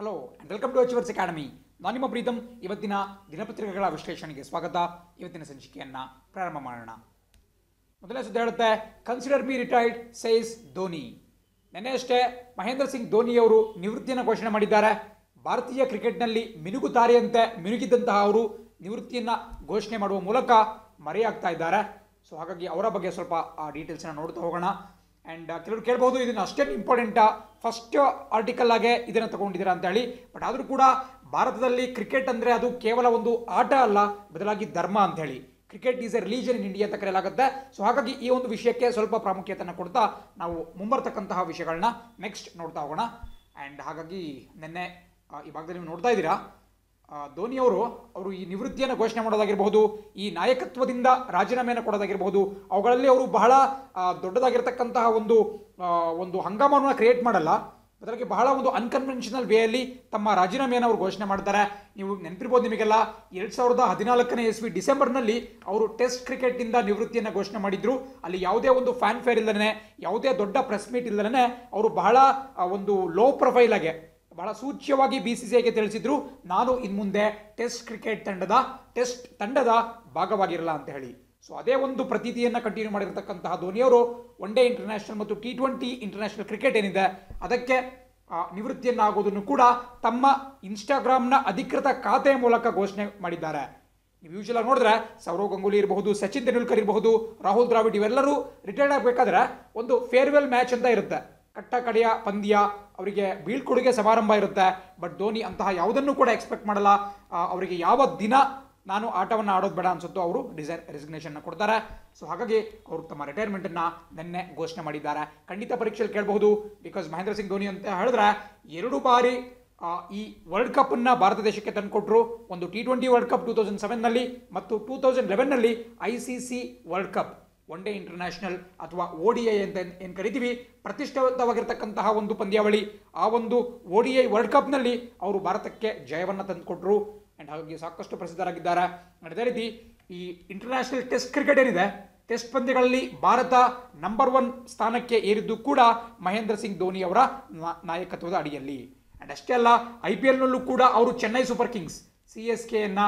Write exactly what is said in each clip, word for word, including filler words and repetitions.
Hello and welcome to achievers academy. ನಾನು ನಿಮ್ಮ ಪ್ರೀತಮ್. ಇವತ್ತಿನ ದಿನಪತ್ರಿಕೆಗಳ ವಿಶ್ಲೇಷಣೆಗೆ ಸ್ವಾಗತ. ಇವತ್ತಿನ ಸಂಚಿಕೆಯನ್ನು ಪ್ರಾರಂಭ ಮಾಡೋಣ. ಮೊದಲನೇ ಸುದ್ದಿ ಹೇಳುತ್ತೆ, consider me retired says Dhoni. ನಿನ್ನೆ ಅಷ್ಟೇ ಮಹೇಂದ್ರ ಸಿಂಗ್ ಧೋನಿಯವರು ನಿವೃತ್ತಿಯನ್ನು ಘೋಷಣೆ ಮಾಡಿದ್ದಾರೆ. ಭಾರತೀಯ ಕ್ರಿಕೆಟ್ನಲ್ಲಿ ಮಿನುಗುತಾರೆಯಂತೆ ಮಿನುಗಿದ್ದಂತಹ ಅವರು ನಿವೃತ್ತಿಯನ್ನು ಘೋಷಣೆ ಮಾಡುವ ಮೂಲಕ ಮರೆಯಾಗ್ತಾ ಇದ್ದಾರೆ. ಸೊ ಹಾಗಾಗಿ ಅವರ ಬಗ್ಗೆ ಸ್ವಲ್ಪ ಡೀಟೇಲ್ಸ್ನ ನೋಡ್ತಾ ಹೋಗೋಣ. ಆ್ಯಂಡ್ ಕೆಲವರು ಕೇಳ್ಬೋದು, ಇದನ್ನು ಅಷ್ಟೇನು ಇಂಪಾರ್ಟೆಂಟಾ, ಫಸ್ಟ್ ಆರ್ಟಿಕಲ್ ಆಗಿ ಇದನ್ನು ತಗೊಂಡಿದ್ದೀರಾ ಅಂತ ಹೇಳಿ. ಬಟ್ ಆದರೂ ಕೂಡ ಭಾರತದಲ್ಲಿ ಕ್ರಿಕೆಟ್ ಅಂದರೆ ಅದು ಕೇವಲ ಒಂದು ಆಟ ಅಲ್ಲ, ಬದಲಾಗಿ ಧರ್ಮ ಅಂತ ಹೇಳಿ. Cricket is a religion in India ಅಂತ ಕರೆಯಲಾಗುತ್ತೆ. ಸೊ ಹಾಗಾಗಿ ಈ ಒಂದು ವಿಷಯಕ್ಕೆ ಸ್ವಲ್ಪ ಪ್ರಾಮುಖ್ಯತೆಯನ್ನು ಕೊಡ್ತಾ ನಾವು ಮುಂಬರ್ತಕ್ಕಂತಹ ವಿಷಯಗಳನ್ನ ನೆಕ್ಸ್ಟ್ ನೋಡ್ತಾ ಹೋಗೋಣ. ಆ್ಯಂಡ್ ಹಾಗಾಗಿ ನಿನ್ನೆ ಈ ಭಾಗದಲ್ಲಿ ನೀವು ನೋಡ್ತಾ ಇದ್ದೀರಾ, ಧೋನಿ ಅವರು ಅವರು ಈ ನಿವೃತ್ತಿಯನ್ನು ಘೋಷಣೆ ಮಾಡೋದಾಗಿರಬಹುದು, ಈ ನಾಯಕತ್ವದಿಂದ ರಾಜೀನಾಮೆಯನ್ನು ಕೊಡೋದಾಗಿರಬಹುದು, ಅವುಗಳಲ್ಲಿ ಅವರು ಬಹಳ ದೊಡ್ಡದಾಗಿರ್ತಕ್ಕಂತಹ ಒಂದು ಒಂದು ಹಂಗಾಮವನ್ನು ಕ್ರಿಯೇಟ್ ಮಾಡಲ್ಲ. ಅದರಲ್ಲಿ ಬಹಳ ಒಂದು ಅನ್ಕನ್ವೆನ್ಷನಲ್ ವೇಯಲ್ಲಿ ತಮ್ಮ ರಾಜೀನಾಮೆಯನ್ನು ಅವರು ಘೋಷಣೆ ಮಾಡ್ತಾರೆ. ನೀವು ನೆನಪಿರ್ಬೋದು ನಿಮಗೆಲ್ಲ, ಎರಡು ಸಾವಿರದ ಹದಿನಾಲ್ಕನೇ ಇಸ್ವಿ ಡಿಸೆಂಬರ್ನಲ್ಲಿ ಅವರು ಟೆಸ್ಟ್ ಕ್ರಿಕೆಟ್ನಿಂದ ನಿವೃತ್ತಿಯನ್ನು ಘೋಷಣೆ ಮಾಡಿದ್ರು. ಅಲ್ಲಿ ಯಾವುದೇ ಒಂದು ಫ್ಯಾನ್ ಫೇರ್ ಇಲ್ಲದೇ, ಯಾವುದೇ ದೊಡ್ಡ ಪ್ರೆಸ್ ಮೀಟ್ ಇಲ್ಲದೇ ಅವರು ಬಹಳ ಒಂದು ಲೋ ಪ್ರೊಫೈಲ್ ಆಗಿ ಬಹಳ ಸೂಚ್ಯವಾಗಿ ಬಿ ಸಿ ಸಿ ಐಗೆ ತಿಳಿಸಿದ್ರು, ನಾನು ಇನ್ನು ಮುಂದೆ ಟೆಸ್ಟ್ ಕ್ರಿಕೆಟ್ ತಂಡದ ಟೆಸ್ಟ್ ತಂಡದ ಭಾಗವಾಗಿರಲ್ಲ ಅಂತ ಹೇಳಿ. ಸೊ ಅದೇ ಒಂದು ಪ್ರತೀತಿಯನ್ನು ಕಂಟಿನ್ಯೂ ಮಾಡಿರ್ತಕ್ಕಂತಹ ಧೋನಿಯವರು ಒನ್ ಡೇ ಇಂಟರ್ನ್ಯಾಷನಲ್ ಮತ್ತು ಟಿ ಟ್ವೆಂಟಿ ಇಂಟರ್ನ್ಯಾಷನಲ್ ಕ್ರಿಕೆಟ್ ಏನಿದೆ ಅದಕ್ಕೆ ನಿವೃತ್ತಿಯನ್ನಾಗೋದನ್ನು ಕೂಡ ತಮ್ಮ ಇನ್ಸ್ಟಾಗ್ರಾಮ್ನ ಅಧಿಕೃತ ಖಾತೆಯ ಮೂಲಕ ಘೋಷಣೆ ಮಾಡಿದ್ದಾರೆ. ನೀವು ಯೂಶುವಲ್ ನೋಡಿದ್ರೆ ಸೌರವ್ ಗಂಗೂಲಿ ಇರಬಹುದು, ಸಚಿನ್ ತೆಂಡೂಲ್ಕರ್ ಇರಬಹುದು, ರಾಹುಲ್ ದ್ರಾವಿಡ್ ಇವೆಲ್ಲರೂ ರಿಟೈರ್ಡ್ ಆಗಬೇಕಾದ್ರೆ ಒಂದು ಫೇರ್ವೆಲ್ ಮ್ಯಾಚ್ ಅಂತ ಇರುತ್ತೆ, ಕಟ್ಟ ಕಡೆಯ ಪಂದ್ಯ, ಅವರಿಗೆ ಬೀಳ್ಕೊಡುಗೆ ಸಮಾರಂಭ ಇರುತ್ತೆ. ಬಟ್ ಧೋನಿ ಅಂತಹ ಯಾವುದನ್ನು ಕೂಡ ಎಕ್ಸ್ಪೆಕ್ಟ್ ಮಾಡಲ್ಲ. ಅವರಿಗೆ ಯಾವ ದಿನ ನಾನು ಆಟವನ್ನು ಆಡೋದು ಬೇಡ ಅನ್ಸುತ್ತೋ ಅವರು ಡಿಸೈನ್ ರೆಸಿಗ್ನೇಷನ್ನ ಕೊಡ್ತಾರೆ. ಸೊ ಹಾಗಾಗಿ ಅವರು ತಮ್ಮ ರಿಟೈರ್ಮೆಂಟನ್ನು ನಿನ್ನೆ ಘೋಷಣೆ ಮಾಡಿದ್ದಾರೆ. ಖಂಡಿತ ಪರೀಕ್ಷೆಯಲ್ಲಿ ಕೇಳಬಹುದು, ಬಿಕಾಸ್ ಮಹೇಂದ್ರ ಸಿಂಗ್ ಧೋನಿ ಅಂತ ಹೇಳಿದ್ರೆ ಎರಡು ಬಾರಿ ಈ ವರ್ಲ್ಡ್ ಕಪ್ ಅನ್ನ ಭಾರತ ದೇಶಕ್ಕೆ ತಂದುಕೊಟ್ರು. ಒಂದು T twenty world cup two thousand seven ನಲ್ಲಿ ಮತ್ತು ಟೂ ತೌಸಂಡ್ ಲೆವೆನ್ ನಲ್ಲಿ I C C world cup, one day international ಅಥವಾ ಓ ಡಿ ಐ ಅಂತ ಏನು ಕರಿತೀವಿ, ಪ್ರತಿಷ್ಠಿತವಾಗಿರ್ತಕ್ಕಂತಹ ಒಂದು ಪಂದ್ಯಾವಳಿ. ಆ ಒಂದು ಓ ಡಿ ಐ ವರ್ಲ್ಡ್ ಕಪ್ನಲ್ಲಿ ಅವರು ಭಾರತಕ್ಕೆ ಜಯವನ್ನು ತಂದುಕೊಟ್ರು. ಆ್ಯಂಡ್ ಹಾಗಾಗಿ ಸಾಕಷ್ಟು ಪ್ರಸಿದ್ಧರಾಗಿದ್ದಾರೆ. ಅದೇ ರೀತಿ ಈ ಇಂಟರ್ನ್ಯಾಷನಲ್ ಟೆಸ್ಟ್ ಕ್ರಿಕೆಟ್ ಏನಿದೆ, ಟೆಸ್ಟ್ ಪಂದ್ಯಗಳಲ್ಲಿ ಭಾರತ ನಂಬರ್ ಒನ್ ಸ್ಥಾನಕ್ಕೆ ಏರಿದ್ದು ಕೂಡ ಮಹೇಂದ್ರ ಸಿಂಗ್ ಧೋನಿ ಅವರ ನಾಯಕತ್ವದ ಅಡಿಯಲ್ಲಿ. ಆ್ಯಂಡ್ ಅಷ್ಟೇ ಅಲ್ಲ, ಐ ಪಿ ಎಲ್ನಲ್ಲೂ ಕೂಡ ಅವರು Chennai super kings C S ಕೆಯನ್ನು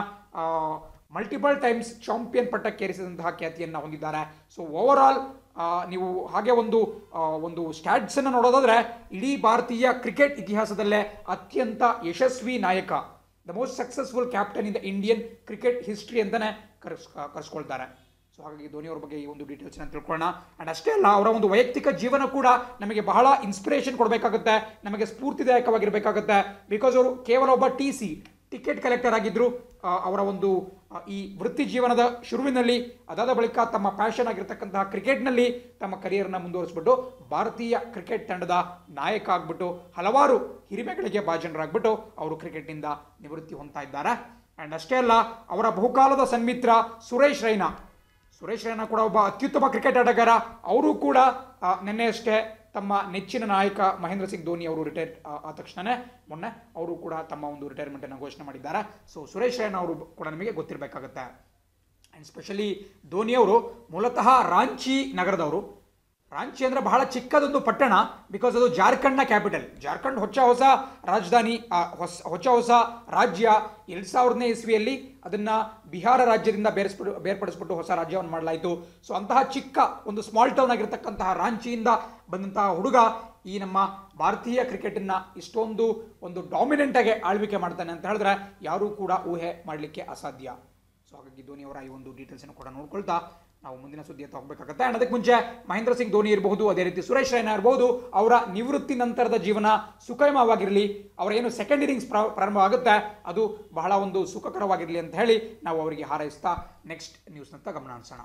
ಮಲ್ಟಿಪಲ್ ಟೈಮ್ಸ್ ಚಾಂಪಿಯನ್ ಪಟ್ಟಕ್ಕೇರಿಸಿದಂತಹ ಖ್ಯಾತಿಯನ್ನು ಹೊಂದಿದ್ದಾರೆ. ಸೊ ಓವರ್ ಆಲ್ ನೀವು ಹಾಗೆ ಒಂದು ಒಂದು ಸ್ಟ್ಯಾಟ್ಸನ್ನು ನೋಡೋದಾದ್ರೆ, ಇಡೀ ಭಾರತೀಯ ಕ್ರಿಕೆಟ್ ಇತಿಹಾಸದಲ್ಲೇ ಅತ್ಯಂತ ಯಶಸ್ವಿ ನಾಯಕ, the most successful captain in the Indian cricket history ಅಂತಲೇ ಕರೆಸ್ ಕರೆಸ್ಕೊಳ್ತಾರೆ. ಸೊ ಹಾಗಾಗಿ ಧೋನಿ ಅವ್ರ ಬಗ್ಗೆ ಈ ಒಂದು ಡೀಟೇಲ್ಸ್ನ ತಿಳ್ಕೊಳ್ಳೋಣ. ಆ್ಯಂಡ್ ಅಷ್ಟೇ ಅಲ್ಲ, ಅವರ ಒಂದು ವೈಯಕ್ತಿಕ ಜೀವನ ಕೂಡ ನಮಗೆ ಬಹಳ ಇನ್ಸ್ಪಿರೇಷನ್ ಕೊಡಬೇಕಾಗುತ್ತೆ, ನಮಗೆ ಸ್ಫೂರ್ತಿದಾಯಕವಾಗಿರಬೇಕಾಗುತ್ತೆ. ಬಿಕಾಸ್ ಅವರು ಕೇವಲ ಒಬ್ಬ ಟಿ ಸಿ ಟಿಕೆಟ್ ಕಲೆಕ್ಟರ್ ಆಗಿದ್ದರು. ಅವರ ಒಂದು ಈ ವೃತ್ತಿ ಜೀವನದ ಶುರುವಿನಲ್ಲಿ, ಅದಾದ ಬಳಿಕ ತಮ್ಮ ಪ್ಯಾಷನ್ ಆಗಿರ್ತಕ್ಕಂತಹ ಕ್ರಿಕೆಟ್ನಲ್ಲಿ ತಮ್ಮ ಕರಿಯರ್ನ ಮುಂದುವರಿಸ್ಬಿಟ್ಟು ಭಾರತೀಯ ಕ್ರಿಕೆಟ್ ತಂಡದ ನಾಯಕ ಆಗ್ಬಿಟ್ಟು ಹಲವಾರು ಹಿರಿಮೆಗಳಿಗೆ ಭಾಜನರಾಗ್ಬಿಟ್ಟು ಅವರು ಕ್ರಿಕೆಟ್ನಿಂದ ನಿವೃತ್ತಿ ಹೊಂದ್ತಾ ಇದ್ದಾರೆ. ಆ್ಯಂಡ್ ಅಷ್ಟೇ ಅಲ್ಲ, ಅವರ ಬಹುಕಾಲದ ಸನ್ಮಿತ್ರ ಸುರೇಶ್ ರೈನಾ ಸುರೇಶ್ ರೈನಾ ಕೂಡ ಒಬ್ಬ ಅತ್ಯುತ್ತಮ ಕ್ರಿಕೆಟ್ ಆಟಗಾರ. ಅವರು ಕೂಡ ನಿನ್ನೆಯಷ್ಟೇ ತಮ್ಮ ನೆಚ್ಚಿನ ನಾಯಕ ಮಹೇಂದ್ರ ಸಿಂಗ್ ಧೋನಿ ಅವರು ರಿಟೈರ್ ಆದ ತಕ್ಷಣವೇ ಮೊನ್ನೆ ಅವರು ಕೂಡ ತಮ್ಮ ಒಂದು ರಿಟೈರ್ಮೆಂಟನ್ನು ಘೋಷಣೆ ಮಾಡಿದ್ದಾರೆ. ಸೊ ಸುರೇಶ್ ರೈನಾ ಅವರು ಕೂಡ ನಿಮಗೆ ಗೊತ್ತಿರಬೇಕಾಗುತ್ತೆ. ಆ್ಯಂಡ್ ಸ್ಪೆಷಲಿ ಧೋನಿ ಅವರು ಮೂಲತಃ ರಾಂಚಿ ನಗರದವರು. ರಾಂಚಿ ಅಂದರೆ ಬಹಳ ಚಿಕ್ಕದೊಂದು ಪಟ್ಟಣ, ಬಿಕಾಸ್ ಅದು ಜಾರ್ಖಂಡ್ನ ಕ್ಯಾಪಿಟಲ್. ಜಾರ್ಖಂಡ್ ಹೊಚ್ಚ ಹೊಸ ರಾಜಧಾನಿ, ಹೊಸ ಹೊಚ್ಚ ಹೊಸ ರಾಜ್ಯ. ಎರಡು ಸಾವಿರದನೇ ಇಸ್ವಿಯಲ್ಲಿ ಅದನ್ನು ಬಿಹಾರ ರಾಜ್ಯದಿಂದ ಬೇರೆಸ್ಬಿಟ್ಟು ಬೇರ್ಪಡಿಸ್ಬಿಟ್ಟು ಹೊಸ ರಾಜ್ಯವನ್ನು ಮಾಡಲಾಯಿತು. ಸೊ ಅಂತಹ ಚಿಕ್ಕ ಒಂದು ಸ್ಮಾಲ್ ಟೌನ್ ಆಗಿರ್ತಕ್ಕಂತಹ ರಾಂಚಿಯಿಂದ ಬಂದಂತಹ ಹುಡುಗ ಈ ನಮ್ಮ ಭಾರತೀಯ ಕ್ರಿಕೆಟನ್ನು ಇಷ್ಟೊಂದು ಒಂದು ಡಾಮಿನೆಂಟ್ ಆಗಿ ಆಳ್ವಿಕೆ ಮಾಡ್ತಾನೆ ಅಂತ ಹೇಳಿದ್ರೆ ಯಾರೂ ಕೂಡ ಊಹೆ ಮಾಡಲಿಕ್ಕೆ ಅಸಾಧ್ಯ. ಸೊ ಹಾಗಾಗಿ ಧೋನಿ ಅವರ ಈ ಒಂದು ಡೀಟೇಲ್ಸನ್ನು ಕೂಡ ನೋಡ್ಕೊಳ್ತಾ ನಾವು ಮುಂದಿನ ಸುದ್ದಿಯತ್ತ ಹೋಗಬೇಕಾಗುತ್ತೆ. ಆ್ಯಂಡ್ ಅದಕ್ಕೆ ಮುಂಚೆ ಮಹೇಂದ್ರ ಸಿಂಗ್ ಧೋನಿ ಇರಬಹುದು, ಅದೇ ರೀತಿ ಸುರೇಶ್ ರೈನಾ ಇರಬಹುದು, ಅವರ ನಿವೃತ್ತಿ ನಂತರದ ಜೀವನ ಸುಖಮಯವಾಗಿರಲಿ, ಅವರ ಏನು ಸೆಕೆಂಡ್ ಇನ್ನಿಂಗ್ಸ್ ಪ್ರಾರಂಭ ಆಗುತ್ತೆ ಅದು ಬಹಳ ಒಂದು ಸುಖಕರವಾಗಿರಲಿ ಅಂತ ಹೇಳಿ ನಾವು ಅವರಿಗೆ ಹಾರೈಸ್ತಾ ನೆಕ್ಸ್ಟ್ ನ್ಯೂಸ್ನಂತ ಗಮನ ಹರಿಸೋಣ.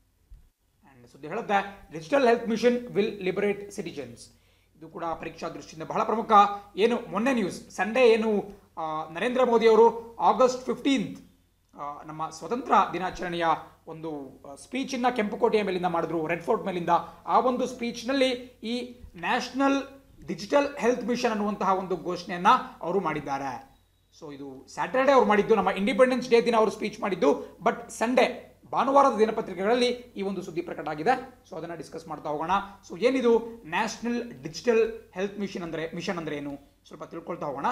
ಆ್ಯಂಡ್ ಸುದ್ದಿ ಹೇಳುತ್ತೆ, digital health mission will liberate citizens. ಇದು ಕೂಡ ಪರೀಕ್ಷಾ ದೃಷ್ಟಿಯಿಂದ ಬಹಳ ಪ್ರಮುಖ. ಏನು ಮೊನ್ನೆ ನ್ಯೂಸ್ ಸಂಡೇ ಏನು ನರೇಂದ್ರ ಮೋದಿ ಅವರು ಆಗಸ್ಟ್ ಫಿಫ್ಟೀನ್ತ್ ನಮ್ಮ ಸ್ವತಂತ್ರ ದಿನಾಚರಣೆಯ ಒಂದು ಸ್ಪೀಚನ್ನು ಕೆಂಪುಕೋಟೆಯ ಮೇಲಿಂದ ಮಾಡಿದ್ರು, ರೆಡ್ ಫೋರ್ಟ್ ಮೇಲಿಂದ. ಆ ಒಂದು ಸ್ಪೀಚ್ನಲ್ಲಿ ಈ ನ್ಯಾಷನಲ್ ಡಿಜಿಟಲ್ ಹೆಲ್ತ್ ಮಿಷನ್ ಅನ್ನುವಂತಹ ಒಂದು ಘೋಷಣೆಯನ್ನು ಅವರು ಮಾಡಿದ್ದಾರೆ. ಸೊ ಇದು ಸ್ಯಾಟರ್ಡೇ ಅವರು ಮಾಡಿದ್ದು, ನಮ್ಮ ಇಂಡಿಪೆಂಡೆನ್ಸ್ ಡೇ ದಿನ ಅವರು ಸ್ಪೀಚ್ ಮಾಡಿದ್ದು. ಬಟ್ ಸಂಡೇ ಭಾನುವಾರದ ದಿನಪತ್ರಿಕೆಗಳಲ್ಲಿ ಈ ಒಂದು ಸುದ್ದಿ ಪ್ರಕಟ ಆಗಿದೆ. ಸೊ ಅದನ್ನು ಡಿಸ್ಕಸ್ ಮಾಡ್ತಾ ಹೋಗೋಣ. ಸೊ ಏನಿದು ನ್ಯಾಷನಲ್ ಡಿಜಿಟಲ್ ಹೆಲ್ತ್ ಮಿಷನ್ ಅಂದರೆ ಮಿಷನ್ ಅಂದರೆ ಏನು ಸ್ವಲ್ಪ ತಿಳ್ಕೊಳ್ತಾ ಹೋಗೋಣ.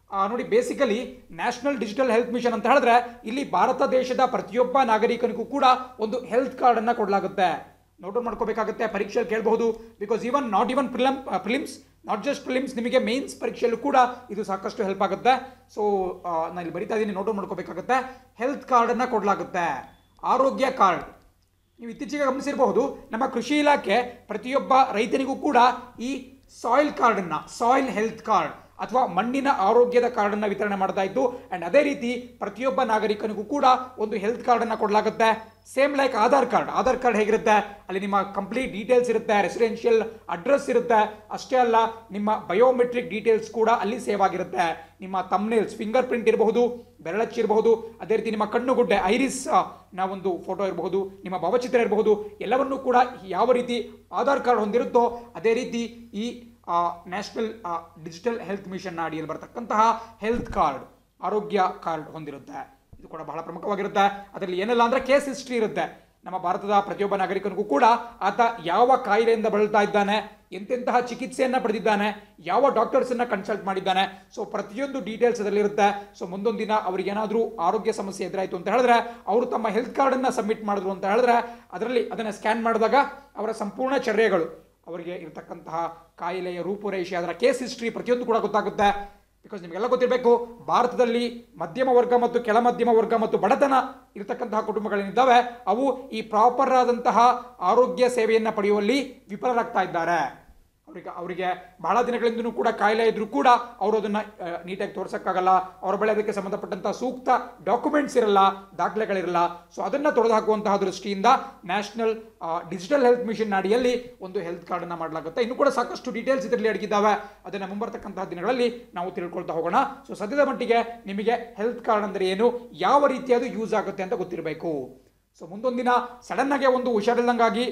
ನೋಡಿ, basically national digital health mission ಅಂತ ಹೇಳಿದ್ರೆ ಇಲ್ಲಿ ಭಾರತ ದೇಶದ ಪ್ರತಿಯೊಬ್ಬ ನಾಗರಿಕನಿಗೂ ಕೂಡ ಒಂದು ಹೆಲ್ತ್ ಕಾರ್ಡ್ ಅನ್ನ ಕೊಡಲಾಗುತ್ತೆ. ನೋಟ್ ಮಾಡ್ಕೋಬೇಕಾಗುತ್ತೆ, ಪರೀಕ್ಷೆಯಲ್ಲಿ ಕೇಳಬಹುದು. Because even not even prelim prelims not just prelims, ನಿಮಗೆ ಮೇನ್ಸ್ ಪರೀಕ್ಷೆಯಲ್ಲೂ ಕೂಡ ಇದು ಸಾಕಷ್ಟು ಹೆಲ್ಪ್ ಆಗುತ್ತೆ. ಸೊ ನಾನು ಇಲ್ಲಿ ಬರಿತಾ ಇದ್ದೀನಿ, ನೋಟ್ ಮಾಡ್ಕೋಬೇಕಾಗುತ್ತೆ. ಹೆಲ್ತ್ ಕಾರ್ಡ್ ಅನ್ನ ಕೊಡಲಾಗುತ್ತೆ, ಆರೋಗ್ಯ ಕಾರ್ಡ್. ನೀವು ಇತ್ತೀಚೆಗೆ ಗಮನಿಸಿರಬಹುದು, ನಮ್ಮ ಕೃಷಿ ಇಲಾಖೆ ಪ್ರತಿಯೊಬ್ಬ ರೈತನಿಗೂ ಕೂಡ ಈ ಸಾಯಿಲ್ ಕಾರ್ಡ್ ಅನ್ನ, ಸಾಯಿಲ್ ಹೆಲ್ತ್ ಕಾರ್ಡ್ ಅಥವಾ ಮಣ್ಣಿನ ಆರೋಗ್ಯದ ಕಾರ್ಡ್ ಅನ್ನ ವಿತರಣೆ ಮಾಡ್ತಾ ಇದ್ದು. ಅಂಡ್ ಅದೇ ರೀತಿ ಪ್ರತಿಯೊಬ್ಬ ನಾಗರಿಕನಿಗೂ ಕೂಡ ಒಂದು ಹೆಲ್ತ್ ಕಾರ್ಡ್ ಅನ್ನ ಕೊಡಲಾಗುತ್ತೆ. Same like Aadhaar card. Aadhaar card ಹೇಗಿರುತ್ತೆ, ಅಲ್ಲಿ ನಿಮ್ಮ ಕಂಪ್ಲೀಟ್ ಡೀಟೇಲ್ಸ್ ಇರುತ್ತೆ, ರೆಸಿಡೆನ್ಷಿಯಲ್ ಅಡ್ರೆಸ್ ಇರುತ್ತೆ. ಅಷ್ಟೇ ಅಲ್ಲ, ನಿಮ್ಮ ಬಯೋಮೆಟ್ರಿಕ್ ಡೀಟೇಲ್ಸ್ ಕೂಡ ಅಲ್ಲಿ ಸೇವ್ ಆಗಿರುತ್ತೆ. ನಿಮ್ಮ ಥಂಬ್ನೇಲ್ಸ್, ಫಿಂಗರ್ ಪ್ರಿಂಟ್ ಇರಬಹುದು, ಬೆರಳಚ್ಚಿ ಇರಬಹುದು, ಅದೇ ರೀತಿ ನಿಮ್ಮ ಕಣ್ಣುಗುಡ್ಡೆ ಐರಿಸ್ ನ ಒಂದು ಫೋಟೋ ಇರಬಹುದು, ನಿಮ್ಮ ಭಾವಚಿತ್ರ ಇರಬಹುದು. ಎಲ್ಲವನ್ನೂ ಕೂಡ ಯಾವ ರೀತಿ ಆಧಾರ್ ಕಾರ್ಡ್ ಹೊಂದಿರುತ್ತೋ ಅದೇ ರೀತಿ ಈ ನ್ಯಾಷನಲ್ ಡಿಜಿಟಲ್ ಹೆಲ್ತ್ ಮಿಷನ್ ಅಡಿಯಲ್ಲಿ ಬರತಕ್ಕಂತಹ ಹೆಲ್ತ್ ಕಾರ್ಡ್, ಆರೋಗ್ಯ ಕಾರ್ಡ್ ಹೊಂದಿರುತ್ತೆ. ಇದು ಕೂಡ ಬಹಳ ಪ್ರಮುಖವಾಗಿರುತ್ತೆ. ಅದರಲ್ಲಿ ಏನೆಲ್ಲ ಅಂದ್ರೆ ಕೇಸ್ ಹಿಸ್ಟ್ರಿ ಇರುತ್ತೆ. ನಮ್ಮ ಭಾರತದ ಪ್ರತಿಯೊಬ್ಬ ನಾಗರಿಕನಿಗೂ ಕೂಡ ಆತ ಯಾವ ಕಾಯಿಲೆಯಿಂದ ಬಳಲ್ತಾ ಇದ್ದಾನೆ, ಎಂತೆಂತಹ ಚಿಕಿತ್ಸೆಯನ್ನ ಪಡೆದಿದ್ದಾನೆ, ಯಾವ ಡಾಕ್ಟರ್ಸ್ ಅನ್ನ ಕನ್ಸಲ್ಟ್ ಮಾಡಿದ್ದಾನೆ, ಸೊ ಪ್ರತಿಯೊಂದು ಡೀಟೇಲ್ಸ್ ಅದರಲ್ಲಿ ಇರುತ್ತೆ. ಸೊ ಮುಂದೊಂದು ದಿನ ಅವ್ರಿಗೆ ಏನಾದರೂ ಆರೋಗ್ಯ ಸಮಸ್ಯೆ ಎದುರಾಯಿತು ಅಂತ ಹೇಳಿದ್ರೆ, ಅವರು ತಮ್ಮ ಹೆಲ್ತ್ ಕಾರ್ಡ್ ಅನ್ನ ಸಬ್ಮಿಟ್ ಮಾಡಿದ್ರು ಅಂತ ಹೇಳಿದ್ರೆ, ಅದರಲ್ಲಿ ಅದನ್ನ ಸ್ಕ್ಯಾನ್ ಮಾಡಿದಾಗ ಅವರ ಸಂಪೂರ್ಣ ಚರ್ಯೆಗಳು, ಅವರಿಗೆ ಇರತಕ್ಕಂತಹ ಕಾಯಿಲೆಯ ರೂಪುರೇಷೆ, ಅದರ ಕೇಸ್ ಹಿಸ್ಟ್ರಿ ಪ್ರತಿಯೊಂದು ಕೂಡ ಗೊತ್ತಾಗುತ್ತೆ. ಬಿಕಾಸ್ ನಿಮಗೆಲ್ಲ ಗೊತ್ತಿರಬೇಕು, ಭಾರತದಲ್ಲಿ ಮಧ್ಯಮ ವರ್ಗ ಮತ್ತು ಕೆಳ ಮಧ್ಯಮ ವರ್ಗ ಮತ್ತು ಬಡತನ ಇರತಕ್ಕಂತಹ ಕುಟುಂಬಗಳೇನಿದ್ದಾವೆ, ಅವು ಈ ಪ್ರಾಪರ್ ಆದಂತಹ ಆರೋಗ್ಯ ಸೇವೆಯನ್ನು ಪಡೆಯುವಲ್ಲಿ ವಿಫಲರಾಗ್ತಾ ಇದ್ದಾರೆ. ಅವರಿಗೆ ಅವರಿಗೆ ಬಹಳ ದಿನಗಳಿಂದನೂ ಕೂಡ ಕಾಯಿಲೆ ಇದ್ರೂ ಕೂಡ ಅವರು ಅದನ್ನ ನೀಟಾಗಿ ತೋರ್ಸಕ್ಕಾಗಲ್ಲ. ಅವರ ಬಳಿ ಅದಕ್ಕೆ ಸಂಬಂಧಪಟ್ಟಂತಹ ಸೂಕ್ತ ಡಾಕ್ಯುಮೆಂಟ್ಸ್ ಇರಲ್ಲ, ದಾಖಲೆಗಳಿರಲ್ಲ. ಸೊ ಅದನ್ನ ತೊಡೆದು ಹಾಕುವಂತಹ ದೃಷ್ಟಿಯಿಂದ ನ್ಯಾಷನಲ್ ಡಿಜಿಟಲ್ ಹೆಲ್ತ್ ಮಿಷನ್ ಅಡಿಯಲ್ಲಿ ಒಂದು ಹೆಲ್ತ್ ಕಾರ್ಡ್ ಅನ್ನ ಮಾಡಲಾಗುತ್ತೆ. ಇನ್ನು ಕೂಡ ಸಾಕಷ್ಟು ಡೀಟೇಲ್ಸ್ ಇದರಲ್ಲಿ ಅಡಗಿದ್ದಾವೆ. ಅದನ್ನ ಮುಂಬರ್ತಕ್ಕಂತಹ ದಿನಗಳಲ್ಲಿ ನಾವು ತಿಳ್ಕೊಳ್ತಾ ಹೋಗೋಣ. ಸೊ ಸದ್ಯದ ಮಟ್ಟಿಗೆ ನಿಮಗೆ ಹೆಲ್ತ್ ಕಾರ್ಡ್ ಅಂದ್ರೆ ಏನು, ಯಾವ ರೀತಿ ಅದು ಯೂಸ್ ಆಗುತ್ತೆ ಅಂತ ಗೊತ್ತಿರಬೇಕು. ಸೊ ಮುಂದೊಂದಿನ ಸಡನ್ ಆಗಿ ಒಂದು ಹುಷಾರಿಲ್ಲಂಗಾಗಿ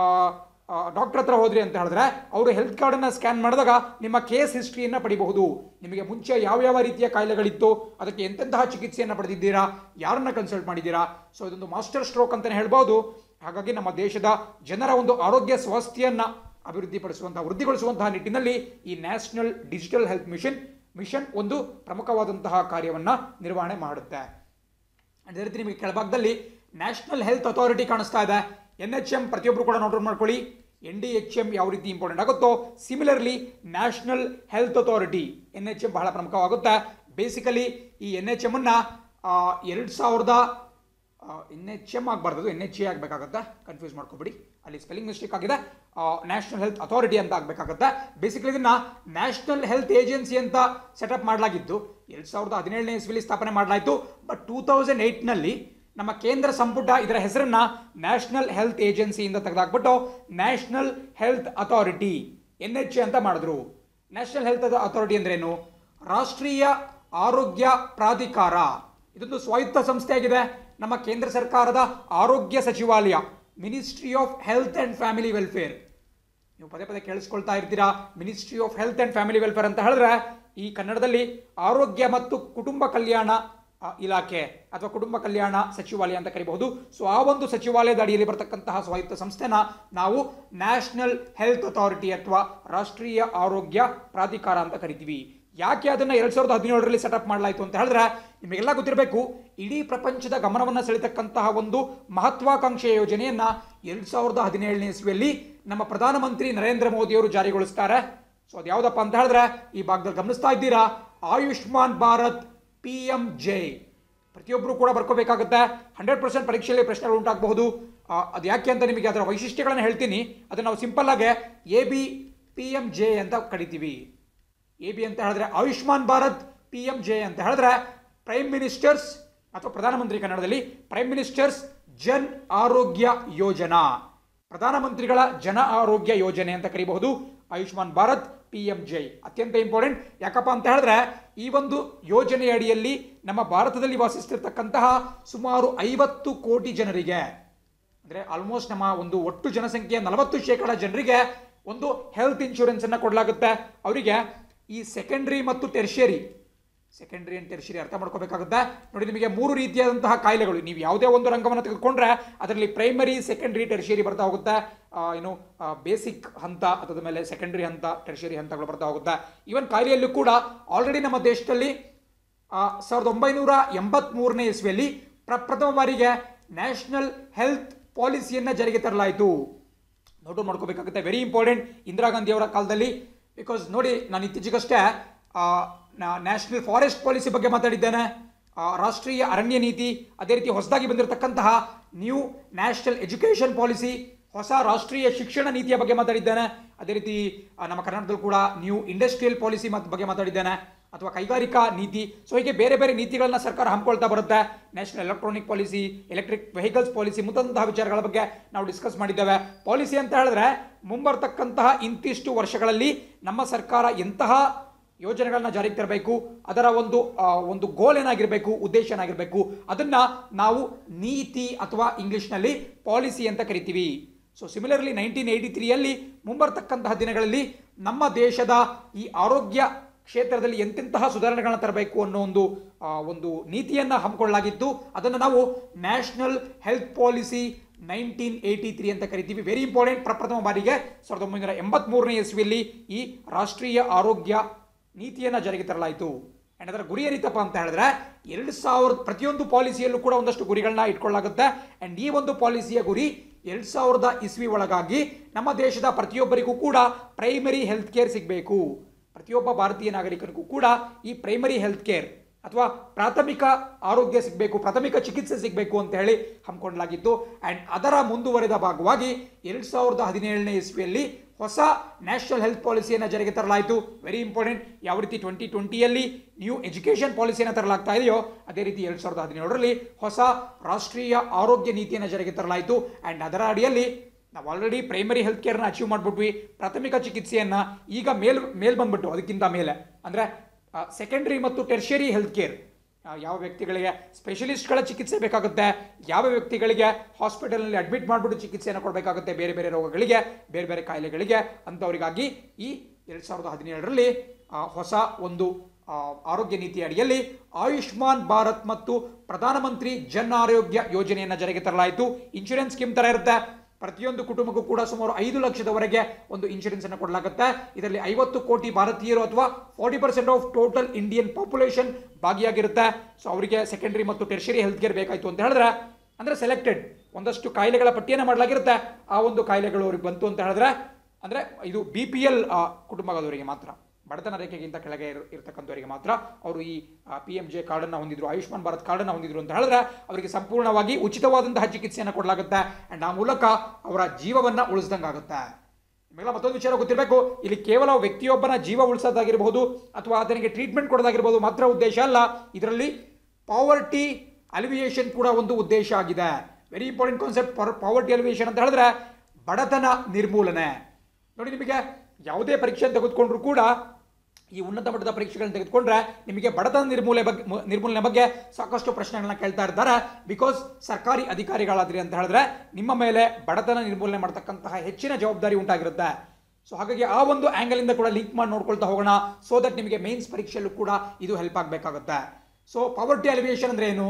ಡಾಕ್ಟರ್ ಹತ್ರ ಹೋದ್ರಿ ಅಂತ ಹೇಳಿದ್ರೆ, ಅವರು ಹೆಲ್ತ್ ಕಾರ್ಡ್ ಅನ್ನ ಸ್ಕ್ಯಾನ್ ಮಾಡಿದಾಗ ನಿಮ್ಮ ಕೇಸ್ ಹಿಸ್ಟ್ರಿಯನ್ನ ಪಡಿಬಹುದು. ನಿಮಗೆ ಮುಂಚೆ ಯಾವ ಯಾವ ರೀತಿಯ ಕಾಯಿಲೆಗಳಿತ್ತು, ಅದಕ್ಕೆ ಎಂತೆಂತಹ ಚಿಕಿತ್ಸೆಯನ್ನು ಪಡೆದಿದ್ದೀರಾ, ಯಾರನ್ನ ಕನ್ಸಲ್ಟ್ ಮಾಡಿದ್ದೀರಾ. ಸೊ ಇದೊಂದು ಮಾಸ್ಟರ್ ಸ್ಟ್ರೋಕ್ ಅಂತಾನೆ ಹೇಳ್ಬಹುದು. ಹಾಗಾಗಿ ನಮ್ಮ ದೇಶದ ಜನರ ಒಂದು ಆರೋಗ್ಯ ಸ್ವಾಸ್ಥ್ಯವನ್ನ ಅಭಿವೃದ್ಧಿಪಡಿಸುವಂತಹ, ವೃದ್ಧಿಗೊಳಿಸುವಂತಹ ನಿಟ್ಟಿನಲ್ಲಿ ಈ national digital health mission mission ಒಂದು ಪ್ರಮುಖವಾದಂತಹ ಕಾರ್ಯವನ್ನ ನಿರ್ವಹಣೆ ಮಾಡುತ್ತೆ. ಅದೇ ರೀತಿ ನಿಮಗೆ ಕೆಳಭಾಗದಲ್ಲಿ ನ್ಯಾಷನಲ್ ಹೆಲ್ತ್ ಅಥಾರಿಟಿ ಕಾಣಿಸ್ತಾ ಇದೆ. ಎನ್ ಎಚ್ ಎಂ ಪ್ರತಿಯೊಬ್ಬರು ಕೂಡ ನೋಟ್ ಮಾಡ್ಕೊಳ್ಳಿ. ಎನ್ ಡಿ ಎಚ್ ಎಂ ಯಾವ ರೀತಿ ಇಂಪಾರ್ಟೆಂಟ್ ಆಗುತ್ತೋ, similarly national health authority N H M ಬಹಳ ಪ್ರಮುಖವಾಗುತ್ತೆ. ಬೇಸಿಕಲಿ ಈ ಎನ್ ಎಚ್ ಎಂ ಅನ್ನ ಎರಡು ಸಾವಿರದ ಎನ್ ಎಚ್ ಎಂ ಆಗಬಾರ್ದು, ಎನ್ ಎಚ್ ಎ ಆಗಬೇಕಾಗುತ್ತೆ. ಕನ್ಫ್ಯೂಸ್ ಮಾಡ್ಕೊಬೇಡಿ, ಅಲ್ಲಿ ಸ್ಪೆಲ್ಲಿಂಗ್ ಮಿಸ್ಟೇಕ್ ಆಗಿದೆ. ನ್ಯಾಷನಲ್ ಹೆಲ್ತ್ ಅಥಾರಿಟಿ ಅಂತ ಆಗಬೇಕಾಗುತ್ತೆ. ಬೇಸಿಕಲಿ ಇದನ್ನ ನ್ಯಾಷನಲ್ ಹೆಲ್ತ್ ಏಜೆನ್ಸಿ ಅಂತ ಸೆಟಪ್ ಮಾಡಲಾಗಿದ್ದು ಎರಡ್ ಸಾವಿರದ ಹದಿನೇಳನೇ ಇಸ್ವಿಲಿ ಸ್ಥಾಪನೆ ಮಾಡಲಾಯಿತು. ಬಟ್ ಟೂ ತೌಸಂಡ್ ಏಟ್ ನಲ್ಲಿ ನಮ್ಮ ಕೇಂದ್ರ ಸಂಪುಟ ಇದರ ಹೆಸರನ್ನ ನ್ಯಾಷನಲ್ ಹೆಲ್ತ್ ಏಜೆನ್ಸಿಯಿಂದ ತೆಗೆದಾಕ್ಬಿಟ್ಟು national health authority N H A ಅಂತ ಮಾಡಿದ್ರು. ನ್ಯಾಷನಲ್ ಹೆಲ್ತ್ ಅಥಾರಿಟಿ ಅಂದ್ರೇನು? ರಾಷ್ಟ್ರೀಯ ಆರೋಗ್ಯ ಪ್ರಾಧಿಕಾರ. ಇದೊಂದು ಸ್ವಾಯತ್ತ ಸಂಸ್ಥೆ ಆಗಿದೆ. ನಮ್ಮ ಕೇಂದ್ರ ಸರ್ಕಾರದ ಆರೋಗ್ಯ ಸಚಿವಾಲಯ, ministry of health and family welfare. ನೀವು ಪದೇ ಪದೇ ಕೇಳಿಸ್ಕೊಳ್ತಾ ಇರ್ತೀರಾ ministry of health and family welfare ಅಂತ ಹೇಳಿದ್ರೆ, ಈ ಕನ್ನಡದಲ್ಲಿ ಆರೋಗ್ಯ ಮತ್ತು ಕುಟುಂಬ ಕಲ್ಯಾಣ ಇಲಾಖೆ ಅಥವಾ ಕುಟುಂಬ ಕಲ್ಯಾಣ ಸಚಿವಾಲಯ ಅಂತ ಕರೀಬಹುದು. ಸೊ ಆ ಒಂದು ಸಚಿವಾಲಯದ ಅಡಿಯಲ್ಲಿ ಬರತಕ್ಕಂತಹ ಸ್ವಾಯತ್ತ ಸಂಸ್ಥೆನ ನಾವು ನ್ಯಾಷನಲ್ ಹೆಲ್ತ್ ಅಥಾರಿಟಿ ಅಥವಾ ರಾಷ್ಟ್ರೀಯ ಆರೋಗ್ಯ ಪ್ರಾಧಿಕಾರ ಅಂತ ಕರಿತೀವಿ. ಯಾಕೆ ಅದನ್ನ ಎರಡ್ ಸಾವಿರದ ಹದಿನೇಳರಲ್ಲಿ ಸೆಟಪ್ ಮಾಡಲಾಯಿತು ಅಂತ ಹೇಳಿದ್ರೆ, ನಿಮಗೆಲ್ಲ ಗೊತ್ತಿರಬೇಕು, ಇಡೀ ಪ್ರಪಂಚದ ಗಮನವನ್ನು ಸೆಳೆತಕ್ಕಂತಹ ಒಂದು ಮಹತ್ವಾಕಾಂಕ್ಷೆಯ ಯೋಜನೆಯನ್ನ ಎರಡ್ ಸಾವಿರದ ಹದಿನೇಳನೇ ಇಸ್ವಿಯಲ್ಲಿ ನಮ್ಮ ಪ್ರಧಾನಮಂತ್ರಿ ನರೇಂದ್ರ ಮೋದಿ ಅವರು ಜಾರಿಗೊಳಿಸ್ತಾರೆ. ಸೊ ಅದು ಯಾವುದಪ್ಪ ಅಂತ ಹೇಳಿದ್ರೆ, ಈ ಭಾಗದಲ್ಲಿ ಗಮನಿಸ್ತಾ ಇದ್ದೀರಾ, Ayushman Bharat P M J. ಪ್ರತಿಯೊಬ್ಬರು ಕೂಡ ಬರ್ಕೋಬೇಕಾಗುತ್ತೆ. ಹಂಡ್ರೆಡ್ ಪರ್ಸೆಂಟ್ ಪರೀಕ್ಷೆಯಲ್ಲಿ ಪ್ರಶ್ನೆಗಳು ಉಂಟಾಗಬಹುದು. ಅದು ಯಾಕೆ ಅಂತ ನಿಮಗೆ ಅದರ ವೈಶಿಷ್ಟ್ಯಗಳನ್ನು ಹೇಳ್ತೀನಿ. ಅದನ್ನು ನಾವು ಸಿಂಪಲ್ ಆಗಿ A B P M J ಅಂತ ಕರಿತೀವಿ. ಎ ಬಿ ಅಂತ ಹೇಳಿದ್ರೆ Ayushman Bharat, P M J ಅಂತ ಹೇಳಿದ್ರೆ ಪ್ರೈಮ್ ಮಿನಿಸ್ಟರ್ಸ್ ಅಥವಾ ಪ್ರಧಾನಮಂತ್ರಿ, ಕನ್ನಡದಲ್ಲಿ ಪ್ರೈಮ್ ಮಿನಿಸ್ಟರ್ಸ್ ಜನ್ ಆರೋಗ್ಯ ಯೋಜನಾ, ಪ್ರಧಾನಮಂತ್ರಿಗಳ ಜನ ಆರೋಗ್ಯ ಯೋಜನೆ ಅಂತ ಕರೀಬಹುದು. Ayushman Bharat P M J ಅತ್ಯಂತ ಇಂಪಾರ್ಟೆಂಟ್. ಯಾಕಪ್ಪ ಅಂತ ಹೇಳಿದ್ರೆ, ಈ ಒಂದು ಯೋಜನೆಯ ಅಡಿಯಲ್ಲಿ ನಮ್ಮ ಭಾರತದಲ್ಲಿ ವಾಸಿಸ್ತಿರ್ತಕ್ಕಂತಹ ಸುಮಾರು ಐವತ್ತು ಕೋಟಿ ಜನರಿಗೆ, ಅಂದ್ರೆ ಆಲ್ಮೋಸ್ಟ್ ನಮ್ಮ ಒಂದು ಒಟ್ಟು ಜನಸಂಖ್ಯೆಯ ನಲವತ್ತು ಶೇಕಡ ಜನರಿಗೆ ಒಂದು ಹೆಲ್ತ್ ಇನ್ಶೂರೆನ್ಸ್ ಅನ್ನ ಕೊಡಲಾಗುತ್ತೆ. ಅವರಿಗೆ ಈ ಸೆಕೆಂಡರಿ ಮತ್ತು ಟೆರ್ಷಿಯರಿ ಸೆಕೆಂಡರಿ ಅಂಡ್ ಟೆರ್ಷರಿ ಅರ್ಥ ಮಾಡ್ಕೋಬೇಕಾಗುತ್ತೆ. ನೋಡಿ, ನಿಮಗೆ ಮೂರು ರೀತಿಯಾದಂತಹ ಕಾಯಿಲೆಗಳು, ನೀವು ಯಾವುದೇ ಒಂದು ರಂಗವನ್ನು ತೆಗೆದುಕೊಂಡ್ರೆ ಅದರಲ್ಲಿ ಪ್ರೈಮರಿ, ಸೆಕೆಂಡರಿ, ಟೆರ್ಷರಿ ಬರ್ತಾ ಹೋಗುತ್ತೆ. ಏನು ಬೇಸಿಕ್ ಹಂತ, ಅದಾದ ಮೇಲೆ ಸೆಕೆಂಡರಿ ಹಂತ, ಟೆರ್ಷರಿ ಹಂತಗಳು ಬರ್ತಾ ಹೋಗುತ್ತೆ. ಈವನ್ ಕಾಯಿಲೆಯಲ್ಲೂ ಕೂಡ ಆಲ್ರೆಡಿ ನಮ್ಮ ದೇಶದಲ್ಲಿ ಸಾವಿರದ ಒಂಬೈನೂರ ಎಂಬತ್ತ್ ಮೂರನೇ ಇಸ್ವಿಯಲ್ಲಿ ಪ್ರಪ್ರಥಮ ಬಾರಿಗೆ ನ್ಯಾಷನಲ್ ಹೆಲ್ತ್ ಪಾಲಿಸಿಯನ್ನು ಜಾರಿಗೆ ತರಲಾಯಿತು. ನೋಟ್ ಮಾಡ್ಕೋಬೇಕಾಗುತ್ತೆ, ವೆರಿ ಇಂಪಾರ್ಟೆಂಟ್, ಇಂದಿರಾ ಗಾಂಧಿ ಅವರ ಕಾಲದಲ್ಲಿ. ಬಿಕಾಸ್ ನೋಡಿ, ನಾನು ಇತ್ತೀಚೆಗಷ್ಟೇ ನ್ಯಾಷನಲ್ ಫಾರೆಸ್ಟ್ ಪಾಲಿಸಿ ಬಗ್ಗೆ ಮಾತಾಡಿದ್ದೇನೆ, ರಾಷ್ಟ್ರೀಯ ಅರಣ್ಯ ನೀತಿ, ಅದೇ ರೀತಿ ಹೊಸದಾಗಿ ಬಂದಿರತಕ್ಕಂತಹ ನ್ಯೂ ನ್ಯಾಷನಲ್ ಎಜುಕೇಷನ್ ಪಾಲಿಸಿ, ಹೊಸ ರಾಷ್ಟ್ರೀಯ ಶಿಕ್ಷಣ ನೀತಿಯ ಬಗ್ಗೆ ಮಾತಾಡಿದ್ದೇನೆ. ಅದೇ ರೀತಿ ನಮ್ಮ ಕರ್ನಾಟಕದಲ್ಲಿ ಕೂಡ ನ್ಯೂ ಇಂಡಸ್ಟ್ರಿಯಲ್ ಪಾಲಿಸಿ ಬಗ್ಗೆ ಮಾತಾಡಿದ್ದೇನೆ, ಅಥವಾ ಕೈಗಾರಿಕಾ ನೀತಿ. ಸೊ ಹೀಗೆ ಬೇರೆ ಬೇರೆ ನೀತಿಗಳನ್ನ ಸರ್ಕಾರ ಹಮ್ಮಿಕೊಳ್ತಾ ಬರುತ್ತೆ. National electronic policy, electric vehicles policy, ಮುಂತಾದಂತಹ ವಿಚಾರಗಳ ಬಗ್ಗೆ ನಾವು ಡಿಸ್ಕಸ್ ಮಾಡಿದ್ದೇವೆ. ಪಾಲಿಸಿ ಅಂತ ಹೇಳಿದ್ರೆ ಮುಂಬರ್ತಕ್ಕಂತಹ ಇಂತಿಷ್ಟು ವರ್ಷಗಳಲ್ಲಿ ನಮ್ಮ ಸರ್ಕಾರ ಎಂತಹ ಯೋಜನೆಗಳನ್ನ ಜಾರಿಗೆ ತರಬೇಕು, ಅದರ ಒಂದು ಒಂದು ಗೋಲ್ ಏನಾಗಿರಬೇಕು, ಉದ್ದೇಶ ಏನಾಗಿರಬೇಕು, ಅದನ್ನ ನಾವು ನೀತಿ ಅಥವಾ ಇಂಗ್ಲಿಷ್ನಲ್ಲಿ ಪಾಲಿಸಿ ಅಂತ ಕರಿತೀವಿ. ಸೊ ಸಿಮಿಲರ್ಲಿ ನೈನ್ಟೀನ್ ಏಯ್ಟಿ ತ್ರೀಯಲ್ಲಿ ಮುಂಬರ್ತಕ್ಕಂತಹ ದಿನಗಳಲ್ಲಿ ನಮ್ಮ ದೇಶದ ಈ ಆರೋಗ್ಯ ಕ್ಷೇತ್ರದಲ್ಲಿ ಎಂತೆಂತಹ ಸುಧಾರಣೆಗಳನ್ನ ತರಬೇಕು ಅನ್ನೋ ಒಂದು ಒಂದು ನೀತಿಯನ್ನು ಹಮ್ಮಿಕೊಳ್ಳಲಾಗಿತ್ತು. ಅದನ್ನು ನಾವು national health policy nineteen eighty three ಅಂತ ಕರಿತೀವಿ. ವೆರಿ ಇಂಪಾರ್ಟೆಂಟ್, ಪ್ರಪ್ರಥಮ ಬಾರಿಗೆ ಸಾವಿರದ ಒಂಬೈನೂರ ಎಂಬತ್ತ್ ಮೂರನೇ ಇಸ್ವಿಯಲ್ಲಿ ಈ ರಾಷ್ಟ್ರೀಯ ಆರೋಗ್ಯ ನೀತಿಯನ್ನು ಜಾರಿಗೆ ತರಲಾಯಿತು. ಅಂಡ್ ಅದರ ಗುರಿ ಏನಿತ್ತಪ್ಪ ಅಂತ ಹೇಳಿದ್ರೆ, ಎರಡು ಸಾವಿರದ ಪ್ರತಿಯೊಂದು ಪಾಲಿಸಿಯಲ್ಲೂ ಕೂಡ ಒಂದಷ್ಟು ಗುರಿಗಳನ್ನ ಇಟ್ಕೊಳ್ಳಾಗುತ್ತೆ. ಅಂಡ್ ಈ ಒಂದು ಪಾಲಿಸಿಯ ಗುರಿ ಎರಡ್ ಸಾವಿರದ ಇಸ್ವಿ ಒಳಗಾಗಿ ನಮ್ಮ ದೇಶದ ಪ್ರತಿಯೊಬ್ಬರಿಗೂ ಕೂಡ ಪ್ರೈಮರಿ ಹೆಲ್ತ್ ಕೇರ್ ಸಿಗಬೇಕು. ಪ್ರತಿಯೊಬ್ಬ ಭಾರತೀಯ ನಾಗರಿಕರಿಗೂ ಕೂಡ ಈ ಪ್ರೈಮರಿ ಹೆಲ್ತ್ ಕೇರ್ ಅಥವಾ ಪ್ರಾಥಮಿಕ ಆರೋಗ್ಯ ಸಿಗಬೇಕು, ಪ್ರಾಥಮಿಕ ಚಿಕಿತ್ಸೆ ಸಿಗಬೇಕು ಅಂತ ಹೇಳಿ ಹಮ್ಮಿಕೊಳ್ಳಲಾಗಿತ್ತು. ಆ್ಯಂಡ್ ಅದರ ಮುಂದುವರೆದ ಭಾಗವಾಗಿ ಎರಡು ಸಾವಿರದ ಹದಿನೇಳನೇ ಇಸ್ವಿಯಲ್ಲಿ ಹೊಸ ನ್ಯಾಷನಲ್ ಹೆಲ್ತ್ ಪಾಲಿಸಿಯನ್ನು ಜಾರಿಗೆ ತರಲಾಯಿತು. ವೆರಿ ಇಂಪಾರ್ಟೆಂಟ್, ಯಾವ ರೀತಿ ಟ್ವೆಂಟಿ ಟ್ವೆಂಟಿಯಲ್ಲಿ ನ್ಯೂ ಎಜುಕೇಷನ್ ಪಾಲಿಸಿಯನ್ನು ತರಲಾಗ್ತಾ ಇದೆಯೋ ಅದೇ ರೀತಿ ಎರಡು ಸಾವಿರದ ಹದಿನೇಳರಲ್ಲಿ ಹೊಸ ರಾಷ್ಟ್ರೀಯ ಆರೋಗ್ಯ ನೀತಿಯನ್ನು ಜಾರಿಗೆ ತರಲಾಯಿತು. ಆ್ಯಂಡ್ ಅದರ ಅಡಿಯಲ್ಲಿ ನಾವು ಆಲ್ರೆಡಿ ಪ್ರೈಮರಿ ಹೆಲ್ತ್ ಕೇರ್ನ ಅಚೀವ್ ಮಾಡಿಬಿಟ್ವಿ. ಪ್ರಾಥಮಿಕ ಚಿಕಿತ್ಸೆಯನ್ನು ಈಗ ಮೇಲ್ ಮೇಲ್ ಬಂದ್ಬಿಟ್ಟು ಅದಕ್ಕಿಂತ ಮೇಲೆ ಅಂದರೆ ಸೆಕೆಂಡರಿ ಮತ್ತು ಟೆರ್ಷರಿ ಹೆಲ್ತ್ ಕೇರ್, ಯಾವ ವ್ಯಕ್ತಿಗಳಿಗೆ ಸ್ಪೆಷಲಿಸ್ಟ್ಗಳ ಚಿಕಿತ್ಸೆ ಬೇಕಾಗುತ್ತೆ, ಯಾವ ವ್ಯಕ್ತಿಗಳಿಗೆ ಹಾಸ್ಪಿಟಲ್ನಲ್ಲಿ ಅಡ್ಮಿಟ್ ಮಾಡಿಬಿಟ್ಟು ಚಿಕಿತ್ಸೆಯನ್ನು ಕೊಡಬೇಕಾಗುತ್ತೆ ಬೇರೆ ಬೇರೆ ರೋಗಗಳಿಗೆ, ಬೇರೆ ಬೇರೆ ಕಾಯಿಲೆಗಳಿಗೆ, ಅಂಥವರಿಗಾಗಿ ಈ ಎರಡು ಸಾವಿರದ ಹದಿನೇಳರಲ್ಲಿ ಹೊಸ ಒಂದು ಆರೋಗ್ಯ ನೀತಿ ಅಡಿಯಲ್ಲಿ ಆಯುಷ್ಮಾನ್ ಭಾರತ್ ಮತ್ತು ಪ್ರಧಾನಮಂತ್ರಿ ಜನ್ ಆರೋಗ್ಯ ಯೋಜನೆಯನ್ನು ಜಾರಿಗೆ ತರಲಾಯಿತು. ಇನ್ಶೂರೆನ್ಸ್ ಸ್ಕೀಮ್ ಥರ ಇರುತ್ತೆ. ಪ್ರತಿಯೊಂದು ಕುಟುಂಬಕ್ಕೂ ಕೂಡ ಸುಮಾರು ಐದು ಲಕ್ಷದವರೆಗೆ ಒಂದು ಇನ್ಶೂರೆನ್ಸ್ ಅನ್ನು ಕೊಡಲಾಗುತ್ತೆ. ಇದರಲ್ಲಿ ಐವತ್ತು ಕೋಟಿ ಭಾರತೀಯರು ಅಥವಾ forty percent of total Indian population ಭಾಗಿಯಾಗಿರುತ್ತೆ. ಸೊ ಅವರಿಗೆ ಸೆಕೆಂಡರಿ ಮತ್ತು ಟೆರ್ಷರಿ ಹೆಲ್ತ್ ಕೇರ್ ಬೇಕಾಯಿತು ಅಂತ ಹೇಳಿದ್ರೆ, ಅಂದರೆ ಸೆಲೆಕ್ಟೆಡ್ ಒಂದಷ್ಟು ಕಾಯಿಲೆಗಳ ಪಟ್ಟಿಯನ್ನು ಮಾಡಲಾಗಿರುತ್ತೆ. ಆ ಒಂದು ಕಾಯಿಲೆಗಳು ಅವ್ರಿಗೆ ಬಂತು ಅಂತ ಹೇಳಿದ್ರೆ, ಅಂದರೆ ಇದು ಬಿ ಪಿ ಎಲ್ ಕುಟುಂಬದವರಿಗೆ ಮಾತ್ರ, ಬಡತನ ರೇಖೆಗಿಂತ ಕೆಳಗೆ ಇರತಕ್ಕಂಥವರಿಗೆ ಮಾತ್ರ ಅವರು ಈ ಪಿ ಎಂ ಜೆ ಕಾರ್ಡನ್ನು ಹೊಂದಿದ್ರು, ಆಯುಷ್ಮಾನ್ ಭಾರತ್ ಕಾರ್ಡನ್ನು ಹೊಂದಿದ್ರು ಅಂತ ಹೇಳಿದ್ರೆ ಅವರಿಗೆ ಸಂಪೂರ್ಣವಾಗಿ ಉಚಿತವಾದಂತಹ ಚಿಕಿತ್ಸೆಯನ್ನು ಕೊಡಲಾಗುತ್ತೆ. ಆ್ಯಂಡ್ ಆ ಮೂಲಕ ಅವರ ಜೀವವನ್ನು ಉಳಿಸ್ದಂಗಾಗುತ್ತೆ. ನಿಮಗೆಲ್ಲ ಮತ್ತೊಂದು ವಿಚಾರ ಗೊತ್ತಿರಬೇಕು, ಇಲ್ಲಿ ಕೇವಲ ವ್ಯಕ್ತಿಯೊಬ್ಬನ ಜೀವ ಉಳಿಸೋದಾಗಿರ್ಬೋದು ಅಥವಾ ಆತನಿಗೆ ಟ್ರೀಟ್ಮೆಂಟ್ ಕೊಡೋದಾಗಿರ್ಬೋದು ಮಾತ್ರ ಉದ್ದೇಶ ಅಲ್ಲ, ಇದರಲ್ಲಿ ಪಾವರ್ಟಿ ಅಲಿವಿಯೇಷನ್ ಕೂಡ ಒಂದು ಉದ್ದೇಶ ಆಗಿದೆ. Very important concept poverty alleviation ಅಂತ ಹೇಳಿದ್ರೆ ಬಡತನ ನಿರ್ಮೂಲನೆ. ನೋಡಿ, ನಿಮಗೆ ಯಾವುದೇ ಪರೀಕ್ಷೆ ತೆಗೆದುಕೊಂಡ್ರು ಕೂಡ ಈ ಉನ್ನತ ಮಟ್ಟದ ಪರೀಕ್ಷೆಗಳನ್ನು ತೆಗೆದುಕೊಂಡ್ರೆ ನಿಮಗೆ ಬಡತನ ನಿರ್ಮೂಲನೆ ಬಗ್ಗೆ ನಿರ್ಮೂಲನೆ ಬಗ್ಗೆ ಸಾಕಷ್ಟು ಪ್ರಶ್ನೆಗಳನ್ನ ಕೇಳ್ತಾ ಇರ್ತಾರೆ. ಬಿಕಾಸ್ ಸರ್ಕಾರಿ ಅಧಿಕಾರಿಗಳಾದ್ರಿ ಅಂತ ಹೇಳಿದ್ರೆ ನಿಮ್ಮ ಮೇಲೆ ಬಡತನ ನಿರ್ಮೂಲನೆ ಮಾಡ್ತಕ್ಕಂತಹ ಹೆಚ್ಚಿನ ಜವಾಬ್ದಾರಿ ಉಂಟಾಗಿರುತ್ತೆ. ಸೊ ಹಾಗಾಗಿ ಆ ಒಂದು ಆ್ಯಂಗಲ್ ಇಂದ ಕೂಡ ಲಿಂಕ್ ಮಾಡಿ ನೋಡ್ಕೊಳ್ತಾ ಹೋಗೋಣ, ಸೊ ದಟ್ ನಿಮಗೆ ಮೇನ್ಸ್ ಪರೀಕ್ಷೆಯಲ್ಲೂ ಕೂಡ ಇದು ಹೆಲ್ಪ್ ಆಗಬೇಕಾಗುತ್ತೆ. ಸೊ ಪಾವರ್ಟಿ ಅಲಿವಿಯೇಷನ್ ಅಂದ್ರೆ ಏನು?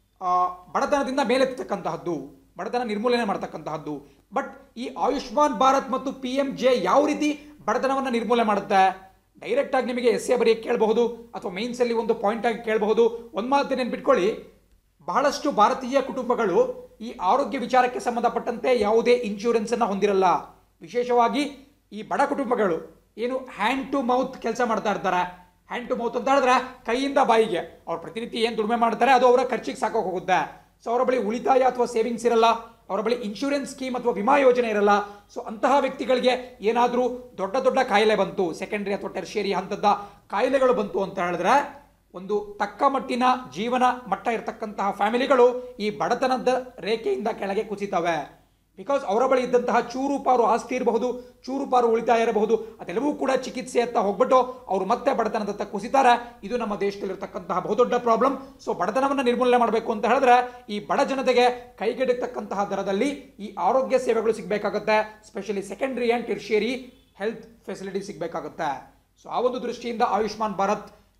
ಬಡತನದಿಂದ ಮೇಲೆತ್ತಕ್ಕಂತಹದ್ದು, ಬಡತನ ನಿರ್ಮೂಲನೆ ಮಾಡ್ತಕ್ಕಂತಹದ್ದು. ಬಟ್ ಈ ಆಯುಷ್ಮಾನ್ ಭಾರತ್ ಮತ್ತು ಪಿ ಎಂ ಜೆ ಯಾವ ರೀತಿ ಬಡತನವನ್ನು ನಿರ್ಮೂಲನೆ ಮಾಡುತ್ತೆ? ಡೈರೆಕ್ಟ್ ಆಗಿ ನಿಮಗೆ ಎಸ್ ಎ ಬರೆಯಕ್ಕೆ ಕೇಳಬಹುದು ಅಥವಾ ಮೇನ್ಸ್ ಅಲ್ಲಿ ಒಂದು ಪಾಯಿಂಟ್ ಆಗಿ ಕೇಳಬಹುದು. ಒಂದು ಮಾತು ನೆನ್ಪಿಟ್ಕೊಳ್ಳಿ, ಬಹಳಷ್ಟು ಭಾರತೀಯ ಕುಟುಂಬಗಳು ಈ ಆರೋಗ್ಯ ವಿಚಾರಕ್ಕೆ ಸಂಬಂಧಪಟ್ಟಂತೆ ಯಾವುದೇ ಇನ್ಶೂರೆನ್ಸ್ ಅನ್ನ ಹೊಂದಿರಲ್ಲ. ವಿಶೇಷವಾಗಿ ಈ ಬಡ ಕುಟುಂಬಗಳು ಏನು ಹ್ಯಾಂಡ್ ಟು ಮೌತ್ ಕೆಲಸ ಮಾಡ್ತಾ ಇರ್ತಾರೆ. ಹ್ಯಾಂಡ್ ಟು ಮೌತ್ ಅಂತ ಹೇಳಿದ್ರೆ ಕೈಯಿಂದ ಬಾಯಿಗೆ ಅವ್ರು ಪ್ರತಿನಿತ್ಯ ಏನು ದುಡಿಮೆ ಮಾಡ್ತಾರೆ ಅದು ಅವರ ಖರ್ಚಿಗೆ ಸಾಕೋಕೆ ಹೋಗುತ್ತೆ. ಸೊ ಅವರ ಬಳಿ ಉಳಿತಾಯ ಅಥವಾ ಸೇವಿಂಗ್ಸ್ ಇರಲ್ಲ, ಅವರ ಬಳಿ ಇನ್ಶೂರೆನ್ಸ್ ಸ್ಕೀಮ್ ಅಥವಾ ವಿಮಾ ಯೋಜನೆ ಇರಲ್ಲ. ಸೊ ಅಂತಹ ವ್ಯಕ್ತಿಗಳಿಗೆ ಏನಾದರೂ ದೊಡ್ಡ ದೊಡ್ಡ ಕಾಯಿಲೆ ಬಂತು, ಸೆಕೆಂಡರಿ ಅಥವಾ ಟೆರ್ಷಿಯರಿ ಹಂತದ ಕಾಯಿಲೆಗಳು ಬಂತು ಅಂತ ಹೇಳಿದ್ರೆ ಒಂದು ತಕ್ಕ ಮಟ್ಟಿನ ಜೀವನ ಮಟ್ಟ ಇರತಕ್ಕಂತಹ ಫ್ಯಾಮಿಲಿಗಳು ಈ ಬಡತನದ ರೇಖೆಯಿಂದ ಕೆಳಗೆ ಕುಸಿತವೆ. ಬಿಕಾಸ್ ಅವರ ಬಳಿ ಇದ್ದಂತಹ ಚೂರು ಪಾರು ಆಸ್ತಿ ಇರಬಹುದು, ಚೂರು ಪಾರು ಉಳಿತಾಯ ಇರಬಹುದು, ಅದೆಲ್ಲವೂ ಕೂಡ ಚಿಕಿತ್ಸೆ ಅಂತ ಹೋಗ್ಬಿಟ್ಟು ಅವರು ಮತ್ತೆ ಬಡತನದತ್ತ ಕುಸಿತಾರೆ. ಇದು ನಮ್ಮ ದೇಶದಲ್ಲಿರ್ತಕ್ಕಂತಹ ಬಹುದೊಡ್ಡ ಪ್ರಾಬ್ಲಮ್. ಸೊ ಬಡತನವನ್ನು ನಿರ್ಮೂಲನೆ ಮಾಡಬೇಕು ಅಂತ ಹೇಳಿದ್ರೆ ಈ ಬಡ ಜನತೆಗೆ ಕೈಗೆಟಕತಕ್ಕಂತಹ ದರದಲ್ಲಿ ಈ ಆರೋಗ್ಯ ಸೇವೆಗಳು ಸಿಗಬೇಕಾಗುತ್ತೆ. Specially secondary and tertiary health facility ಸಿಗಬೇಕಾಗುತ್ತೆ. ಸೊ ಆ ಒಂದು ದೃಷ್ಟಿಯಿಂದ Ayushman Bharat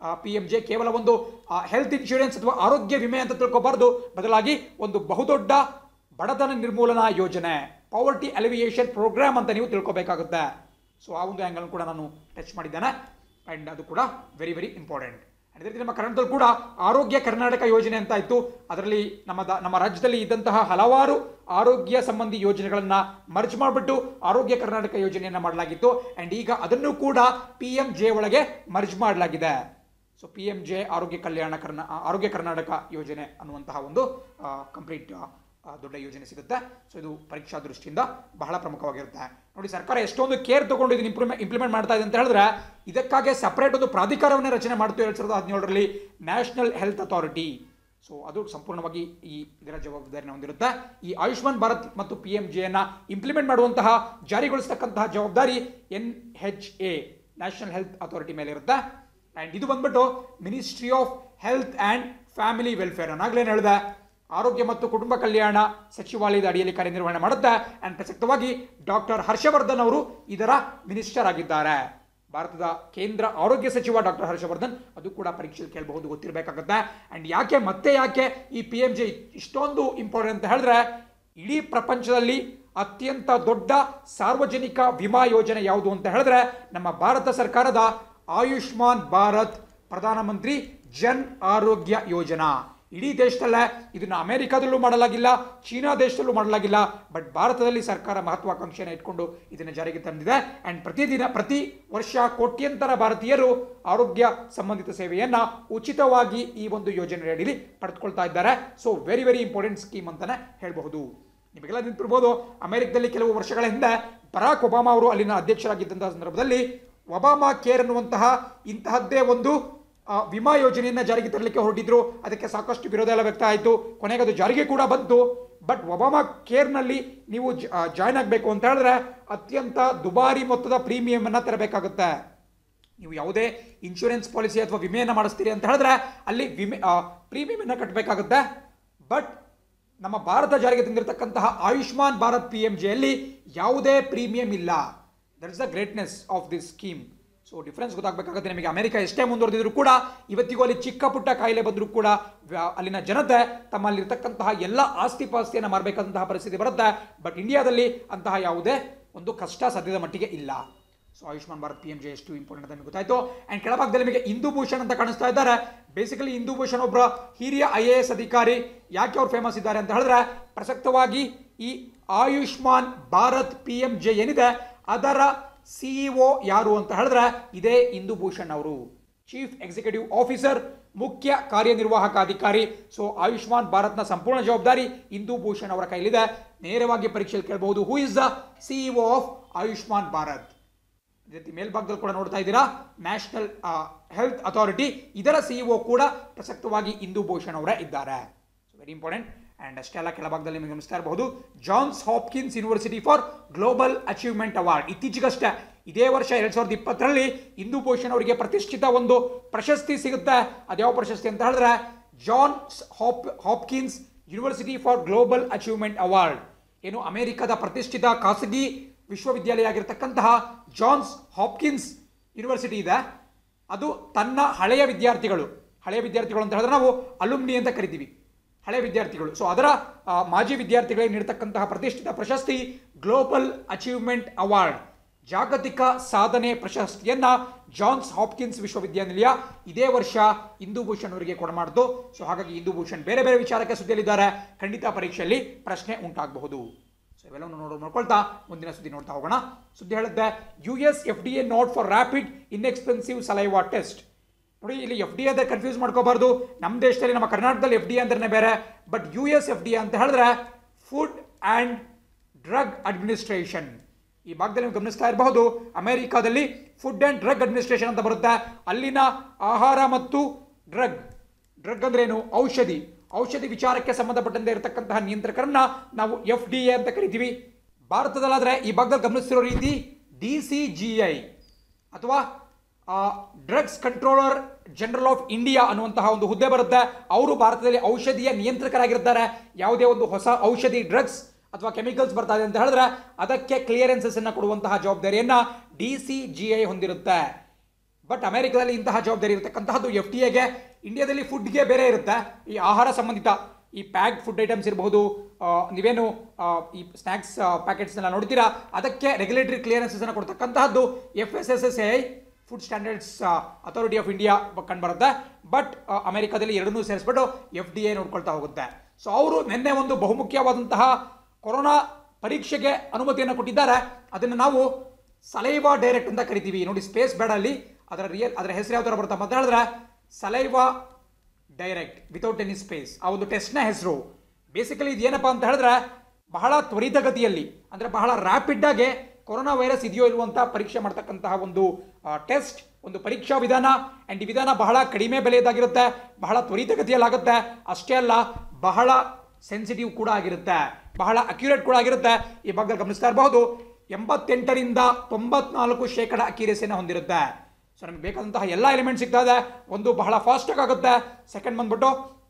P M J ಕೇವಲ ಒಂದು ಹೆಲ್ತ್ ಇನ್ಶೂರೆನ್ಸ್ ಅಥವಾ ಆರೋಗ್ಯ ವಿಮೆ ಅಂತ ತಿಳ್ಕೊಬಾರ್ದು, ಬದಲಾಗಿ ಒಂದು ಬಹುದೊಡ್ಡ ಬಡತನ ನಿರ್ಮೂಲನಾ ಯೋಜನೆ, ಪಾವರ್ಟಿ ಅಲಿವಿಯೇಷನ್ ಪ್ರೋಗ್ರಾಮ್ ಅಂತ ನೀವು ತಿಳ್ಕೊಬೇಕಾಗುತ್ತೆ. ಸೊ ಆ ಒಂದು ಆ್ಯಂಗಲ್ ಕೂಡ ನಾನು ಟಚ್ ಮಾಡಿದ್ದೇನೆ ಆ್ಯಂಡ್ ಅದು ಕೂಡ ವೆರಿ ವೆರಿ ಇಂಪಾರ್ಟೆಂಟ್. ಅದೇ ರೀತಿ ನಮ್ಮ ಕರ್ನಾಟಕದಲ್ಲಿ ಕೂಡ ಆರೋಗ್ಯ ಕರ್ನಾಟಕ ಯೋಜನೆ ಅಂತ ಇತ್ತು. ಅದರಲ್ಲಿ ನಮ್ಮ ನಮ್ಮ ರಾಜ್ಯದಲ್ಲಿ ಇದ್ದಂತಹ ಹಲವಾರು ಆರೋಗ್ಯ ಸಂಬಂಧಿ ಯೋಜನೆಗಳನ್ನು ಮರ್ಜ್ ಮಾಡಿಬಿಟ್ಟು ಆರೋಗ್ಯ ಕರ್ನಾಟಕ ಯೋಜನೆಯನ್ನು ಮಾಡಲಾಗಿತ್ತು ಆ್ಯಂಡ್ ಈಗ ಅದನ್ನು ಕೂಡ ಪಿ ಎಂ ಜೆ ಒಳಗೆ ಮರ್ಜ್ ಮಾಡಲಾಗಿದೆ. ಸೊ ಪಿ ಎಂ ಜೆ ಆರೋಗ್ಯ ಕಲ್ಯಾಣ ಕರ್ನಾ ಆರೋಗ್ಯ ಕರ್ನಾಟಕ ಯೋಜನೆ ಅನ್ನುವಂತಹ ಒಂದು ಕಂಪ್ಲೀಟ್ ದೊಡ್ಡ ಯೋಜನೆ ಸಿಗುತ್ತೆ. ಸೊ ಇದು ಪರೀಕ್ಷಾ ದೃಷ್ಟಿಯಿಂದ ಬಹಳ ಪ್ರಮುಖವಾಗಿರುತ್ತೆ. ನೋಡಿ, ಸರ್ಕಾರ ಎಷ್ಟೊಂದು ಕೇರ್ ತಗೊಂಡು ಇದನ್ನು ಇಂಪ್ಲಿಮೆಂಟ್ ಇಂಪ್ಲಿಮೆಂಟ್ ಮಾಡ್ತಾ ಇದೆ ಅಂತ ಹೇಳಿದ್ರೆ, ಇದಕ್ಕಾಗಿ ಸಪರೇಟ್ ಒಂದು ಪ್ರಾಧಿಕಾರವನ್ನೇ ರಚನೆ ಮಾಡ್ತು ಎರಡ್ ಸಾವಿರದ ಹದಿನೇಳರಲ್ಲಿ, ನ್ಯಾಷನಲ್ ಹೆಲ್ತ್ ಅಥಾರಿಟಿ. ಸೊ ಅದು ಸಂಪೂರ್ಣವಾಗಿ ಈ ಇದರ ಜವಾಬ್ದಾರಿನ ಹೊಂದಿರುತ್ತೆ. ಈ ಆಯುಷ್ಮಾನ್ ಭಾರತ್ ಮತ್ತು ಪಿ ಎಂ ಜೆಯನ್ನು ಇಂಪ್ಲಿಮೆಂಟ್ ಮಾಡುವಂತಹ ಜಾರಿಗೊಳಿಸತಕ್ಕಂತಹ ಜವಾಬ್ದಾರಿ N H A national health authority ಮೇಲೆ ಇರುತ್ತೆ. ಆ್ಯಂಡ್ ಇದು ಬಂದ್ಬಿಟ್ಟು ministry of health and family welfare ಅನ್ನಾಗಲೇನು ಹೇಳಿದೆ, ಆರೋಗ್ಯ ಮತ್ತು ಕುಟುಂಬ ಕಲ್ಯಾಣ ಸಚಿವಾಲಯದ ಅಡಿಯಲ್ಲಿ ಕಾರ್ಯನಿರ್ವಹಣೆ ಮಾಡುತ್ತೆ. ಆ್ಯಂಡ್ ಪ್ರಸಕ್ತವಾಗಿ ಡಾಕ್ಟರ್ ಹರ್ಷವರ್ಧನ್ ಅವರು ಇದರ ಮಿನಿಸ್ಟರ್ ಆಗಿದ್ದಾರೆ. ಭಾರತದ ಕೇಂದ್ರ ಆರೋಗ್ಯ ಸಚಿವ ಡಾಕ್ಟರ್ ಹರ್ಷವರ್ಧನ್, ಅದು ಕೂಡ ಪರೀಕ್ಷೆಯಲ್ಲಿ ಕೇಳಬಹುದು, ಗೊತ್ತಿರಬೇಕಾಗುತ್ತೆ. ಆ್ಯಂಡ್ ಯಾಕೆ ಮತ್ತೆ ಯಾಕೆ ಈ ಪಿ ಎಂ ಜೆ ಇಷ್ಟೊಂದು ಇಂಪಾರ್ಟೆಂಟ್ ಅಂತ ಹೇಳಿದ್ರೆ, ಇಡೀ ಪ್ರಪಂಚದಲ್ಲಿ ಅತ್ಯಂತ ದೊಡ್ಡ ಸಾರ್ವಜನಿಕ ವಿಮಾ ಯೋಜನೆ ಯಾವುದು ಅಂತ ಹೇಳಿದ್ರೆ ನಮ್ಮ ಭಾರತ ಸರ್ಕಾರದ ಆಯುಷ್ಮಾನ್ ಭಾರತ್ ಪ್ರಧಾನಮಂತ್ರಿ ಜನ್ ಆರೋಗ್ಯ ಯೋಜನಾ. ಇಡೀ ದೇಶದಲ್ಲೇ ಇದನ್ನು ಅಮೆರಿಕಾದಲ್ಲೂ ಮಾಡಲಾಗಿಲ್ಲ, ಚೀನಾ ದೇಶದಲ್ಲೂ ಮಾಡಲಾಗಿಲ್ಲ, ಬಟ್ ಭಾರತದಲ್ಲಿ ಸರ್ಕಾರ ಮಹತ್ವಾಕಾಂಕ್ಷೆಯನ್ನು ಇಟ್ಕೊಂಡು ಇದನ್ನು ಜಾರಿಗೆ ತಂದಿದೆ. ಆ್ಯಂಡ್ ಪ್ರತಿದಿನ ಪ್ರತಿ ವರ್ಷ ಕೋಟ್ಯಂತರ ಭಾರತೀಯರು ಆರೋಗ್ಯ ಸಂಬಂಧಿತ ಸೇವೆಯನ್ನು ಉಚಿತವಾಗಿ ಈ ಒಂದು ಯೋಜನೆ ಅಡಿಯಲ್ಲಿ ಪಡೆದುಕೊಳ್ತಾ ಇದ್ದಾರೆ. So very very important scheme ಅಂತಲೇ ಹೇಳಬಹುದು. ನಿಮಗೆಲ್ಲ ನೆನಪಿರ್ಬೋದು, ಅಮೆರಿಕದಲ್ಲಿ ಕೆಲವು ವರ್ಷಗಳ ಹಿಂದೆ ಬರಾಕ್ ಒಬಾಮಾ ಅವರು ಅಲ್ಲಿನ ಅಧ್ಯಕ್ಷರಾಗಿದ್ದಂತಹ ಸಂದರ್ಭದಲ್ಲಿ ಒಬಾಮಾ ಕೇರ್ ಅನ್ನುವಂತಹ ಇಂತಹದ್ದೇ ಒಂದು ವಿಮಾ ಯೋಜನೆಯನ್ನು ಜಾರಿಗೆ ತರಲಿಕ್ಕೆ ಹೊರಟಿದ್ರು. ಅದಕ್ಕೆ ಸಾಕಷ್ಟು ವಿರೋಧ ಎಲ್ಲ ವ್ಯಕ್ತ ಆಯಿತು. ಕೊನೆಗೆ ಅದು ಜಾರಿಗೆ ಕೂಡ ಬಂತು. ಬಟ್ ಒಬಾಮಾ ಕೇರ್ನಲ್ಲಿ ನೀವು ಜಾಯ್ನ್ ಆಗಬೇಕು ಅಂತ ಹೇಳಿದ್ರೆ ಅತ್ಯಂತ ದುಬಾರಿ ಮೊತ್ತದ ಪ್ರೀಮಿಯಮನ್ನು ತರಬೇಕಾಗುತ್ತೆ. ನೀವು ಯಾವುದೇ ಇನ್ಶೂರೆನ್ಸ್ ಪಾಲಿಸಿ ಅಥವಾ ವಿಮೆಯನ್ನು ಮಾಡಿಸ್ತೀರಿ ಅಂತ ಹೇಳಿದ್ರೆ ಅಲ್ಲಿ ವಿಮೆ ಪ್ರೀಮಿಯಮನ್ನು ಕಟ್ಟಬೇಕಾಗುತ್ತೆ. ಬಟ್ ನಮ್ಮ ಭಾರತ ಜಾರಿಗೆ ತಂದಿರತಕ್ಕಂತಹ ಆಯುಷ್ಮಾನ್ ಭಾರತ್ ಪಿ ಎಂ ಜೆಯಲ್ಲಿ ಯಾವುದೇ ಪ್ರೀಮಿಯಂ ಇಲ್ಲ. That is the greatness of this scheme. So difference ಗೊತ್ತಾಗಬೇಕಾಗುತ್ತೆ ನಿಮಗೆ. ಅಮೆರಿಕ ಎಷ್ಟೇ ಮುಂದುವರೆದಿದ್ರು ಕೂಡ ಇವತ್ತಿಗೂ ಅಲ್ಲಿ ಚಿಕ್ಕ ಪುಟ್ಟ ಕಾಯಿಲೆ ಬಂದರೂ ಕೂಡ ಅಲ್ಲಿನ ಜನತೆ ತಮ್ಮಲ್ಲಿರ್ತಕ್ಕಂತಹ ಎಲ್ಲ ಆಸ್ತಿ ಪಾಸ್ತಿಯನ್ನು ಮಾರಬೇಕಾದಂತಹ ಪರಿಸ್ಥಿತಿ ಬರುತ್ತೆ. ಬಟ್ ಇಂಡಿಯಾದಲ್ಲಿ ಅಂತಹ ಯಾವುದೇ ಒಂದು ಕಷ್ಟ ಸದ್ಯದ ಮಟ್ಟಿಗೆ ಇಲ್ಲ. So Ayushman Bharat P M J ಎಷ್ಟು ಇಂಪಾರ್ಟೆಂಟ್ ಅಂತ ನಿಮಗೆ ಗೊತ್ತಾಯಿತು. ಆ್ಯಂಡ್ ಕೆಳಭಾಗದಲ್ಲಿ ನಿಮಗೆ ಇಂದು ಭೂಷಣ್ ಅಂತ ಕಾಣಿಸ್ತಾ ಇದ್ದಾರೆ. ಬೇಸಿಕಲಿ ಇಂದು ಭೂಷಣ್ ಒಬ್ಬರ ಹಿರಿಯ ಐ ಎ ಎಸ್ ಅಧಿಕಾರಿ. ಯಾಕೆ ಅವ್ರು ಫೇಮಸ್ ಇದ್ದಾರೆ ಅಂತ ಹೇಳಿದ್ರೆ, ಪ್ರಸಕ್ತವಾಗಿ ಈ Ayushman Bharat P M J ಏನಿದೆ ಅದರ ಸಿಇಒ ಯಾರು ಅಂತ ಹೇಳಿದ್ರೆ ಇದೇ ಇಂದು ಭೂಷಣ್ ಅವರು, ಚೀಫ್ ಎಕ್ಸಿಕ್ಯೂಟಿವ್ ಆಫೀಸರ್, ಮುಖ್ಯ ಕಾರ್ಯನಿರ್ವಾಹಕ ಅಧಿಕಾರಿ. ಸೊ ಆಯುಷ್ಮಾನ್ ಭಾರತ್ನ ಸಂಪೂರ್ಣ ಜವಾಬ್ದಾರಿ ಇಂದು ಭೂಷಣ್ ಅವರ ಕೈಲಿದೆ. ನೇರವಾಗಿ ಪರೀಕ್ಷೆಯಲ್ಲಿ ಕೇಳಬಹುದು, who is the CEO of Ayushman Bharat. ಜೊತೆ ಮೇಲ್ಭಾಗದಲ್ಲಿ ಕೂಡ ನೋಡ್ತಾ ಇದ್ದೀರಾ, ನ್ಯಾಷನಲ್ ಹೆಲ್ತ್ ಅಥಾರಿಟಿ, ಇದರ ಸಿಇಒ ಕೂಡ ಪ್ರಸಕ್ತವಾಗಿ ಇಂದು ಭೂಷಣ್ ಅವರೇ ಇದ್ದಾರೆ. So very important. ಆ್ಯಂಡ್ ಅಷ್ಟೆಲ್ಲ ಕೆಳಭಾಗದಲ್ಲಿ ನಿಮಗೆ ಗಮನಿಸ್ತಾ ಇರಬಹುದು, Johns Hopkins university for global achievement award. ಇತ್ತೀಚೆಗಷ್ಟೇ ಇದೇ ವರ್ಷ ಎರಡ್ ಸಾವಿರದ ಇಪ್ಪತ್ತರಲ್ಲಿ ಇಂದು ಭೂಷಣ್ ಅವರಿಗೆ ಪ್ರತಿಷ್ಠಿತ ಒಂದು ಪ್ರಶಸ್ತಿ ಸಿಗುತ್ತೆ. ಅದ್ಯಾವ ಪ್ರಶಸ್ತಿ ಅಂತ ಹೇಳಿದ್ರೆ Johns Hop Hopkins university for global achievement award. ಏನು ಅಮೆರಿಕದ ಪ್ರತಿಷ್ಠಿತ ಖಾಸಗಿ ವಿಶ್ವವಿದ್ಯಾಲಯ ಆಗಿರತಕ್ಕಂತಹ ಜಾನ್ಸ್ ಹಾಪ್ಕಿನ್ಸ್ ಯೂನಿವರ್ಸಿಟಿ ಇದೆ. ಅದು ತನ್ನ ಹಳೆಯ ವಿದ್ಯಾರ್ಥಿಗಳು ಹಳೆಯ ವಿದ್ಯಾರ್ಥಿಗಳು ಅಂತ ಹೇಳಿದ್ರೆ ನಾವು ಅಲುಮ್ನಿ ಅಂತ ಕರಿತೀವಿ, ಹಳೆಯ ವಿದ್ಯಾರ್ಥಿಗಳು. ಸೊ ಅದರ ಮಾಜಿ ವಿದ್ಯಾರ್ಥಿಗಳಿಗೆ ನೀಡತಕ್ಕಂತಹ ಪ್ರತಿಷ್ಠಿತ ಪ್ರಶಸ್ತಿ ಗ್ಲೋಬಲ್ ಅಚೀವ್ಮೆಂಟ್ ಅವಾರ್ಡ್, ಜಾಗತಿಕ ಸಾಧನೆ ಪ್ರಶಸ್ತಿಯನ್ನ ಜಾನ್ಸ್ ಹಾಪ್ಕಿನ್ಸ್ ವಿಶ್ವವಿದ್ಯಾನಿಲಯ ಇದೇ ವರ್ಷ ಇಂದು ಭೂಷಣ್ ಅವರಿಗೆ ಕೊಡಮಾಡ್ತು. ಸೊ ಹಾಗಾಗಿ ಇಂದು ಭೂಷಣ್ ಬೇರೆ ಬೇರೆ ವಿಚಾರಕ್ಕೆ ಸುದ್ದಿಯಲ್ಲಿದ್ದಾರೆ. ಖಂಡಿತ ಪರೀಕ್ಷೆಯಲ್ಲಿ ಪ್ರಶ್ನೆ ಉಂಟಾಗಬಹುದು. ಸೊ ಇವೆಲ್ಲವನ್ನು ನೋಡೋ ನೋಡ್ಕೊಳ್ತಾ ಮುಂದಿನ ಸುದ್ದಿ ನೋಡ್ತಾ ಹೋಗೋಣ. ಸುದ್ದಿ ಹೇಳುತ್ತೆ, U S F D A nod for rapid inexpensive saliva test. ನೋಡಿ, ಇಲ್ಲಿ ಎಫ್ ಡಿ ಅಂದರೆ ಕನ್ಫ್ಯೂಸ್ ಮಾಡ್ಕೋಬಾರ್ದು. ನಮ್ಮ ದೇಶದಲ್ಲಿ, ನಮ್ಮ ಕರ್ನಾಟಕದಲ್ಲಿ ಎಫ್ ಡಿ ಅಂದ್ರೆ ಬೇರೆ, but U S F D ಅಂತ ಹೇಳಿದ್ರೆ ಫುಡ್ ಆ್ಯಂಡ್ ಡ್ರಗ್ ಅಡ್ಮಿನಿಸ್ಟ್ರೇಷನ್. ಈ ಭಾಗದಲ್ಲಿ ನೀವು ಗಮನಿಸ್ತಾ ಇರಬಹುದು, ಅಮೆರಿಕಾದಲ್ಲಿ ಫುಡ್ ಆ್ಯಂಡ್ ಡ್ರಗ್ ಅಡ್ಮಿನಿಸ್ಟ್ರೇಷನ್ ಅಂತ ಬರುತ್ತೆ. ಅಲ್ಲಿನ ಆಹಾರ ಮತ್ತು ಡ್ರಗ್ ಡ್ರಗ್ ಅಂದ್ರೆ ಏನು, ಔಷಧಿ ಔಷಧಿ ವಿಚಾರಕ್ಕೆ ಸಂಬಂಧಪಟ್ಟಂತೆ ಇರತಕ್ಕಂತಹ ನಿಯಂತ್ರಕರನ್ನ ನಾವು ಎಫ್ ಡಿ ಎ ಅಂತ ಕರಿತೀವಿ. ಭಾರತದಲ್ಲಾದ್ರೆ ಈ ಭಾಗದಲ್ಲಿ ಗಮನಿಸ್ತಿರೋ ರೀತಿ ಡಿ ಸಿ ಜಿ ಐ ಅಥವಾ drugs controller general of India ಅನ್ನುವಂತಹ ಒಂದು ಹುದ್ದೆ ಬರುತ್ತೆ. ಅವರು ಭಾರತದಲ್ಲಿ ಔಷಧಿಯ ನಿಯಂತ್ರಕರಾಗಿರ್ತಾರೆ. ಯಾವುದೇ ಒಂದು ಹೊಸ ಔಷಧಿ, ಡ್ರಗ್ಸ್ ಅಥವಾ ಕೆಮಿಕಲ್ಸ್ ಬರ್ತಾ ಇದೆ ಅಂತ ಹೇಳಿದ್ರೆ ಅದಕ್ಕೆ ಕ್ಲಿಯರೆನ್ಸಸ್ ಅನ್ನು ಕೊಡುವಂತಹ ಜವಾಬ್ದಾರಿಯನ್ನ ಡಿ ಸಿ ಜಿ ಐ ಹೊಂದಿರುತ್ತೆ. ಬಟ್ ಅಮೆರಿಕದಲ್ಲಿ ಇಂತಹ ಜವಾಬ್ದಾರಿ ಇರತಕ್ಕಂತಹದ್ದು ಎಫ್ ಡಿ ಎಗೆ. ಇಂಡಿಯಾದಲ್ಲಿ ಫುಡ್ಗೆ ಬೇರೆ ಇರುತ್ತೆ, ಈ ಆಹಾರ ಸಂಬಂಧಿತ ಈ ಪ್ಯಾಕ್ಡ್ ಫುಡ್ ಐಟಮ್ಸ್ ಇರಬಹುದು, ನೀವೇನು ಈ ಸ್ನ್ಯಾಕ್ಸ್ ಪ್ಯಾಕೆಟ್ಸ್ನೆಲ್ಲ ನೋಡ್ತೀರಾ, ಅದಕ್ಕೆ ರೆಗ್ಯುಲೇಟರಿ ಕ್ಲಿಯರೆನ್ಸಸ್ ಅನ್ನು ಕೊಡ್ತಕ್ಕಂತಹದ್ದು F S S S A food standards authority of India ಕಂಡುಬರುತ್ತೆ. ಬಟ್ ಅಮೆರಿಕಾದಲ್ಲಿ ಎರಡನ್ನೂ ಸೇರಿಸ್ಬಿಟ್ಟು ಎಫ್ ಡಿ ಎ ನೋಡ್ಕೊಳ್ತಾ ಹೋಗುತ್ತೆ. ಸೊ ಅವರು ನಿನ್ನೆ ಒಂದು ಬಹುಮುಖ್ಯವಾದಂತಹ ಕೊರೋನಾ ಪರೀಕ್ಷೆಗೆ ಅನುಮತಿಯನ್ನು ಕೊಟ್ಟಿದ್ದಾರೆ. ಅದನ್ನು ನಾವು ಸಲೈವಾ ಡೈರೆಕ್ಟ್ ಅಂತ ಕರಿತೀವಿ. ನೋಡಿ, ಸ್ಪೇಸ್ ಬೇಡ ಅಲ್ಲಿ, ಅದರ ರಿಯಲ್ ಅದರ ಹೆಸರು ಯಾವ ಥರ ಬರುತ್ತೆ ಅಂತ ಹೇಳಿದ್ರೆ saliva direct without any space. ಆ ಒಂದು ಟೆಸ್ಟ್ನ ಹೆಸರು ಬೇಸಿಕಲಿ ಇದು ಏನಪ್ಪ ಅಂತ ಹೇಳಿದ್ರೆ ಬಹಳ ತ್ವರಿತಗತಿಯಲ್ಲಿ ಅಂದರೆ ಬಹಳ ರ್ಯಾಪಿಡ್ ಆಗಿ ಕೊರೋನಾ ವೈರಸ್ ಇದೆಯೋ ಇಲ್ವೋ ಅಂತ ಪರೀಕ್ಷೆ ಮಾಡ್ತಕ್ಕಂತಹ ಒಂದು ಟೆಸ್ಟ್, ಒಂದು ಪರೀಕ್ಷಾ ವಿಧಾನ. ಆ್ಯಂಡ್ ಈ ವಿಧಾನ ಬಹಳ ಕಡಿಮೆ ಬೆಲೆಯದಾಗಿರುತ್ತೆ, ಬಹಳ ತ್ವರಿತಗತಿಯಲ್ಲಿ ಆಗುತ್ತೆ. ಅಷ್ಟೇ ಅಲ್ಲ, ಬಹಳ ಸೆನ್ಸಿಟಿವ್ ಕೂಡ ಆಗಿರುತ್ತೆ, ಬಹಳ ಅಕ್ಯುರೇಟ್ ಕೂಡ ಆಗಿರುತ್ತೆ. ಈ ಭಾಗದಲ್ಲಿ ಗಮನಿಸ್ತಾ ಇರಬಹುದು, ಎಂಬತ್ತೆಂಟರಿಂದ ತೊಂಬತ್ನಾಲ್ಕು ಶೇಕಡ ಅಕ್ಯುರೇಸಿಯನ್ನು ಹೊಂದಿರುತ್ತೆ. ಸೊ ನಮಗೆ ಬೇಕಾದಂತಹ ಎಲ್ಲ ಎಲಿಮೆಂಟ್ ಸಿಗ್ತಾ ಇದೆ. ಒಂದು ಬಹಳ ಫಾಸ್ಟಾಗಿ ಆಗುತ್ತೆ, ಸೆಕೆಂಡ್ ಬಂದ್ಬಿಟ್ಟು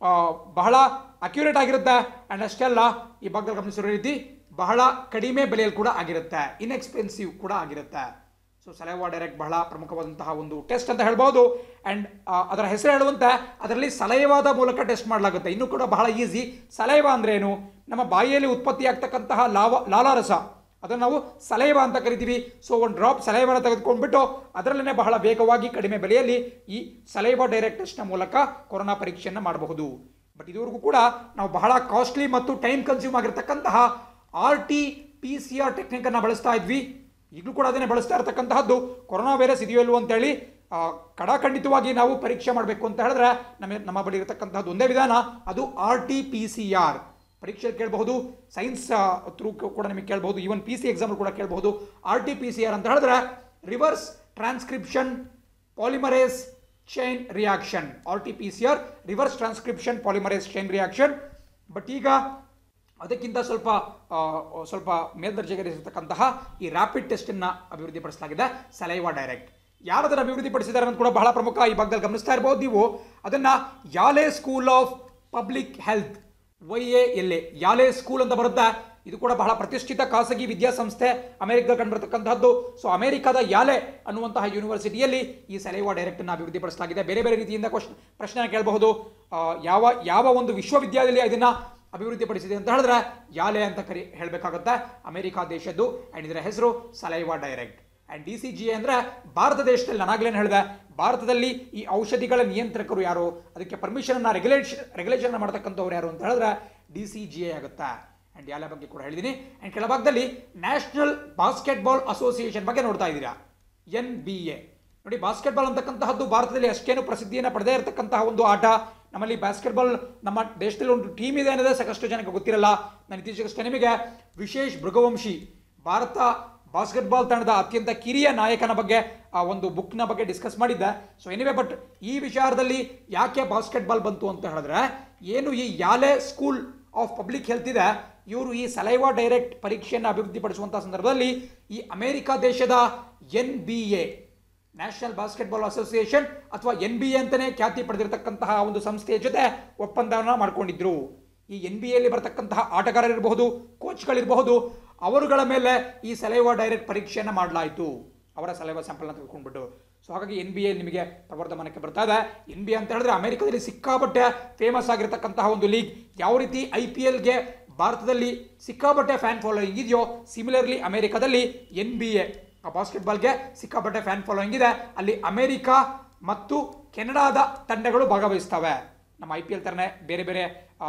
ಬಹಳ ಅಕ್ಯುರೇಟ್ ಆಗಿರುತ್ತೆ. ಆ್ಯಂಡ್ ಅಷ್ಟೇ ಅಲ್ಲ, ಈ ಭಾಗದಲ್ಲಿ ಗಮನಿಸಿರೋ ರೀತಿ ಬಹಳ ಕಡಿಮೆ ಬೆಲೆಯಲ್ಲಿ ಕೂಡ ಆಗಿರುತ್ತೆ, ಇನ್ಎಕ್ಸ್ಪೆನ್ಸಿವ್ ಕೂಡ ಆಗಿರುತ್ತೆ. ಸೊ ಸಲೈವಾ ಡೈರೆಕ್ಟ್ ಬಹಳ ಪ್ರಮುಖವಾದಂತಹ ಒಂದು ಟೆಸ್ಟ್ ಅಂತ ಹೇಳ್ಬೋದು. ಆ್ಯಂಡ್ ಅದರ ಹೆಸರು ಹೇಳುವಂತೆ ಅದರಲ್ಲಿ ಸಲೈವಾದ ಮೂಲಕ ಟೆಸ್ಟ್ ಮಾಡಲಾಗುತ್ತೆ. ಇನ್ನೂ ಕೂಡ ಬಹಳ ಈಸಿ. ಸಲೈವಾ ಅಂದ್ರೆ ಏನು? ನಮ್ಮ ಬಾಯಿಯಲ್ಲಿ ಉತ್ಪತ್ತಿ ಆಗ್ತಕ್ಕಂತಹ ಲಾವ ಲಾಲಾರಸ, ಅದನ್ನು ನಾವು ಸಲೈವಾ ಅಂತ ಕರಿತೀವಿ. ಸೊ ಒಂದು ಡ್ರಾಪ್ ಸಲೈವಾನ ತೆಗೆದುಕೊಂಡ್ಬಿಟ್ಟು ಅದರಲ್ಲೇ ಬಹಳ ವೇಗವಾಗಿ ಕಡಿಮೆ ಬೆಲೆಯಲ್ಲಿ ಈ ಸಲೈವಾ ಡೈರೆಕ್ಟ್ ಟೆಸ್ಟ್ನ ಮೂಲಕ ಕೊರೋನಾ ಪರೀಕ್ಷೆಯನ್ನು ಮಾಡಬಹುದು. ಬಟ್ ಇದುವರೆಗೂ ಕೂಡ ನಾವು ಬಹಳ ಕಾಸ್ಟ್ಲಿ ಮತ್ತು ಟೈಮ್ ಕನ್ಸ್ಯೂಮ್ ಆಗಿರತಕ್ಕಂತಹ R T P C R ಟೆಕ್ನಿಕನ್ನು ಬಳಸ್ತಾ ಇದ್ವಿ. ಈಗಲೂ ಕೂಡ ಅದನ್ನೇ ಬಳಸ್ತಾ ಇರತಕ್ಕಂತಹದ್ದು. ಕೊರೋನಾ ವೈರಸ್ ಇದೆಯೋ ಇಲ್ವೋ ಅಂತೇಳಿ ಕಡಾಖಂಡಿತವಾಗಿ ನಾವು ಪರೀಕ್ಷೆ ಮಾಡಬೇಕು ಅಂತ ಹೇಳಿದ್ರೆ ನಮ್ಮ ನಮ್ಮ ಬಳಿ ಇರತಕ್ಕಂತಹದ್ದು ಒಂದೇ ವಿಧಾನ, ಅದು R T P C R. ಪರೀಕ್ಷೆ ಕೇಳಬಹುದು, ಸೈನ್ಸ್ ಥ್ರೂ ಕೂಡ ನಿಮಗೆ ಕೇಳಬಹುದು, ಈವನ್ ಪಿ ಸಿ ಎಕ್ಸಾಮ್ ಕೂಡ ಕೇಳಬಹುದು. R T P C R ಅಂತ ಹೇಳಿದ್ರೆ reverse transcription polymerase chain reaction. R T P C R reverse transcription polymerase chain reaction. But ಈಗ ಅದಕ್ಕಿಂತ ಸ್ವಲ್ಪ ಸ್ವಲ್ಪ ಮೇಲ್ದರ್ಜೆಗೇರಿಸಿರ್ತಕ್ಕಂತಹ ಈ ರ್ಯಾಪಿಡ್ ಟೆಸ್ಟನ್ನು ಅಭಿವೃದ್ಧಿಪಡಿಸಲಾಗಿದೆ, ಸಲೈವಾ ಡೈರೆಕ್ಟ್. ಯಾರದನ್ನು ಅಭಿವೃದ್ಧಿಪಡಿಸಿದ್ದಾರೆ ಅನ್ನೋದು ಕೂಡ ಬಹಳ ಪ್ರಮುಖ. ಈ ಭಾಗದಲ್ಲಿ ಗಮನಿಸ್ತಾ ಇರಬಹುದು ನೀವು ಅದನ್ನು. Yale school of public health, Y A L E, Yale school ಅಂತ ಬರುತ್ತೆ. ಇದು ಕೂಡ ಬಹಳ ಪ್ರತಿಷ್ಠಿತ ಖಾಸಗಿ ವಿದ್ಯಾಸಂಸ್ಥೆ ಅಮೆರಿಕದಲ್ಲಿ ಕಂಡುಬರತಕ್ಕಂತಹದ್ದು. ಸೊ ಅಮೆರಿಕದ ಯಾಲೆ ಅನ್ನುವಂತಹ ಯೂನಿವರ್ಸಿಟಿಯಲ್ಲಿ ಈ ಸಲೈವಾ ಡೈರೆಕ್ಟ್ ಅನ್ನು ಅಭಿವೃದ್ಧಿಪಡಿಸಲಾಗಿದೆ. ಬೇರೆ ಬೇರೆ ರೀತಿಯಿಂದ ಕ್ವಶನ್ ಪ್ರಶ್ನೆ ಕೇಳಬಹುದು, ಯಾವ ಯಾವ ಒಂದು ವಿಶ್ವವಿದ್ಯಾಲಯ ಇದನ್ನ ಅಭಿವೃದ್ಧಿಪಡಿಸಿದೆ ಅಂತ ಹೇಳಿದ್ರೆ ಯಾಲೆ ಅಂತ ಕರಿ ಹೇಳಬೇಕಾಗುತ್ತೆ, ಅಮೆರಿಕ ದೇಶದ್ದು. ಆ್ಯಂಡ್ ಇದರ ಹೆಸರು saliva direct. And D C G A ಅಂದರೆ ಭಾರತ ದೇಶದಲ್ಲಿ, ನಾನಾಗಲೇನು ಹೇಳಿದೆ, ಭಾರತದಲ್ಲಿ ಈ ಔಷಧಿಗಳ ನಿಯಂತ್ರಕರು ಯಾರು, ಅದಕ್ಕೆ ಪರ್ಮಿಷನನ್ನು ರೆಗ್ಯುಲೇಷನ್ ರೆಗ್ಯುಲೇಷನ್ ಮಾಡ್ತಕ್ಕಂಥವ್ರು ಯಾರು ಅಂತ ಹೇಳಿದ್ರೆ ಡಿ ಸಿ ಜಿ ಎ ಆಗುತ್ತೆ. ಆ್ಯಂಡ್ ಯಾಲೆ ಬಗ್ಗೆ ಕೂಡ ಹೇಳಿದ್ದೀನಿ. ಆ್ಯಂಡ್ ಕೆಳಭಾಗದಲ್ಲಿ ನ್ಯಾಷನಲ್ ಬಾಸ್ಕೆಟ್ಬಾಲ್ ಅಸೋಸಿಯೇಷನ್ ಬಗ್ಗೆ ನೋಡ್ತಾ ಇದ್ದೀರಾ, ಎನ್ ಬಿ ಎ. ನೋಡಿ, ಬಾಸ್ಕೆಟ್ಬಾಲ್ ಅಂತಕ್ಕಂತಹದ್ದು ಭಾರತದಲ್ಲಿ ಅಷ್ಟೇನು ಪ್ರಸಿದ್ಧಿಯನ್ನು ಪಡೆದೇ ಇರತಕ್ಕಂತಹ ಒಂದು ಆಟ. ನಮ್ಮಲ್ಲಿ ಬಾಸ್ಕೆಟ್ಬಾಲ್ ನಮ್ಮ ದೇಶದಲ್ಲಿ ಒಂದು ಟೀಮ್ ಇದೆ ಅನ್ನೋದೇ ಸಾಕಷ್ಟು ಜನಕ್ಕೆ ಗೊತ್ತಿರಲ್ಲ. ನಾನು ಇತ್ತೀಚೆಗಷ್ಟೇ ನಿಮಗೆ ವಿಶೇಷ್ ಭೃಗವಂಶಿ, ಭಾರತ ಬಾಸ್ಕೆಟ್ಬಾಲ್ ತಂಡದ ಅತ್ಯಂತ ಕಿರಿಯ ನಾಯಕನ ಬಗ್ಗೆ ಆ ಒಂದು ಬುಕ್ನ ಬಗ್ಗೆ ಡಿಸ್ಕಸ್ ಮಾಡಿದ್ದೆ. ಸೊ ಎನಿವೆ, ಬಟ್ ಈ ವಿಚಾರದಲ್ಲಿ ಯಾಕೆ ಬಾಸ್ಕೆಟ್ಬಾಲ್ ಬಂತು ಅಂತ ಹೇಳಿದ್ರೆ, ಏನು ಈ Yale school of public health ಇದೆ, ಇವರು ಈ ಸಲೈವಾ ಡೈರೆಕ್ಟ್ ಪರೀಕ್ಷೆಯನ್ನು ಅಭಿವೃದ್ಧಿಪಡಿಸುವಂತಹ ಸಂದರ್ಭದಲ್ಲಿ ಈ ಅಮೆರಿಕ ದೇಶದ N B A, national basketball association ಅಥವಾ ಎನ್ ಬಿ ಎ ಅಂತಾನೆ ಖ್ಯಾತಿ ಪಡೆದಿರತಕ್ಕಂತಹ ಒಂದು ಸಂಸ್ಥೆಯ ಜೊತೆ ಒಪ್ಪಂದವನ್ನು ಮಾಡಿಕೊಂಡಿದ್ರು. ಈ ಎನ್ ಬಿ ಎಲ್ಲಿ ಬರತಕ್ಕಂತಹ ಆಟಗಾರರಿರಬಹುದು, ಕೋಚ್ಗಳಿರಬಹುದು, ಅವರುಗಳ ಮೇಲೆ ಈ ಸಲೈವಾ ಡೈರೆಕ್ಟ್ ಪರೀಕ್ಷೆಯನ್ನು ಮಾಡಲಾಯಿತು, ಅವರ ಸಲೈವಾ ಸ್ಯಾಂಪಲ್ನ ತೆಗೆದುಕೊಂಡ್ಬಿಟ್ಟು. ಸೊ ಹಾಗಾಗಿ ಎನ್ ಬಿ ಎ ನಿಮಗೆ ಪ್ರವರ್ಧಮಾನಕ್ಕೆ ಬರ್ತಾ ಇದೆ. ಎನ್ ಬಿ ಎ ಅಂತ ಹೇಳಿದ್ರೆ ಅಮೆರಿಕದಲ್ಲಿ ಸಿಕ್ಕಾಪಟ್ಟೆ ಫೇಮಸ್ ಆಗಿರತಕ್ಕಂತಹ ಒಂದು ಲೀಗ್. ಯಾವ ರೀತಿ ಐ ಪಿ ಎಲ್ಗೆ ಭಾರತದಲ್ಲಿ ಸಿಕ್ಕಾಪಟ್ಟೆ ಫ್ಯಾನ್ ಫಾಲೋಯಿಂಗ್ ಇದೆಯೋ, ಸಿಮಿಲರ್ಲಿ ಅಮೆರಿಕದಲ್ಲಿ ಎನ್ ಬಿ ಎ ಬಾಸ್ಕೆಟ್ಬಾಲ್ಗೆ ಸಿಕ್ಕಾಪಟ್ಟೆ ಫ್ಯಾನ್ ಫಾಲೋಯಿಂಗ್ ಇದೆ. ಅಲ್ಲಿ ಅಮೆರಿಕ ಮತ್ತು ಕೆನಡಾದ ತಂಡಗಳು ಭಾಗವಹಿಸ್ತವೆ. ನಮ್ಮ ಐ ಪಿ ಎಲ್ ಥರನೇ ಬೇರೆ ಬೇರೆ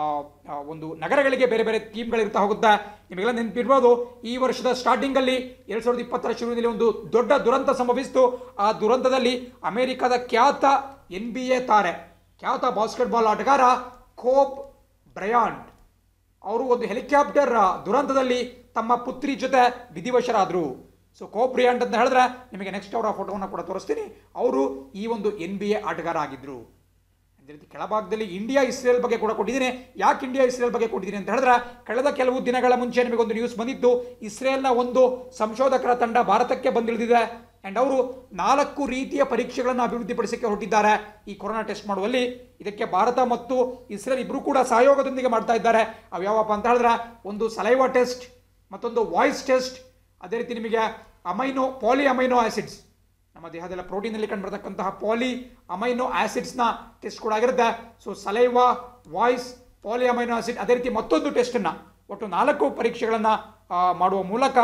ಒಂದು ನಗರಗಳಿಗೆ ಬೇರೆ ಬೇರೆ ಟೀಮ್ಗಳಿರ್ತಾ ಹೋಗುತ್ತೆ. ನಿಮಗೆಲ್ಲ ನೆನಪಿರ್ಬೋದು, ಈ ವರ್ಷದ ಸ್ಟಾರ್ಟಿಂಗಲ್ಲಿ ಎರಡು ಸಾವಿರದ ಇಪ್ಪತ್ತರ ಶುರುವಿನಲ್ಲಿ ಒಂದು ದೊಡ್ಡ ದುರಂತ ಸಂಭವಿಸಿತು. ಆ ದುರಂತದಲ್ಲಿ ಅಮೆರಿಕದ ಖ್ಯಾತ ಎನ್ ಬಿ ಎ ತಾರೆ, ಖ್ಯಾತ ಬಾಸ್ಕೆಟ್ಬಾಲ್ ಆಟಗಾರ ಕೋಬ್ ಬ್ರಯಾಂಟ್ ಅವರು ಒಂದು ಹೆಲಿಕಾಪ್ಟರ್ ದುರಂತದಲ್ಲಿ ತಮ್ಮ ಪುತ್ರಿ ಜೊತೆ ವಿಧಿವಶರಾದರು. ಸೊ ಕೋಬ್ ಬ್ರಯಾಂಟ್ ಅಂತ ಹೇಳಿದ್ರೆ ನಿಮಗೆ ನೆಕ್ಸ್ಟ್ ಅವರ ಫೋಟೋವನ್ನು ಕೂಡ ತೋರಿಸ್ತೀನಿ. ಅವರು ಈ ಒಂದು ಎನ್ ಬಿ ಎ ಆಟಗಾರ ಆಗಿದ್ರು. ಅದೇ ರೀತಿ ಕೆಳಭಾಗದಲ್ಲಿ ಇಂಡಿಯಾ ಇಸ್ರೇಲ್ ಬಗ್ಗೆ ಕೂಡ ಕೊಟ್ಟಿದ್ದೀನಿ. ಯಾಕೆ ಇಂಡಿಯಾ ಇಸ್ರೇಲ್ ಬಗ್ಗೆ ಕೊಟ್ಟಿದ್ದೀನಿ ಅಂತ ಹೇಳಿದ್ರೆ, ಕಳೆದ ಕೆಲವು ದಿನಗಳ ಮುಂಚೆ ನಿಮಗೊಂದು ನ್ಯೂಸ್ ಬಂದಿತ್ತು. ಇಸ್ರೇಲ್ನ ಒಂದು ಸಂಶೋಧಕರ ತಂಡ ಭಾರತಕ್ಕೆ ಬಂದಿಳಿದಿದೆ. ಆ್ಯಂಡ್ ಅವರು ನಾಲ್ಕು ರೀತಿಯ ಪರೀಕ್ಷೆಗಳನ್ನು ಅಭಿವೃದ್ಧಿಪಡಿಸಕ್ಕೆ ಹೊರಟಿದ್ದಾರೆ ಈ ಕೊರೋನಾ ಟೆಸ್ಟ್ ಮಾಡುವಲ್ಲಿ. ಇದಕ್ಕೆ ಭಾರತ ಮತ್ತು ಇಸ್ರೇಲ್ ಇಬ್ಬರು ಕೂಡ ಸಹಯೋಗದೊಂದಿಗೆ ಮಾಡ್ತಾ ಇದ್ದಾರೆ. ಅವು ಯಾವಪ್ಪ ಅಂತ ಹೇಳಿದ್ರೆ, ಒಂದು ಸಲೈವಾ ಟೆಸ್ಟ್, ಮತ್ತೊಂದು ವಾಯ್ಸ್ ಟೆಸ್ಟ್, ಅದೇ ರೀತಿ ನಿಮಗೆ ಅಮೈನೋ ಪಾಲಿ ಅಮೈನೋ ಆಸಿಡ್ಸ್, ನಮ್ಮ ದೇಹದಲ್ಲ ಪ್ರೋಟೀನಲ್ಲಿ ಕಂಡುಬರತಕ್ಕಂತಹ ಪಾಲಿ ಅಮೈನೋ ಆಸಿಡ್ಸ್ನ ಟೆಸ್ಟ್ ಕೂಡ ಆಗಿರುತ್ತೆ. So saliva, voice, poly amino acid, ಅದೇ ರೀತಿ ಮತ್ತೊಂದು ಟೆಸ್ಟನ್ನು, ಒಟ್ಟು ನಾಲ್ಕು ಪರೀಕ್ಷೆಗಳನ್ನು ಮಾಡುವ ಮೂಲಕ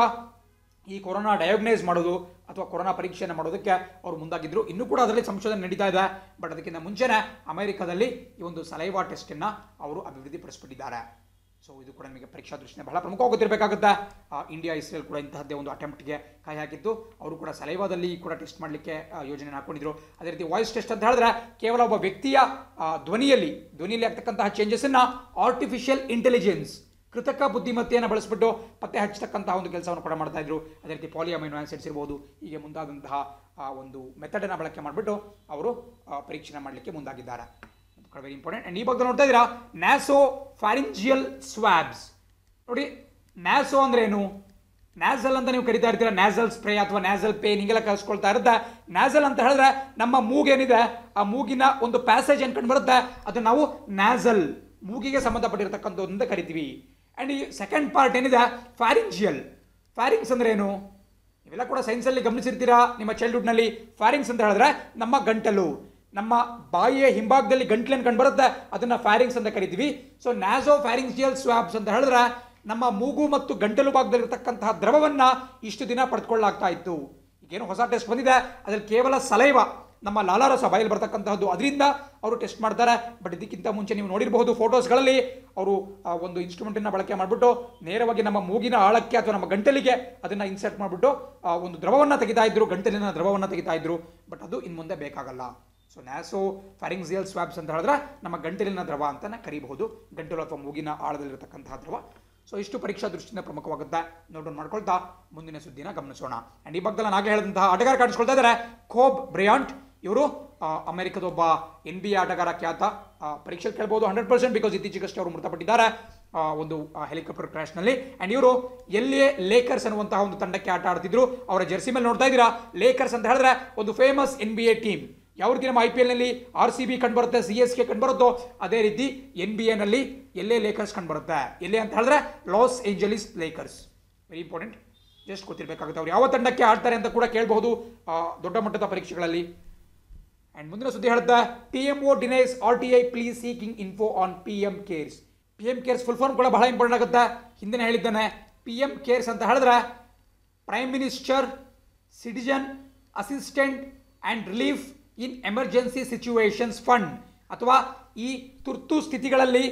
ಈ ಕೊರೋನಾ ಡಯಾಗ್ನೈಸ್ ಮಾಡೋದು ಅಥವಾ ಕೊರೋನಾ ಪರೀಕ್ಷೆಯನ್ನು ಮಾಡೋದಕ್ಕೆ ಅವರು ಮುಂದಾಗಿದ್ದರು. ಇನ್ನೂ ಕೂಡ ಅದರಲ್ಲಿ ಸಂಶೋಧನೆ ನಡೀತಾ ಇದೆ. ಬಟ್ ಅದಕ್ಕಿಂತ ಮುಂಚೆನೇ ಅಮೆರಿಕದಲ್ಲಿ ಈ ಒಂದು ಸಲೈವಾ ಟೆಸ್ಟನ್ನು ಅವರು ಅಭಿವೃದ್ಧಿಪಡಿಸಿಬಿಟ್ಟಿದ್ದಾರೆ. ಸೊ ಇದು ಕೂಡ ನಿಮಗೆ ಪರೀಕ್ಷಾ ದೃಷ್ಟಿಯಿಂದ ಬಹಳ ಪ್ರಮುಖವಾಗಿ ಗೊತ್ತಿರಬೇಕಾಗುತ್ತೆ. ಇಂಡಿಯಾ, ಇಸ್ರೇಲ್ ಕೂಡ ಇಂತಹದ್ದೇ ಒಂದು ಅಟೆಂಪ್ಟ್ಗೆ ಕೈ ಹಾಕಿತ್ತು. ಅವರು ಕೂಡ ಸಲೈವಾದಲ್ಲಿ ಕೂಡ ಟೆಸ್ಟ್ ಮಾಡಲಿಕ್ಕೆ ಯೋಜನೆ ಹಾಕೊಂಡಿದ್ರು. ಅದೇ ರೀತಿ ವಾಯ್ಸ್ ಟೆಸ್ಟ್ ಅಂತ ಹೇಳಿದ್ರೆ ಕೇವಲ ಒಬ್ಬ ವ್ಯಕ್ತಿಯ ಧ್ವನಿಯಲ್ಲಿ ಧ್ವನಿಯಲ್ಲಿ ಆಗ್ತಕ್ಕಂತಹ ಚೇಂಜಸ್ಸನ್ನು ಆರ್ಟಿಫಿಷಿಯಲ್ ಇಂಟೆಲಿಜೆನ್ಸ್, ಕೃತಕ ಬುದ್ಧಿಮತ್ತೆಯನ್ನು ಬಳಸಿಬಿಟ್ಟು ಪತ್ತೆ ಹಚ್ಚತಕ್ಕಂತಹ ಒಂದು ಕೆಲಸವನ್ನು ಕೂಡ ಮಾಡ್ತಾ ಇದ್ರು. ಅದೇ ರೀತಿ ಪಾಲಿ ಅಮೈನೋ ಆಸಿಡ್ಸ್ ಇರ್ಬೋದು, ಹೀಗೆ ಮುಂದಾದಂತಹ ಒಂದು ಮೆಥಡನ್ನು ಬಳಕೆ ಮಾಡಿಬಿಟ್ಟು ಅವರು ಪರೀಕ್ಷೆ ಮಾಡಲಿಕ್ಕೆ ಮುಂದಾಗಿದ್ದಾರೆ. Very important. ಆ್ಯಂಡ್ ಈ ಬಗ್ಗೆ ನೋಡ್ತಾ ಇದ್ದೀರಾ ನ್ಯಾಸೋ ಫ್ಯಾರಿಂಜಿಯಲ್ ಸ್ವಾಬ್ಸ್. ನೋಡಿ, ನ್ಯಾಸೋ ಅಂದ್ರೆ ಏನು? ನ್ಯಾಸಲ್ ಅಂತ ನೀವು ಕರಿತಾ ಇರ್ತೀರಾ, ನ್ಯಾಸಲ್ ಸ್ಪ್ರೇ ಅಥವಾ ನ್ಯಾಸಲ್ ಪೇನ್ ಹಿಂಗೆಲ್ಲ ಕಳಿಸ್ಕೊಳ್ತಾ ಇರುತ್ತೆ. ನ್ಯಾಸಲ್ ಅಂತ ಹೇಳಿದ್ರೆ ನಮ್ಮ ಮೂಗೇನಿದೆ, ಆ ಮೂಗಿನ ಒಂದು ಪ್ಯಾಸೇಜ್ ಏನು ಕಂಡು ಬರುತ್ತೆ, ಅದು ನಾವು ನ್ಯಾಸಲ್, ಮೂಗಿಗೆ ಸಂಬಂಧಪಟ್ಟಿರ್ತಕ್ಕಂಥದ್ದು ಅಂತ ಕರಿತೀವಿ. ಆ್ಯಂಡ್ ಈ ಸೆಕೆಂಡ್ ಪಾರ್ಟ್ ಏನಿದೆ ಫ್ಯಾರಿಂಜಿಯಲ್. ಫ್ಯಾರಿಂಗ್ಸ್ ಅಂದ್ರೆ ಏನು? ಇವೆಲ್ಲ ಕೂಡ ಸೈನ್ಸಲ್ಲಿ ಗಮನಿಸಿರ್ತೀರಾ ನಿಮ್ಮ ಚೈಲ್ಡ್ಹುಡ್ನಲ್ಲಿ. ಫ್ಯಾರಿಂಗ್ಸ್ ಅಂತ ಹೇಳಿದ್ರೆ ನಮ್ಮ ಗಂಟಲು, ನಮ್ಮ ಬಾಯಿಯ ಹಿಂಭಾಗದಲ್ಲಿ ಗಂಟ್ಲೇನು ಕಂಡು ಬರುತ್ತೆ, ಅದನ್ನು ಫ್ಯಾರಿಂಗ್ಸ್ ಅಂತ ಕರಿತೀವಿ. ಸೊ ನ್ಯಾಸೋ ಫ್ಯಾರಿಂಜಿಯಲ್ ಸ್ವಾಬ್ಸ್ ಅಂತ ಹೇಳಿದ್ರೆ ನಮ್ಮ ಮೂಗು ಮತ್ತು ಗಂಟಲು ಭಾಗದಲ್ಲಿರ್ತಕ್ಕಂತಹ ದ್ರವವನ್ನು ಇಷ್ಟು ದಿನ ಪಡೆದುಕೊಳ್ಳಲಾಗ್ತಾ ಇತ್ತು. ಈಗೇನು ಹೊಸ ಟೆಸ್ಟ್ ಬಂದಿದೆ, ಅದರಲ್ಲಿ ಕೇವಲ ಸಲೈವ, ನಮ್ಮ ಲಾಲಾರಸ ಬಾಯಲ್ಲಿ ಬರ್ತಕ್ಕಂತಹದ್ದು, ಅದರಿಂದ ಅವರು ಟೆಸ್ಟ್ ಮಾಡ್ತಾರೆ. ಬಟ್ ಇದಕ್ಕಿಂತ ಮುಂಚೆ ನೀವು ನೋಡಿರಬಹುದು ಫೋಟೋಸ್ಗಳಲ್ಲಿ ಅವರು ಒಂದು ಇನ್ಸ್ಟ್ರೂಮೆಂಟನ್ನು ಬಳಕೆ ಮಾಡಿಬಿಟ್ಟು ನೇರವಾಗಿ ನಮ್ಮ ಮೂಗಿನ ಆಳಕ್ಕೆ ಅಥವಾ ನಮ್ಮ ಗಂಟಲಿಗೆ ಅದನ್ನು ಇನ್ಸರ್ಟ್ ಮಾಡಿಬಿಟ್ಟು ಒಂದು ದ್ರವವನ್ನು ತೆಗಿತಾ ಇದ್ರು, ಗಂಟಲಿನ ದ್ರವವನ್ನು ತೆಗಿತಾ ಇದ್ರು. ಬಟ್ ಅದು ಇನ್ನು ಮುಂದೆ ಬೇಕಾಗಲ್ಲ. ಸೊ ನ್ಯಾಸೋ ಫ್ಯಾರಿಂಜಿಯಲ್ ಸ್ವಾಬ್ಸ್ ಅಂತ ಹೇಳಿದ್ರೆ ನಮ್ಮ ಗಂಟಲಿನ ದ್ರವ ಅಂತಲೇ ಕರಿಬಹುದು, ಗಂಟಲು ಅಥವಾ ಮೂಗಿನ ಆಳದಲ್ಲಿರತಕ್ಕಂತಹ ದ್ರವ. ಸೊ ಇಷ್ಟು ಪರೀಕ್ಷಾ ದೃಷ್ಟಿಯಿಂದ ಪ್ರಮುಖವಾಗುತ್ತೆ. ನೋಟ್ ಡೌನ್ ಮಾಡ್ಕೊಳ್ತಾ ಮುಂದಿನ ಸುದ್ದಿನ ಗಮನಿಸೋಣ. ಆ್ಯಂಡ್ ಈ ಭಾಗದಲ್ಲಿ ನಾಗೆ ಹೇಳಿದಂತಹ ಆಟಗಾರ ಕಾಣಿಸ್ಕೊಳ್ತಾ ಇದ್ದಾರೆ ಕೋಬ್ ಬ್ರಯಾಂಟ್. ಇವರು ಅಮೆರಿಕದ ಒಬ್ಬ ಎನ್ ಬಿ ಎ ಆಟಗಾರ, ಖ್ಯಾತ. ಪರೀಕ್ಷೆ ಕೇಳ್ಬೋದು ಹಂಡ್ರೆಡ್ ಪರ್ಸೆಂಟ್ ಬಿಕಾಸ್ ಇತ್ತೀಚೆಗಷ್ಟೇ ಅವರು ಮೃತಪಟ್ಟಿದ್ದಾರೆ ಒಂದು ಹೆಲಿಕಾಪ್ಟರ್ ಕ್ರ್ಯಾಶ್ನಲ್ಲಿ. ಆ್ಯಂಡ್ ಇವರು ಎಲ್ ಎ ಲೇಕರ್ಸ್ ಅನ್ನುವಂತಹ ಒಂದು ತಂಡಕ್ಕೆ ಆಟ ಆಡ್ತಿದ್ರು. ಅವರ ಜೆರ್ಸಿ ಮೇಲೆ ನೋಡ್ತಾ ಇದ್ದೀರಾ, ಲೇಕರ್ಸ್ ಅಂತ ಹೇಳಿದ್ರೆ ಒಂದು famous N B A team. ಯಾವ ರೀತಿ ನಮ್ಮ ಐ ಪಿ ಎಲ್ನಲ್ಲಿ ಆರ್ ಸಿ ಬಿ ಕಂಡುಬರುತ್ತೆ, ಸಿ ಎಸ್ ಕೆ ಕಂಡುಬರುತ್ತೋ, ಅದೇ ರೀತಿ ಎನ್ ಬಿ ಎನಲ್ಲಿ ಎಲ್ ಎ ಲೇಕರ್ಸ್ ಕಂಡುಬರುತ್ತೆ. ಎಲ್ ಎ ಅಂತ ಹೇಳಿದ್ರೆ Los Angeles Lakers. Very important, just ಗೊತ್ತಿರಬೇಕಾಗುತ್ತೆ. ಅವ್ರು ಯಾವ ತಂಡಕ್ಕೆ ಆಡ್ತಾರೆ ಅಂತ ಕೂಡ ಕೇಳಬಹುದು ದೊಡ್ಡ ಮಟ್ಟದ ಪರೀಕ್ಷೆಗಳಲ್ಲಿ. ಆ್ಯಂಡ್ ಮುಂದಿನ ಸುದ್ದಿ ಹೇಳುತ್ತೆ T M O denies R T I pleas seeking info on P M cares. P M cares full form ಕೂಡ ಬಹಳ ಇಂಪಾರ್ಟೆಂಟ್ ಆಗುತ್ತೆ. ಹಿಂದೆ ಹೇಳಿದ್ದಾನೆ, ಪಿ ಎಂ ಕೇರ್ಸ್ ಅಂತ ಹೇಳಿದ್ರೆ prime minister citizen assistant and relief in emergency situations fund, ಅಥವಾ ಈ ತುರ್ತು ಸ್ಥಿತಿಗಳಲ್ಲಿ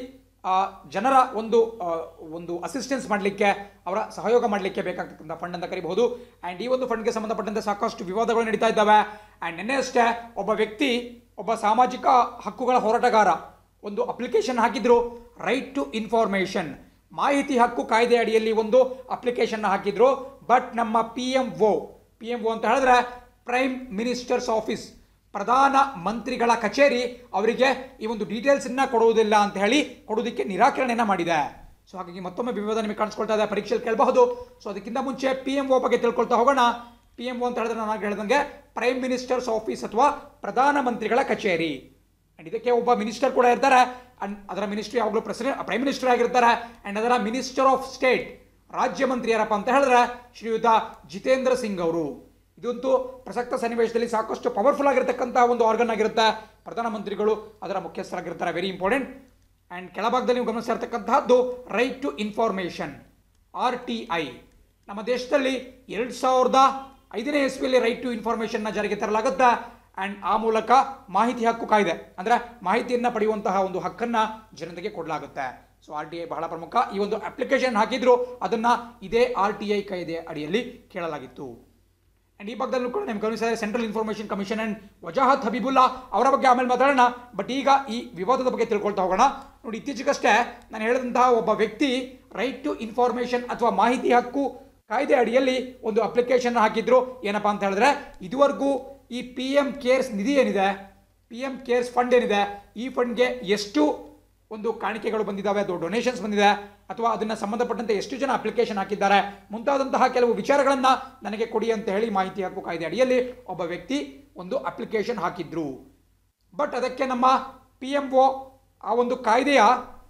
ಜನರ ಒಂದು ಒಂದು ಅಸಿಸ್ಟೆನ್ಸ್ ಮಾಡಲಿಕ್ಕೆ, ಅವರ ಸಹಯೋಗ ಮಾಡಲಿಕ್ಕೆ ಬೇಕಾಗ್ತಕ್ಕಂಥ ಫಂಡ್ ಅಂತ ಕರಿಬಹುದು. ಆ್ಯಂಡ್ ಈ ಒಂದು ಫಂಡ್ಗೆ ಸಂಬಂಧಪಟ್ಟಂತೆ ಸಾಕಷ್ಟು ವಿವಾದಗಳು ನಡೀತಾ ಇದ್ದಾವೆ. ಆ್ಯಂಡ್ ನಿನ್ನೆ ಅಷ್ಟೇ ಒಬ್ಬ ವ್ಯಕ್ತಿ, ಒಬ್ಬ ಸಾಮಾಜಿಕ ಹಕ್ಕುಗಳ ಹೋರಾಟಗಾರ ಒಂದು ಅಪ್ಲಿಕೇಶನ್ ಹಾಕಿದ್ರು, ರೈಟ್ ಟು ಇನ್ಫಾರ್ಮೇಷನ್, ಮಾಹಿತಿ ಹಕ್ಕು ಕಾಯ್ದೆ ಅಡಿಯಲ್ಲಿ ಒಂದು ಅಪ್ಲಿಕೇಶನ್ ಹಾಕಿದ್ರು. ಬಟ್ ನಮ್ಮ P M O P M O ಅಂತ ಹೇಳಿದ್ರೆ ಪ್ರೈಮ್ ಮಿನಿಸ್ಟರ್ಸ್ ಆಫೀಸ್, ಪ್ರಧಾನ ಮಂತ್ರಿಗಳ ಕಚೇರಿ, ಅವರಿಗೆ ಈ ಒಂದು ಡೀಟೇಲ್ಸನ್ನ ಕೊಡುವುದಿಲ್ಲ ಅಂತ ಹೇಳಿ ಕೊಡೋದಕ್ಕೆ ನಿರಾಕರಣೆಯನ್ನ ಮಾಡಿದೆ. ಸೊ ಹಾಗಾಗಿ ಮತ್ತೊಮ್ಮೆ ವಿವಾದ ನಿಮಗೆ ಕಾಣಿಸ್ಕೊಳ್ತಾ ಇದೆ, ಪರೀಕ್ಷೆಯಲ್ಲಿ ಕೇಳಬಹುದು. ಸೊ ಅದಕ್ಕಿಂತ ಮುಂಚೆ ಪಿ ಎಂ ಒ ಬಗ್ಗೆ ತಿಳ್ಕೊಳ್ತಾ ಹೋಗೋಣ. ಪಿ ಎಂ ಒ ಅಂತ ಹೇಳಿದ್ರೆ ನಾನು ಹೇಳಿದಂಗೆ ಪ್ರೈಮ್ ಮಿನಿಸ್ಟರ್ಸ್ ಆಫೀಸ್ ಅಥವಾ ಪ್ರಧಾನ ಮಂತ್ರಿಗಳ ಕಚೇರಿ. ಅಂಡ್ ಇದಕ್ಕೆ ಒಬ್ಬ ಮಿನಿಸ್ಟರ್ ಕೂಡ ಇರ್ತಾರೆ. ಅಂಡ್ ಅದರ ಮಿನಿಸ್ಟ್ರಿ ಯಾವಾಗಲೂ ಪ್ರೆಸಿಡೆಂಟ್ ಪ್ರೈಮ್ ಮಿನಿಸ್ಟರ್ ಆಗಿರ್ತಾರೆ. ಅಂಡ್ ಅದರ ಮಿನಿಸ್ಟರ್ ಆಫ್ ಸ್ಟೇಟ್, ರಾಜ್ಯ ಮಂತ್ರಿ ಯಾರಪ್ಪ ಅಂತ ಹೇಳಿದ್ರೆ ಶ್ರೀಯುತ ಜಿತೇಂದ್ರ ಸಿಂಗ್ ಅವರು. ಇದಂತೂ ಪ್ರಸಕ್ತ ಸನ್ನಿವೇಶದಲ್ಲಿ ಸಾಕಷ್ಟು ಪವರ್ಫುಲ್ ಆಗಿರತಕ್ಕಂಥ ಒಂದು ಆರ್ಗನ್ ಆಗಿರುತ್ತೆ. ಪ್ರಧಾನಮಂತ್ರಿಗಳು ಅದರ ಮುಖ್ಯಸ್ಥರಾಗಿರ್ತಾರೆ. Very important. ಆ್ಯಂಡ್ ಕೆಳಭಾಗದಲ್ಲಿ ನೀವು ಗಮನಿಸ್ತಾ ಇರತಕ್ಕಂತಹದ್ದು right to information, R T I. ನಮ್ಮ ದೇಶದಲ್ಲಿ ಎರಡು ಸಾವಿರದ ಐದನೇ ಇಸ್ವಿಯಲ್ಲಿ ರೈಟ್ ಟು ಇನ್ಫಾರ್ಮೇಷನ್ನ ಜಾರಿಗೆ ತರಲಾಗುತ್ತೆ. ಆ್ಯಂಡ್ ಆ ಮೂಲಕ ಮಾಹಿತಿ ಹಕ್ಕು ಕಾಯ್ದೆ, ಅಂದರೆ ಮಾಹಿತಿಯನ್ನು ಪಡೆಯುವಂತಹ ಒಂದು ಹಕ್ಕನ್ನು ಜನತೆಗೆ ಕೊಡಲಾಗುತ್ತೆ. ಸೊ ಆರ್ ಟಿ ಐ ಬಹಳ ಪ್ರಮುಖ. ಈ ಒಂದು ಅಪ್ಲಿಕೇಶನ್ ಹಾಕಿದ್ರು, ಅದನ್ನು ಇದೇ ಆರ್ ಟಿ ಐ ಕಾಯ್ದೆ ಅಡಿಯಲ್ಲಿ ಕೇಳಲಾಗಿತ್ತು. ಆ್ಯಂಡ್ ಈ ಭಾಗದಲ್ಲೂ ಕೂಡ ನಿಮ್ಗೆ ಗಮನಿಸಿದರೆ central information commission and Wajahat Habibullah ಅವರ ಬಗ್ಗೆ ಆಮೇಲೆ ಮಾತಾಡೋಣ. ಬಟ್ ಈಗ ಈ ವಿವಾದದ ಬಗ್ಗೆ ತಿಳ್ಕೊಳ್ತಾ ಹೋಗೋಣ. ನೋಡಿ, ಇತ್ತೀಚೆಗಷ್ಟೇ ನಾನು ಹೇಳಿದಂತಹ ಒಬ್ಬ ವ್ಯಕ್ತಿ ರೈಟ್ ಟು ಇನ್ಫಾರ್ಮೇಷನ್ ಅಥವಾ ಮಾಹಿತಿ ಹಕ್ಕು ಕಾಯ್ದೆ ಅಡಿಯಲ್ಲಿ ಒಂದು ಅಪ್ಲಿಕೇಶನ್ ಹಾಕಿದ್ರು. ಏನಪ್ಪಾ ಅಂತ ಹೇಳಿದ್ರೆ, ಇದುವರೆಗೂ ಈ ಪಿ ಎಂ ಕೇರ್ಸ್ ನಿಧಿ ಏನಿದೆ, ಪಿ ಎಂ ಕೇರ್ಸ್ ಫಂಡ್ ಏನಿದೆ, ಈ ಫಂಡ್ಗೆ ಎಷ್ಟು ಒಂದು ಕಾಣಿಕೆಗಳು ಬಂದಿದ್ದಾವೆ ಅಥವಾ ಡೊನೇಷನ್ಸ್ ಬಂದಿದೆ, ಅಥವಾ ಅದನ್ನು ಸಂಬಂಧಪಟ್ಟಂತೆ ಎಷ್ಟು ಜನ ಅಪ್ಲಿಕೇಶನ್ ಹಾಕಿದ್ದಾರೆ, ಮುಂತಾದಂತಹ ಕೆಲವು ವಿಚಾರಗಳನ್ನು ನನಗೆ ಕೊಡಿ ಅಂತ ಹೇಳಿ ಮಾಹಿತಿ ಹಕ್ಕು ಕಾಯ್ದೆ ಅಡಿಯಲ್ಲಿ ಒಬ್ಬ ವ್ಯಕ್ತಿ ಒಂದು ಅಪ್ಲಿಕೇಶನ್ ಹಾಕಿದ್ರು. ಬಟ್ ಅದಕ್ಕೆ ನಮ್ಮ ಪಿ ಎಂ ಒ ಆ ಒಂದು ಕಾಯ್ದೆಯ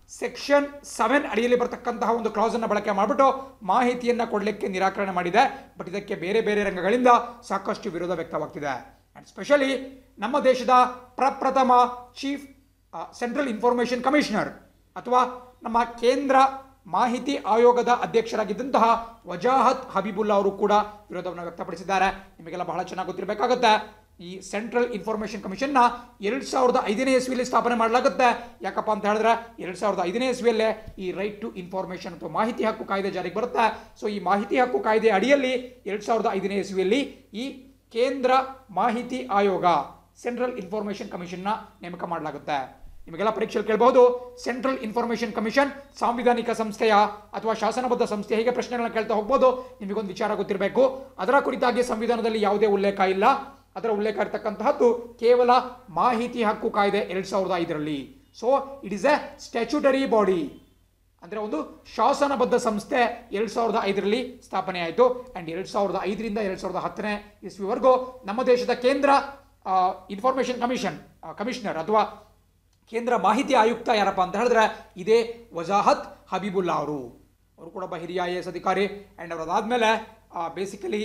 ಸೆಕ್ಷನ್ ಸೆವೆನ್ ಅಡಿಯಲ್ಲಿ ಬರತಕ್ಕಂತಹ ಒಂದು ಕ್ಲಾಸ್ ಅನ್ನು ಬಳಕೆ ಮಾಡಿಬಿಟ್ಟು ಮಾಹಿತಿಯನ್ನು ಕೊಡಲಿಕ್ಕೆ ನಿರಾಕರಣೆ ಮಾಡಿದೆ. ಬಟ್ ಇದಕ್ಕೆ ಬೇರೆ ಬೇರೆ ರಂಗಗಳಿಂದ ಸಾಕಷ್ಟು ವಿರೋಧ ವ್ಯಕ್ತವಾಗ್ತಿದೆ. ಅಂಡ್ ಸ್ಪೆಷಲಿ ನಮ್ಮ ದೇಶದ ಪ್ರಪ್ರಥಮ ಚೀಫ್ ಸೆಂಟ್ರಲ್ ಇನ್ಫಾರ್ಮೇಷನ್ ಕಮಿಷನರ್ ಅಥವಾ ನಮ್ಮ ಕೇಂದ್ರ ಮಾಹಿತಿ ಆಯೋಗದ ಅಧ್ಯಕ್ಷರಾಗಿದ್ದಂತಹ ವಜಾಹತ್ ಹಬೀಬುಲ್ಲಾ ಅವರು ಕೂಡ ವಿರೋಧವನ್ನು ವ್ಯಕ್ತಪಡಿಸಿದ್ದಾರೆ. ನಿಮಗೆಲ್ಲ ಬಹಳ ಚೆನ್ನಾಗಿ ಗೊತ್ತಿರಬೇಕಾಗುತ್ತೆ, ಈ ಸೆಂಟ್ರಲ್ ಇನ್ಫಾರ್ಮೇಷನ್ ಕಮಿಷನ್ನ ಎರಡು ಸಾವಿರದ ಐದನೇ ಇಸ್ವಿಯಲ್ಲಿ ಸ್ಥಾಪನೆ ಮಾಡಲಾಗುತ್ತೆ. ಯಾಕಪ್ಪ ಅಂತ ಹೇಳಿದ್ರೆ ಎರಡು ಸಾವಿರದ ಐದನೇ ಇಸ್ವಿಯಲ್ಲೇ ಈ ರೈಟ್ ಟು ಇನ್ಫಾರ್ಮೇಷನ್ ಅಥವಾ ಮಾಹಿತಿ ಹಕ್ಕು ಕಾಯ್ದೆ ಜಾರಿಗೆ ಬರುತ್ತೆ. ಸೊ ಈ ಮಾಹಿತಿ ಹಕ್ಕು ಕಾಯ್ದೆ ಅಡಿಯಲ್ಲಿ ಎರಡು ಸಾವಿರದ ಐದನೇ ಇಸ್ವಿಯಲ್ಲಿ ಈ ಕೇಂದ್ರ ಮಾಹಿತಿ ಆಯೋಗ ಸೆಂಟ್ರಲ್ ಇನ್ಫಾರ್ಮೇಷನ್ ಕಮಿಷನ್ನ ನೇಮಕ ಮಾಡಲಾಗುತ್ತೆ. ನಿಮಗೆಲ್ಲ ಪರೀಕ್ಷೆಯಲ್ಲಿ ಕೇಳಬಹುದು, ಸೆಂಟ್ರಲ್ ಇನ್ಫಾರ್ಮೇಷನ್ ಕಮಿಷನ್ ಸಾಂವಿಧಾನಿಕ ಸಂಸ್ಥೆಯ ಅಥವಾ ಶಾಸನಬದ್ಧ ಸಂಸ್ಥೆ, ಹೀಗೆ ಪ್ರಶ್ನೆಗಳನ್ನ ಕೇಳ್ತಾ ಹೋಗ್ಬೋದು. ನಿಮಗೊಂದು ವಿಚಾರ ಗೊತ್ತಿರಬೇಕು, ಅದರ ಕುರಿತಾಗಿ ಸಂವಿಧಾನದಲ್ಲಿ ಯಾವುದೇ ಉಲ್ಲೇಖ ಇಲ್ಲ. ಅದರ ಉಲ್ಲೇಖ ಇರತಕ್ಕಂತಹದ್ದು ಕೇವಲ ಮಾಹಿತಿ ಹಕ್ಕು ಕಾಯ್ದೆ ಎರಡ್ ಸಾವಿರದ ಐದರಲ್ಲಿ. So it is a statutory body, ಅಂದ್ರೆ ಒಂದು ಶಾಸನಬದ್ಧ ಸಂಸ್ಥೆ ಎರಡ್ ಸಾವಿರದ ಐದರಲ್ಲಿ ಸ್ಥಾಪನೆ ಆಯಿತು. ಅಂಡ್ ಎರಡ್ ಸಾವಿರದ ಐದರಿಂದ ಎರಡ್ ಸಾವಿರದ ಹತ್ತನೇ ಇಸ್ವಿವರೆಗೂ ನಮ್ಮ ದೇಶದ ಕೇಂದ್ರ ಇನ್ಫಾರ್ಮೇಷನ್ ಕಮಿಷನ್ ಕಮಿಷನರ್ ಅಥವಾ ಕೇಂದ್ರ ಮಾಹಿತಿ ಆಯುಕ್ತ ಯಾರಪ್ಪ ಅಂತ ಹೇಳಿದ್ರೆ ಇದೇ ವಜಾಹತ್ ಹಬೀಬುಲ್ಲಾ ಅವರು. ಅವರು ಕೂಡ ಒಬ್ಬ ಹಿರಿಯ ಐ ಎ ಎಸ್ ಅಧಿಕಾರಿ. ಆ್ಯಂಡ್ ಅವರು ಅದಾದಮೇಲೆ ಬೇಸಿಕಲಿ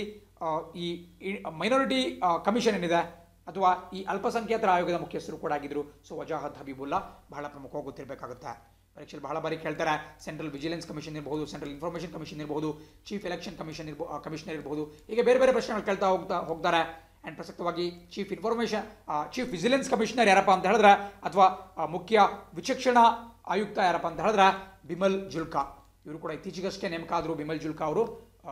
ಈ ಮೈನಾರಿಟಿ ಕಮಿಷನ್ ಏನಿದೆ ಅಥವಾ ಈ ಅಲ್ಪಸಂಖ್ಯಾತರ ಆಯೋಗದ ಮುಖ್ಯಸ್ಥರು ಕೂಡ ಆಗಿದ್ರು. ಸೊ ವಜಾಹತ್ ಹಬೀಬುಲ್ಲಾ ಬಹಳ ಪ್ರಮುಖವಾಗಿ ಗೊತ್ತಿರಬೇಕಾಗುತ್ತೆ. ಪರೀಕ್ಷೆಯಲ್ಲಿ ಬಹಳ ಬಾರಿ ಕೇಳ್ತಾರೆ. ಸೆಂಟ್ರಲ್ ವಿಜಿಲೆನ್ಸ್ ಕಮಿಷನ್ ಇರಬಹುದು, ಸೆಂಟ್ರಲ್ ಇನ್ಫಾರ್ಮೇಷನ್ ಕಮಿಷನ್ ಇರಬಹುದು, ಚೀಫ್ ಎಲೆಕ್ಷನ್ ಕಮಿಷನ್ ಇರ್ಬೋ ಕಮಿಷನರ್ ಇರಬಹುದು, ಹೀಗೆ ಬೇರೆ ಬೇರೆ ಪ್ರಶ್ನೆಗಳು ಕೇಳ್ತಾ ಹೋಗ್ತಾ ಹೋಗ್ತಾರೆ. ಆ್ಯಂಡ್ ಪ್ರಸಕ್ತವಾಗಿ chief information chief vigilance commissioner ಯಾರಪ್ಪ ಅಂತ ಹೇಳಿದ್ರೆ ಅಥವಾ ಮುಖ್ಯ ವಿಚಕ್ಷಣಾ ಆಯುಕ್ತ ಯಾರಪ್ಪ ಅಂತ ಹೇಳಿದ್ರೆ ಬಿಮಲ್ ಜುಲ್ಕಾ. ಇವರು ಕೂಡ ಇತ್ತೀಚೆಗಷ್ಟೇ ನೇಮಕ ಆದರು. ಬಿಮಲ್ ಜುಲ್ಕಾ ಅವರು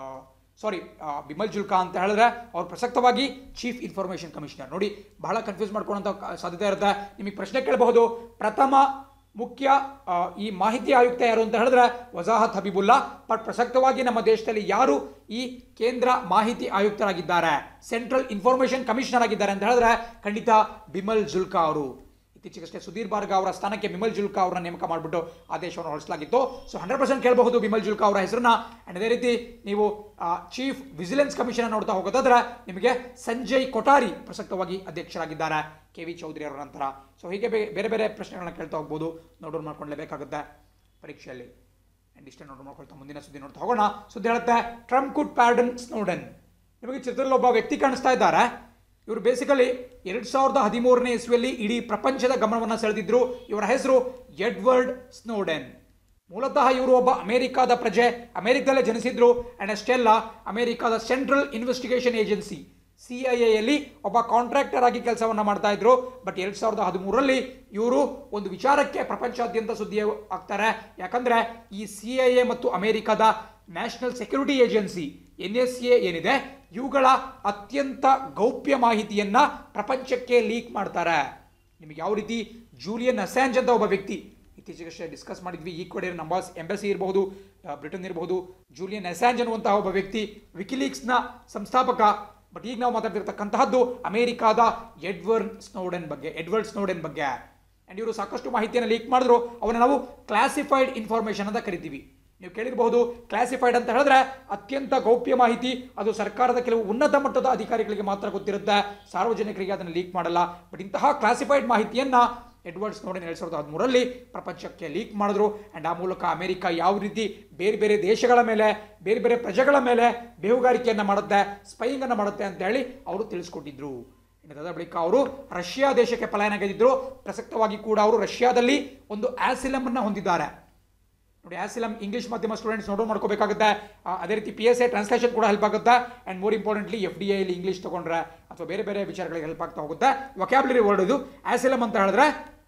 ಸಾರಿ ಬಿಮಲ್ ಜುಲ್ಕಾ ಅಂತ ಹೇಳಿದ್ರೆ ಅವ್ರು ಪ್ರಸಕ್ತವಾಗಿ ಚೀಫ್ ಇನ್ಫಾರ್ಮೇಷನ್ ಕಮಿಷನರ್. ನೋಡಿ, ಬಹಳ ಕನ್ಫ್ಯೂಸ್ ಮಾಡ್ಕೊಳ್ಳೋಂಥ ಸಾಧ್ಯತೆ ಇರುತ್ತೆ. ನಿಮಗೆ ಪ್ರಶ್ನೆ ಕೇಳಬಹುದು, ಪ್ರಥಮ ಮುಖ್ಯ ಈ ಮಾಹಿತಿ ಆಯುಕ್ತ ಯಾರು ಅಂತ ಹೇಳಿದ್ರೆ ವಜಾಹತ್ ಹಬೀಬುಲ್ಲಾ. ಬಟ್ ಪ್ರಸಕ್ತವಾಗಿ ನಮ್ಮ ದೇಶದಲ್ಲಿ ಯಾರು ಈ ಕೇಂದ್ರ ಮಾಹಿತಿ ಆಯುಕ್ತರಾಗಿದ್ದಾರೆ, ಸೆಂಟ್ರಲ್ ಇನ್ಫಾರ್ಮೇಷನ್ ಕಮಿಷನರ್ ಆಗಿದ್ದಾರೆ ಅಂತ ಹೇಳಿದ್ರೆ ಖಂಡಿತ ಬಿಮಲ್ ಜುಲ್ಕಾ ಅವರು. ಇತ್ತೀಚೆಗಷ್ಟೇ ಸುಧೀರ್ ಭಾರ್ಗವ ಅವರ ಸ್ಥಾನಕ್ಕೆ ಬಿಮಲ್ ಜುಲ್ಕಾ ಅವರನ್ನ ನೇಮಕ ಮಾಡಿಬಿಟ್ಟು ಆದೇಶವನ್ನು ಹೊರಡಿಸಲಾಗಿತ್ತು. ಸೊ ಹಂಡ್ರೆಡ್ ಪರ್ಸೆಂಟ್ ಕೇಳಬಹುದು ಬಿಮಲ್ ಜುಲ್ಕಾ ಅವರ ಹೆಸರನ್ನ. ಅಂಡ್ ಅದೇ ರೀತಿ ನೀವು ಚೀಫ್ ವಿಜಿಲೆನ್ಸ್ ಕಮಿಷನ್ ನೋಡ್ತಾ ಹೋಗೋದಾದ್ರೆ ನಿಮಗೆ ಸಂಜಯ್ ಕೊಠಾರಿ ಪ್ರಸಕ್ತವಾಗಿ ಅಧ್ಯಕ್ಷರಾಗಿದ್ದಾರೆ ಕೆ ವಿ ಚೌಧರಿ ಅವರ ನಂತರ. ಸೊ ಹೀಗೆ ಬೇರೆ ಬೇರೆ ಪ್ರಶ್ನೆಗಳನ್ನ ಕೇಳ್ತಾ ಹೋಗ್ಬೋದು, ನೋಡೋರು ಮಾಡ್ಕೊಳ್ಳೇಬೇಕಾಗುತ್ತೆ ಪರೀಕ್ಷೆಯಲ್ಲಿ. ಅಂಡ್ ಇಷ್ಟೇ ನೋಡೋರು ಮಾಡ್ಕೊಳ್ತಾ ಮುಂದಿನ ಸುದ್ದಿ ನೋಡ್ತಾ ಹೋಗೋಣ. ಸುದ್ದಿ ಹೇಳುತ್ತೆ, ಟ್ರಂಪ್ ಕುಡ್ ಪ್ಯಾರ್ಡನ್ ಸ್ನೋಡೆನ್. ನಿಮಗೆ ಚಿತ್ರದಲ್ಲಿ ಒಬ್ಬ ವ್ಯಕ್ತಿ ಕಾಣಿಸ್ತಾ ಇದ್ದಾರೆ. ಇವರು ಬೇಸಿಕಲಿ ಎರಡ್ ಸಾವಿರದ ಹದಿಮೂರನೇ ಇಸ್ವಿಯಲ್ಲಿ ಇಡೀ ಪ್ರಪಂಚದ ಗಮನವನ್ನು ಸೆಳೆದಿದ್ರು. ಇವರ ಹೆಸರು ಎಡ್ವರ್ಡ್ ಸ್ನೋಡೆನ್. ಮೂಲತಃ ಇವರು ಒಬ್ಬ ಅಮೆರಿಕಾದ ಪ್ರಜೆ, ಅಮೆರಿಕದಲ್ಲೇ ಜನಿಸಿದ್ರು. ಅಂಡ್ ಅಷ್ಟೆಲ್ಲ ಅಮೆರಿಕಾದ central investigation agency C I ಎಲ್ಲಿ ಒಬ್ಬ ಕಾಂಟ್ರಾಕ್ಟರ್ ಆಗಿ ಕೆಲಸವನ್ನ ಮಾಡ್ತಾ ಇದ್ರು. ಬಟ್ ಎರಡ್ ಸಾವಿರದ ಹದಿಮೂರರಲ್ಲಿ ಇವರು ಒಂದು ವಿಚಾರಕ್ಕೆ ಪ್ರಪಂಚಾದ್ಯಂತ ಸುದ್ದಿ ಆಗ್ತಾರೆ. ಯಾಕಂದ್ರೆ ಈ ಸಿ ಐ ಎ ಮತ್ತು ಅಮೆರಿಕದ national security agency N S A ಏನಿದೆ, ಇವುಗಳ ಅತ್ಯಂತ ಗೌಪ್ಯ ಮಾಹಿತಿಯನ್ನ ಪ್ರಪಂಚಕ್ಕೆ ಲೀಕ್ ಮಾಡ್ತಾರೆ. ನಿಮಗೆ ಯಾವ ರೀತಿ ಜೂಲಿಯನ್ ಅಸ್ಸಾಂಜ್ ಅಂತ ಒಬ್ಬ ವ್ಯಕ್ತಿ, ಇತ್ತೀಚೆಗಷ್ಟೇ ಡಿಸ್ಕಸ್ ಮಾಡಿದ್ವಿ, ಈಕ್ವಡೇರಿಯನ್ ನಂಬರ್ಸ್ ಎಂಬಸಿ ಇರಬಹುದು, ಬ್ರಿಟನ್ ಇರಬಹುದು, ಜೂಲಿಯನ್ ಅಸ್ಸಾಂಜ್ ಅನ್ನುವಂತಹ ಒಬ್ಬ ವ್ಯಕ್ತಿ ವಿಕಿಲೀಕ್ಸ್ನ ಸಂಸ್ಥಾಪಕ. ಬಟ್ ಈಗ ನಾವು ಮಾತಾಡ್ತಿರ್ತಕ್ಕಂತಹದ್ದು ಅಮೆರಿಕಾದ ಎಡ್ವರ್ಡ್ ಸ್ನೋಡೆನ್ ಬಗ್ಗೆ ಎಡ್ವರ್ಡ್ ಸ್ನೋಡೆನ್ ಬಗ್ಗೆ ಅಂಡ್ ಇವರು ಸಾಕಷ್ಟು ಮಾಹಿತಿಯನ್ನು ಲೀಕ್ ಮಾಡಿದ್ರು. ಅವನ್ನ ನಾವು ಕ್ಲಾಸಿಫೈಡ್ ಇನ್ಫಾರ್ಮೇಶನ್ ಅಂತ ಕರಿತೀವಿ. ನೀವು ಕೇಳಿರಬಹುದು, ಕ್ಲಾಸಿಫೈಡ್ ಅಂತ ಹೇಳಿದ್ರೆ ಅತ್ಯಂತ ಗೌಪ್ಯ ಮಾಹಿತಿ, ಅದು ಸರ್ಕಾರದ ಕೆಲವು ಉನ್ನತ ಮಟ್ಟದ ಅಧಿಕಾರಿಗಳಿಗೆ ಮಾತ್ರ ಗೊತ್ತಿರುತ್ತೆ, ಸಾರ್ವಜನಿಕರಿಗೆ ಅದನ್ನು ಲೀಕ್ ಮಾಡಲ್ಲ. ಬಟ್ ಇಂತಹ ಕ್ಲಾಸಿಫೈಡ್ ಮಾಹಿತಿಯನ್ನ ಎಡ್ವರ್ಡ್ ಸ್ನೋಡೆನ್ ಎರಡ್ ಸಾವಿರದ ಹದಿಮೂರರಲ್ಲಿ ಪ್ರಪಂಚಕ್ಕೆ ಲೀಕ್ ಮಾಡಿದ್ರು. ಅಂಡ್ ಆ ಮೂಲಕ ಅಮೆರಿಕ ಯಾವ ರೀತಿ ಬೇರೆ ಬೇರೆ ದೇಶಗಳ ಮೇಲೆ, ಬೇರೆ ಬೇರೆ ಪ್ರಜೆಗಳ ಮೇಲೆ ಬೇಹುಗಾರಿಕೆಯನ್ನು ಮಾಡುತ್ತೆ, ಸ್ಪೈಯಿಂಗ್ ಅನ್ನು ಮಾಡುತ್ತೆ ಅಂತ ಹೇಳಿ ಅವರು ತಿಳಿಸ್ಕೊಟ್ಟಿದ್ರು. ಅದರ ಬಳಿಕ ಅವರು ರಷ್ಯಾ ದೇಶಕ್ಕೆ ಪಲಾಯನಗೈದಿದ್ರು. ಪ್ರಸಕ್ತವಾಗಿ ಕೂಡ ಅವರು ರಷ್ಯಾದಲ್ಲಿ ಒಂದು ಆಸಿಲಮ್ ಅನ್ನ ಹೊಂದಿದ್ದಾರೆ. ನೋಡಿ, ಆಸಿಲಮ್ ಇಂಗ್ಲಿಷ್ ಮಾಧ್ಯಮ ಸ್ಟೂಡೆಂಟ್ಸ್ ನೋಡೋ ಮಾಡ್ಕೋಬೇಕಾಗುತ್ತೆ. ಅದೇ ರೀತಿ ಪಿ ಎಸ್ ಎ ಟ್ರಾನ್ಸ್ಲೇಷನ್ ಕೂಡ ಹೆಲ್ಪ್ ಆಗುತ್ತೆ. And more importantly F D ಐಲಿ ಇಂಗ್ಲಿಷ್ ತಗೊಂಡ್ರೆ ಅಥವಾ ಬೇರೆ ಬೇರೆ ವಿಚಾರಗಳಿಗೆ ಹೆಲ್ಪ್ ಆಗ್ತಾ ಹೋಗುತ್ತೆ. ವೊಕ್ಯಾಬ್ಯುಲರಿ ವರ್ಡ್ ಇದು. ಆಸಿಲಮ್ ಅಂತ ಹೇಳಿದ್ರೆ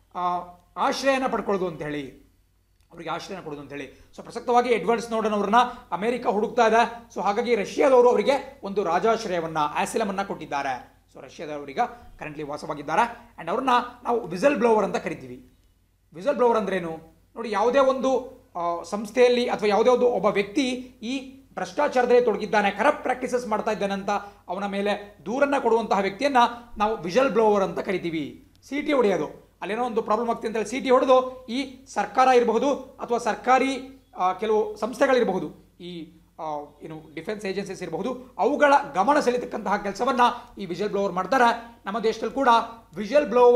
ಆಶ್ರಯನ ಪಡ್ಕೊಳ್ಳೋದು ಅಂತ ಹೇಳಿ, ಅವರಿಗೆ ಆಶ್ರಯನ ಕೊಡೋದು ಅಂತ ಹೇಳಿ. ಸೊ ಪ್ರಸಕ್ತವಾಗಿ ಎಡ್ವರ್ಡ್ ಸ್ನೋಡೆನ್ ಅವರನ್ನ ಅಮೆರಿಕ ಹುಡುಕ್ತಾ ಇದೆ. ಸೊ ಹಾಗಾಗಿ ರಷ್ಯಾದವರು ಅವರಿಗೆ ಒಂದು ರಾಜಾಶ್ರಯವನ್ನ ಆಸಿಲಮ್ ಅನ್ನ ಕೊಟ್ಟಿದ್ದಾರೆ. ಸೊ ರಷ್ಯಾದವರಿಗೆ ಕರೆಂಟ್ಲಿ ವಾಸವಾಗಿದ್ದಾರೆ. ಅಂಡ್ ಅವ್ರನ್ನ ನಾವು ವಿಸಲ್ ಬ್ಲೋವರ್ ಅಂತ ಕರಿತೀವಿ. ವಿಸಲ್ ಬ್ಲೋವರ್ ಅಂದ್ರೇನು ನೋಡಿ, ಯಾವುದೇ ಒಂದು ಸಂಸ್ಥೆಯಲ್ಲಿ ಅಥವಾ ಯಾವುದೇ ಒಂದು ಒಬ್ಬ ವ್ಯಕ್ತಿ ಈ ಭ್ರಷ್ಟಾಚಾರದಲ್ಲಿ ತೊಡಗಿದ್ದಾನೆ, ಕರಪ್ಟ್ ಪ್ರಾಕ್ಟೀಸಸ್ ಮಾಡ್ತಾ ಇದ್ದಾನೆ ಅಂತ ಅವನ ಮೇಲೆ ದೂರನ್ನ ಕೊಡುವಂತಹ ವ್ಯಕ್ತಿಯನ್ನ ನಾವು ವಿಸಲ್ ಬ್ಲೋವರ್ ಅಂತ ಕರಿತೀವಿ. ಸಿ ಟಿ ಹೊಡೆಯೋದು, ಅಲ್ಲೇನೋ ಒಂದು ಪ್ರಾಬ್ಲಮ್ ಆಗ್ತಿದೆ ಅಂತೇಳಿ ಸಿ ಟಿ ಹೊಡೆದು ಈ ಸರ್ಕಾರ ಇರಬಹುದು ಅಥವಾ ಸರ್ಕಾರಿ ಕೆಲವು ಸಂಸ್ಥೆಗಳಿರಬಹುದು, ಈ ಏನು ಡಿಫೆನ್ಸ್ ಏಜೆನ್ಸೀಸ್ ಇರಬಹುದು, ಅವುಗಳ ಗಮನ ಸೆಳೀತಕ್ಕಂತಹ ಕೆಲಸವನ್ನ ಈ ವಿಸಲ್ ಬ್ಲೋವರ್ ಮಾಡ್ತಾರೆ. ನಮ್ಮ ದೇಶದಲ್ಲಿ ಕೂಡ whistle blower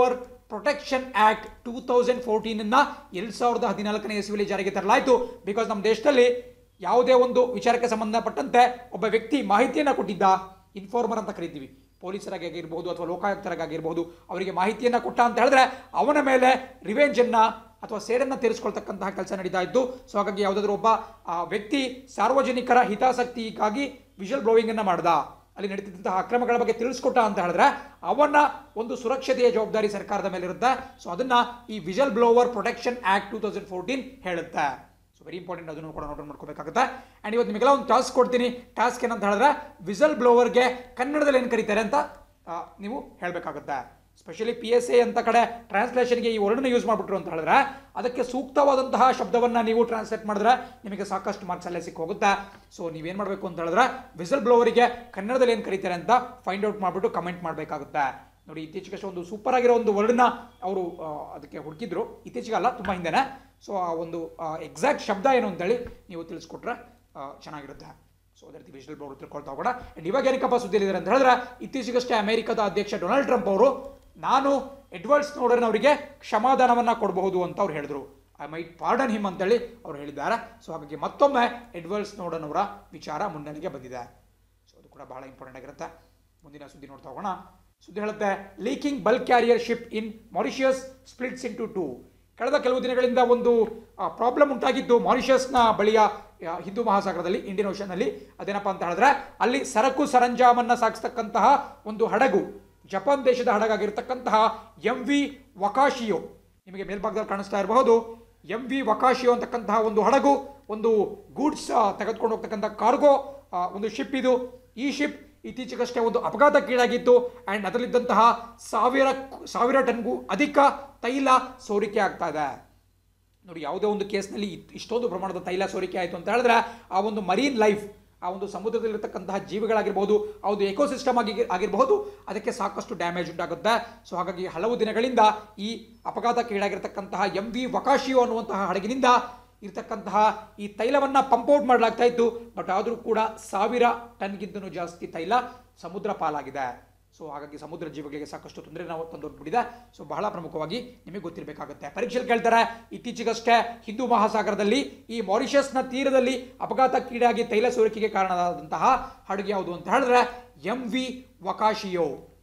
protection act two thousand fourteen ಅನ್ನ ಎರಡ್ ಸಾವಿರದ ಹದಿನಾಲ್ಕನೇ ಇಸ್ವಿಯಲ್ಲಿ ಜಾರಿಗೆ ತರಲಾಯಿತು. ಬಿಕಾಸ್ ನಮ್ಮ ದೇಶದಲ್ಲಿ ಯಾವುದೇ ಒಂದು ವಿಚಾರಕ್ಕೆ ಸಂಬಂಧಪಟ್ಟಂತೆ ಒಬ್ಬ ವ್ಯಕ್ತಿ ಮಾಹಿತಿಯನ್ನು ಕೊಟ್ಟಿದ್ದ, ಇನ್ಫಾರ್ಮರ್ ಅಂತ ಕರಿತೀವಿ, ಪೊಲೀಸರಾಗಿ ಆಗಿರ್ಬೋದು ಅಥವಾ ಲೋಕಾಯುಕ್ತರಾಗಿರ್ಬೋದು, ಅವರಿಗೆ ಮಾಹಿತಿಯನ್ನು ಕೊಟ್ಟ ಅಂತ ಹೇಳಿದ್ರೆ ಅವನ ಮೇಲೆ ರಿವೆಂಜನ್ನು ಅಥವಾ ಸೇಡನ್ನು ತೀರಿಸ್ಕೊಳ್ತಕ್ಕಂತಹ ಕೆಲಸ ನಡೀತಾ ಇತ್ತು. ಸೊ ಹಾಗಾಗಿ ಯಾವುದಾದ್ರೂ ಒಬ್ಬ ವ್ಯಕ್ತಿ ಸಾರ್ವಜನಿಕರ ಹಿತಾಸಕ್ತಿಗಾಗಿ ವಿಷಲ್ ಬ್ಲೋವಿಂಗ್ ಅನ್ನು ಮಾಡ್ದ, ಅಲ್ಲಿ ನಡೀತಿದ್ದಂತಹ ಅಕ್ರಮಗಳ ಬಗ್ಗೆ ತಿಳಿಸ್ಕೊಟ್ಟ ಅಂತ ಹೇಳಿದ್ರೆ ಅವನ ಒಂದು ಸುರಕ್ಷತೆಯ ಜವಾಬ್ದಾರಿ ಸರ್ಕಾರದ ಮೇಲೆ ಇರುತ್ತೆ. ಸೊ ಅದನ್ನ ಈ whistle blower protection act two thousand fourteen ಹೇಳುತ್ತೆ. ಸೊ ವೆರಿ ಇಂಪಾರ್ಟೆಂಟ್, ಅದನ್ನು ಕೂಡ ನೋಟ್ ಮಾಡ್ಕೋಬೇಕಾಗುತ್ತೆ. ಆ್ಯಂಡ್ ಇವತ್ತು ನಿಮಗೆಲ್ಲ ಒಂದು ಟಾಸ್ಕ್ ಕೊಡ್ತೀನಿ. ಟಾಸ್ಕ್ ಏನಂತ ಹೇಳಿದ್ರೆ ವಿಷಲ್ ಬ್ಲೋವರ್ಗೆ ಕನ್ನಡದಲ್ಲಿ ಏನು ಕರೀತಾರೆ ಅಂತ ನೀವು ಹೇಳಬೇಕಾಗುತ್ತೆ. ಸ್ಪೆಷಲಿ ಪಿ ಎಸ್ ಎ ಅಂತ ಕಡೆ ಟ್ರಾನ್ಸ್ಲೇಷನ್ಗೆ ಈ ವರ್ಡ್ನ ಯೂಸ್ ಮಾಡಿಬಿಟ್ರು ಅಂತ ಹೇಳಿದ್ರೆ ಅದಕ್ಕೆ ಸೂಕ್ತವಾದಂತಹ ಶಬ್ದವನ್ನು ನೀವು ಟ್ರಾನ್ಸ್ಲೇಟ್ ಮಾಡಿದ್ರೆ ನಿಮಗೆ ಸಾಕಷ್ಟು ಮಾರ್ಕ್ಸ್ ಅಲ್ಲೇ ಸಿಕ್ಕ ಹೋಗುತ್ತೆ. ಸೊ ನೀವೇನು ಮಾಡಬೇಕು ಅಂತ ಹೇಳಿದ್ರೆ ವಿಷಲ್ ಬ್ಲೋವರಿಗೆ ಕನ್ನಡದಲ್ಲಿ ಏನು ಕರೀತಾರೆ ಅಂತ ಫೈಂಡ್ ಔಟ್ ಮಾಡಿಬಿಟ್ಟು ಕಮೆಂಟ್ ಮಾಡಬೇಕಾಗುತ್ತೆ. ನೋಡಿ, ಇತ್ತೀಚೆಗೆ ಒಂದು ಸೂಪರ್ ಆಗಿರೋ ಒಂದು ವರ್ಡ್ನ ಅವರು ಅದಕ್ಕೆ ಹುಡುಕಿದ್ರು, ಇತ್ತೀಚೆಗೆ ಅಲ್ಲ, ತುಂಬ ಹಿಂದೆನೆ. ಸೊ ಆ ಒಂದು ಎಕ್ಸಾಕ್ಟ್ ಶಬ್ದ ಏನು ಅಂತೇಳಿ ನೀವು ತಿಳಿಸ್ಕೊಟ್ರೆ ಚೆನ್ನಾಗಿರುತ್ತೆ. ಸೊ ಅದೇ ರೀತಿ ವಿಷಲ್ ಬ್ಲೋವರ್ ತಿಳ್ಕೊಳ್ತಾ ಹೋಗೋಣ. ಆ್ಯಂಡ್ ಇವಾಗ ಏನಕ್ಕಪ್ಪ ಸುದ್ದಿಲಿದ್ದಾರೆ ಅಂತ ಹೇಳಿದ್ರೆ ಇತ್ತೀಚೆಗಷ್ಟೇ ಅಮೆರಿಕದ ಅಧ್ಯಕ್ಷ ಡೊನಾಲ್ಡ್ ಟ್ರಂಪ್ ಅವರು ನಾನು ಎಡ್ವರ್ಡ್ ಸ್ನೋಡನ್ ಅವರಿಗೆ ಕ್ಷಮಾದಾನವನ್ನು ಕೊಡಬಹುದು ಅಂತ ಅವ್ರು ಹೇಳಿದ್ರು. ಐ ಮೈಟ್ ಪಾರ್ಡನ್ ಹಿಮ್ ಅಂತೇಳಿ ಅವ್ರು ಹೇಳಿದ್ದಾರೆ. ಸೊ ಹಾಗಾಗಿ ಮತ್ತೊಮ್ಮೆ ಎಡ್ವರ್ಡ್ ಸ್ನೋಡನ್ ಅವರ ವಿಚಾರ ಮುನ್ನೆಲೆಗೆ ಬಂದಿದೆ. ಸೊ ಅದು ಕೂಡ ಬಹಳ ಇಂಪಾರ್ಟೆಂಟ್ ಆಗಿರುತ್ತೆ. ಮುಂದಿನ ಸುದ್ದಿ ನೋಡ್ತಾ ಹೋಗೋಣ. ಸುದ್ದಿ ಹೇಳುತ್ತೆ leaking bulk carrier ship in Mauritius splits into two. ಕಳೆದ ಕೆಲವು ದಿನಗಳಿಂದ ಒಂದು ಪ್ರಾಬ್ಲಮ್ ಉಂಟಾಗಿದ್ದು ಮಾರಿಷಸ್ನ ಬಳಿಯ ಹಿಂದೂ ಮಹಾಸಾಗರದಲ್ಲಿ, ಇಂಡಿಯನ್ ಓಷನ್ನಲ್ಲಿ. ಅದೇನಪ್ಪ ಅಂತ ಹೇಳಿದ್ರೆ ಅಲ್ಲಿ ಸರಕು ಸರಂಜಾಮನ್ನು ಸಾಗಿಸ್ತಕ್ಕಂತಹ ಒಂದು ಹಡಗು, ಜಪಾನ್ ದೇಶದ ಹಡಗಾಗಿರ್ತಕ್ಕಂತಹ ಎಂ ವಿ ವಕಾಶಿಯೋ, ನಿಮಗೆ ಮೇಲ್ಭಾಗದಲ್ಲಿ ಕಾಣಿಸ್ತಾ ಇರಬಹುದು. ಎಂ ವಿ ವಕಾಶಿಯೋ ಅಂತಕ್ಕಂತಹ ಒಂದು ಹಡಗು, ಒಂದು ಗೂಡ್ಸ್ ತೆಗೆದುಕೊಂಡು ಹೋಗ್ತಕ್ಕಂಥ ಕಾರ್ಗೋ ಒಂದು ಶಿಪ್ ಇದು. ಈ ಶಿಪ್ ಇತ್ತೀಚೆಗಷ್ಟೇ ಒಂದು ಅಪಘಾತಕ್ಕೀಡಾಗಿತ್ತು. ಆ್ಯಂಡ್ ಅದರಲ್ಲಿದ್ದಂತಹ ಸಾವಿರ ಸಾವಿರ ಟನ್ಗೂ ಅಧಿಕ ತೈಲ ಸೋರಿಕೆ ಆಗ್ತಾ ಇದೆ. ನೋಡಿ, ಯಾವುದೇ ಒಂದು ಕೇಸ್ನಲ್ಲಿ ಇಷ್ಟೊಂದು ಪ್ರಮಾಣದ ತೈಲ ಸೋರಿಕೆ ಆಯಿತು ಅಂತ ಹೇಳಿದ್ರೆ ಆ ಒಂದು ಮರೀನ್ ಲೈಫ್, ಆ ಒಂದು ಸಮುದ್ರದಲ್ಲಿರ್ತಕ್ಕಂತಹ ಜೀವಿಗಳಾಗಿರ್ಬೋದು, ಆ ಒಂದು ಎಕೋಸಿಸ್ಟಮ್ ಆಗಿ ಆಗಿರಬಹುದು, ಅದಕ್ಕೆ ಸಾಕಷ್ಟು ಡ್ಯಾಮೇಜ್ ಉಂಟಾಗುತ್ತೆ. ಸೊ ಹಾಗಾಗಿ ಹಲವು ದಿನಗಳಿಂದ ಈ ಅಪಘಾತಕ್ಕೆ ಈಡಾಗಿರ್ತಕ್ಕಂತಹ ಎಂ ವಿ ವಕಾಶಿಯೋ ಅನ್ನುವಂತಹ ಹಡಗಿನಿಂದ ಇರ್ತಕ್ಕಂತಹ ಈ ತೈಲವನ್ನು ಪಂಪ್ಔಟ್ ಮಾಡಲಾಗ್ತಾ ಇತ್ತು. ಬಟ್ ಆದರೂ ಕೂಡ ಸಾವಿರ ಟನ್ಗಿಂತನೂ ಜಾಸ್ತಿ ತೈಲ ಸಮುದ್ರ ಪಾಲಾಗಿದೆ. ಸೊ ಹಾಗಾಗಿ ಸಮುದ್ರ ಜೀವಿಗಳಿಗೆ ಸಾಕಷ್ಟು ತೊಂದರೆ ನಾವು ತಂದೊಡ್ಬಿಟ್ಟಿದೆ. ಸೊ ಬಹಳ ಪ್ರಮುಖವಾಗಿ ನಿಮಗೆ ಗೊತ್ತಿರಬೇಕಾಗುತ್ತೆ. ಪರೀಕ್ಷೆಯಲ್ಲಿ ಕೇಳ್ತಾರೆ, ಇತ್ತೀಚೆಗಷ್ಟೇ ಹಿಂದೂ ಮಹಾಸಾಗರದಲ್ಲಿ ಈ ಮಾರಿಷಸ್ನ ತೀರದಲ್ಲಿ ಅಪಘಾತಕ್ಕೀಡಾಗಿ ತೈಲ ಸೋರಿಕೆಗೆ ಕಾರಣವಾದಂತಹ ಹಡಗು ಯಾವುದು ಅಂತ ಹೇಳಿದ್ರೆ ಎಂ ವಿ ವಕಾಶಿಯೋ.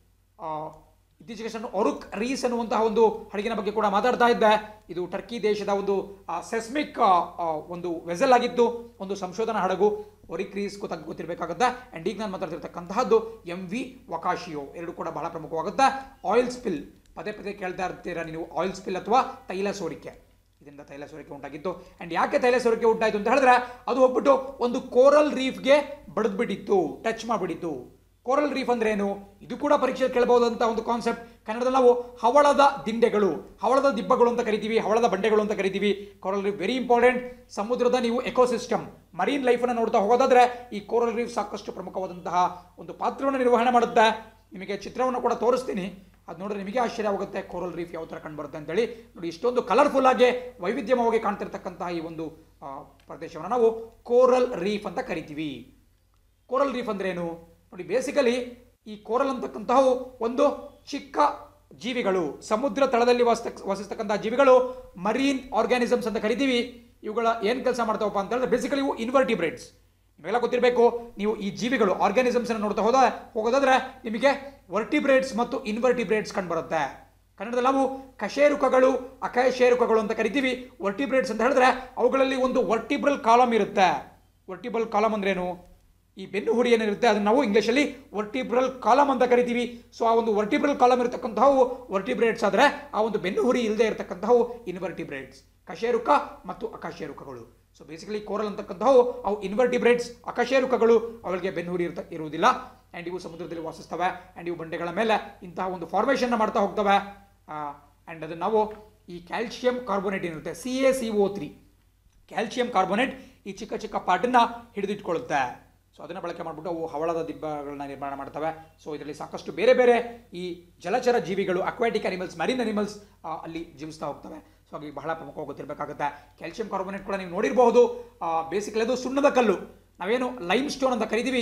ಇತ್ತೀಚೆಗೆ ಒರುಕ್ ರೀಸ್ ಅನ್ನುವಂತಹ ಒಂದು ಹಡಗಿನ ಬಗ್ಗೆ ಕೂಡ ಮಾತಾಡ್ತಾ ಇದ್ದೆ. ಇದು ಟರ್ಕಿ ದೇಶದ ಒಂದು ಸೆಸ್ಮಿಕ್ ಒಂದು ವೆಸಲ್ ಆಗಿತ್ತು, ಒಂದು ಸಂಶೋಧನಾ ಹಡಗು. ಒರಿಕ್ ರೀಸ್ ಗೊತ್ತಾಗ ಗೊತ್ತಿರಬೇಕಾಗುತ್ತೆ. ಆ್ಯಂಡ್ ಈಗ ನಾನು ಮಾತಾಡ್ತಿರ್ತಕ್ಕಂತಹದ್ದು ಎಂ ವಿ ವಕಾಶಿಯೋ. ಎರಡು ಕೂಡ ಬಹಳ ಪ್ರಮುಖವಾಗುತ್ತೆ. ಆಯಿಲ್ ಸ್ಪಿಲ್, ಪದೇ ಪದೇ ಕೇಳ್ತಾ ಇರ್ತೀರಾ ನೀವು, ಆಯಿಲ್ ಸ್ಪಿಲ್ ಅಥವಾ ತೈಲ ಸೋರಿಕೆ. ಇದರಿಂದ ತೈಲ ಸೋರಿಕೆ ಉಂಟಾಗಿತ್ತು. ಆ್ಯಂಡ್ ಯಾಕೆ ತೈಲ ಸೋರಿಕೆ ಉಂಟಾಯಿತು ಅಂತ ಹೇಳಿದ್ರೆ ಅದು ಹೋಗ್ಬಿಟ್ಟು ಒಂದು ಕೋರಲ್ ರೀಫ್ಗೆ ಬಡಿದ್ಬಿಟ್ಟಿತ್ತು, ಟಚ್ ಮಾಡಿಬಿಟ್ಟಿತ್ತು. ಕೋರಲ್ ರೀಫ್ ಅಂದ್ರೆ ಏನು? ಇದು ಕೂಡ ಪರೀಕ್ಷೆ ಕೇಳಬಹುದಂತ ಒಂದು ಕಾನ್ಸೆಪ್ಟ್. ಕನ್ನಡದಲ್ಲಿ ನಾವು ಹವಳದ ದಿಂಡೆಗಳು, ಹವಳದ ದಿಬ್ಬಗಳು ಅಂತ ಕರಿತೀವಿ, ಹವಳದ ಬಂಡೆಗಳು ಅಂತ ಕರಿತೀವಿ. Coral reef very important. ಸಮುದ್ರದ ನೀವು ಎಕೋಸಿಸ್ಟಮ್, ಮರೀನ್ ಲೈಫನ್ನು ನೋಡ್ತಾ ಹೋಗೋದಾದ್ರೆ ಈ ಕೋರಲ್ ರೀಫ್ ಸಾಕಷ್ಟು ಪ್ರಮುಖವಾದಂತಹ ಒಂದು ಪಾತ್ರವನ್ನು ನಿರ್ವಹಣೆ ಮಾಡುತ್ತೆ. ನಿಮಗೆ ಚಿತ್ರವನ್ನು ಕೂಡ ತೋರಿಸ್ತೀನಿ, ಅದು ನೋಡಿದ್ರೆ ನಿಮಗೆ ಆಶ್ಚರ್ಯವಾಗುತ್ತೆ ಕೋರಲ್ ರೀಫ್ ಯಾವ ಥರ ಕಂಡು ಬರುತ್ತೆ ಅಂತೇಳಿ. ನೋಡಿ, ಇಷ್ಟೊಂದು ಕಲರ್ಫುಲ್ ಆಗಿ ವೈವಿಧ್ಯಮವಾಗಿ ಕಾಣ್ತಿರ್ತಕ್ಕಂತಹ ಈ ಒಂದು ಪ್ರದೇಶವನ್ನು ನಾವು ಕೋರಲ್ ರೀಫ್ ಅಂತ ಕರಿತೀವಿ. ಕೋರಲ್ ರೀಫ್ ಅಂದ್ರೆ ಏನು ನೋಡಿ, ಬೇಸಿಕಲಿ ಈ ಕೋರಲ್ ಅಂತಕ್ಕಂತಹ ಒಂದು ಚಿಕ್ಕ ಜೀವಿಗಳು, ಸಮುದ್ರ ತಳದಲ್ಲಿ ವಾಸ ವಾಸಿಸ್ತಕ್ಕಂತಹ ಜೀವಿಗಳು, ಮರೀನ್ ಆರ್ಗ್ಯಾನಿಸಮ್ಸ್ ಅಂತ ಕರಿತೀವಿ. ಇವುಗಳ ಏನು ಕೆಲಸ ಮಾಡ್ತಾವಪ್ಪ ಅಂತ ಹೇಳಿದ್ರೆ ಬೇಸಿಕಲಿ ಇವು ಇನ್ವರ್ಟಿಬ್ರೇಟ್ಸ್. ನಿಮಗೆಲ್ಲ ಗೊತ್ತಿರಬೇಕು, ನೀವು ಈ ಜೀವಿಗಳು ಆರ್ಗ್ಯಾನಿಸಮ್ಸ್ ಅನ್ನು ನೋಡ್ತಾ ಹೋದ ಹೋಗೋದಾದ್ರೆ ನಿಮಗೆ ವರ್ಟಿಬ್ರೇಟ್ಸ್ ಮತ್ತು ಇನ್ವರ್ಟಿಬ್ರೇಟ್ಸ್ ಕಂಡು ಬರುತ್ತೆ. ಕನ್ನಡದಲ್ಲಿ ನಾವು ಕಶೇರುಕಗಳು, ಅಕಶೇರುಕಗಳು ಅಂತ ಕರಿತೀವಿ. ವರ್ಟಿಬ್ರೇಟ್ಸ್ ಅಂತ ಹೇಳಿದ್ರೆ ಅವುಗಳಲ್ಲಿ ಒಂದು ವರ್ಟಿಬ್ರಲ್ ಕಾಲಮ್ ಇರುತ್ತೆ. ವರ್ಟಿಬ್ರಲ್ ಕಾಲಮ್ ಅಂದ್ರೇನು? ಈ ಬೆನ್ನು ಹುರಿ ಏನಿರುತ್ತೆ ಅದನ್ನು ನಾವು ಇಂಗ್ಲೀಷಲ್ಲಿ ವರ್ಟಿಬ್ರಲ್ ಕಾಲಮ್ ಅಂತ ಕರಿತೀವಿ. ಸೊ ಆ ಒಂದು ವರ್ಟಿಬ್ರಲ್ ಕಾಲಮ್ ಇರತಕ್ಕಂತಹವು ವರ್ಟಿಬ್ರೇಟ್ಸ್ ಆದರೆ ಆ ಒಂದು ಬೆನ್ನು ಹುರಿ ಇಲ್ಲದೆ ಇರತಕ್ಕಂತಹವು ಇನ್ವರ್ಟಿಬ್ರೇಟ್ಸ್, ಕಶೇರುಕ ಮತ್ತು ಅಕಶೇರುಕಗಳು. ಸೊ ಬೇಸಿಕಲಿ ಕೋರಲ್ ಅಂತಕ್ಕಂತಹವು ಅವು ಇನ್ವರ್ಟಿಬ್ರೇಟ್ಸ್, ಅಕಶೇರುಕಗಳು, ಅವಳಿಗೆ ಬೆನ್ನು ಹುರಿ ಇರ್ತ ಇರುವುದಿಲ್ಲ. ಆ್ಯಂಡ್ ಇವು ಸಮುದ್ರದಲ್ಲಿ ವಾಸಿಸ್ತವೆ. ಆ್ಯಂಡ್ ಇವು ಬಂಡೆಗಳ ಮೇಲೆ ಇಂತಹ ಒಂದು ಫಾರ್ಮೇಷನ್ನ ಮಾಡ್ತಾ ಹೋಗ್ತವೆ. ಆ್ಯಂಡ್ ಅದನ್ನು ನಾವು ಈ ಕ್ಯಾಲ್ಶಿಯಂ ಕಾರ್ಬೋನೇಟ್ ಏನಿರುತ್ತೆ, C A C O three, calcium carbonate ಈ ಚಿಕ್ಕ ಚಿಕ್ಕ ಪಾರ್ಟನ್ನು ಹಿಡಿದಿಟ್ಕೊಳ್ಳುತ್ತೆ. ಸೊ ಅದನ್ನು ಬಳಕೆ ಮಾಡಿಬಿಟ್ಟು ಅವು ಹವಳದ ದಿಬ್ಬಗಳನ್ನ ನಿರ್ಮಾಣ ಮಾಡ್ತವೆ. ಸೊ ಇದರಲ್ಲಿ ಸಾಕಷ್ಟು ಬೇರೆ ಬೇರೆ ಈ ಜಲಚರ ಜೀವಿಗಳು, ಅಕ್ವಾಟಿಕ್ ಅನಿಮಲ್ಸ್, ಮರೀನ್ ಅನಿಮಲ್ಸ್ ಅಲ್ಲಿ ಜೀವಿಸ್ತಾ ಹೋಗ್ತವೆ. ಸೊ ಹಾಗಾಗಿ ಬಹಳ ಪ್ರಮುಖವಾಗಿ ಗೊತ್ತಿರಬೇಕಾಗುತ್ತೆ. ಕ್ಯಾಲ್ಶಿಯಂ ಕಾರ್ಬೋನೇಟ್ ಕೂಡ ನೀವು ನೋಡಿರಬಹುದು. ಬೇಸಿಕಲಿ ಅದು ಸುಣ್ಣದ ಕಲ್ಲು, ನಾವೇನು ಲೈಮ್ ಸ್ಟೋನ್ ಅಂತ ಕರಿತೀವಿ,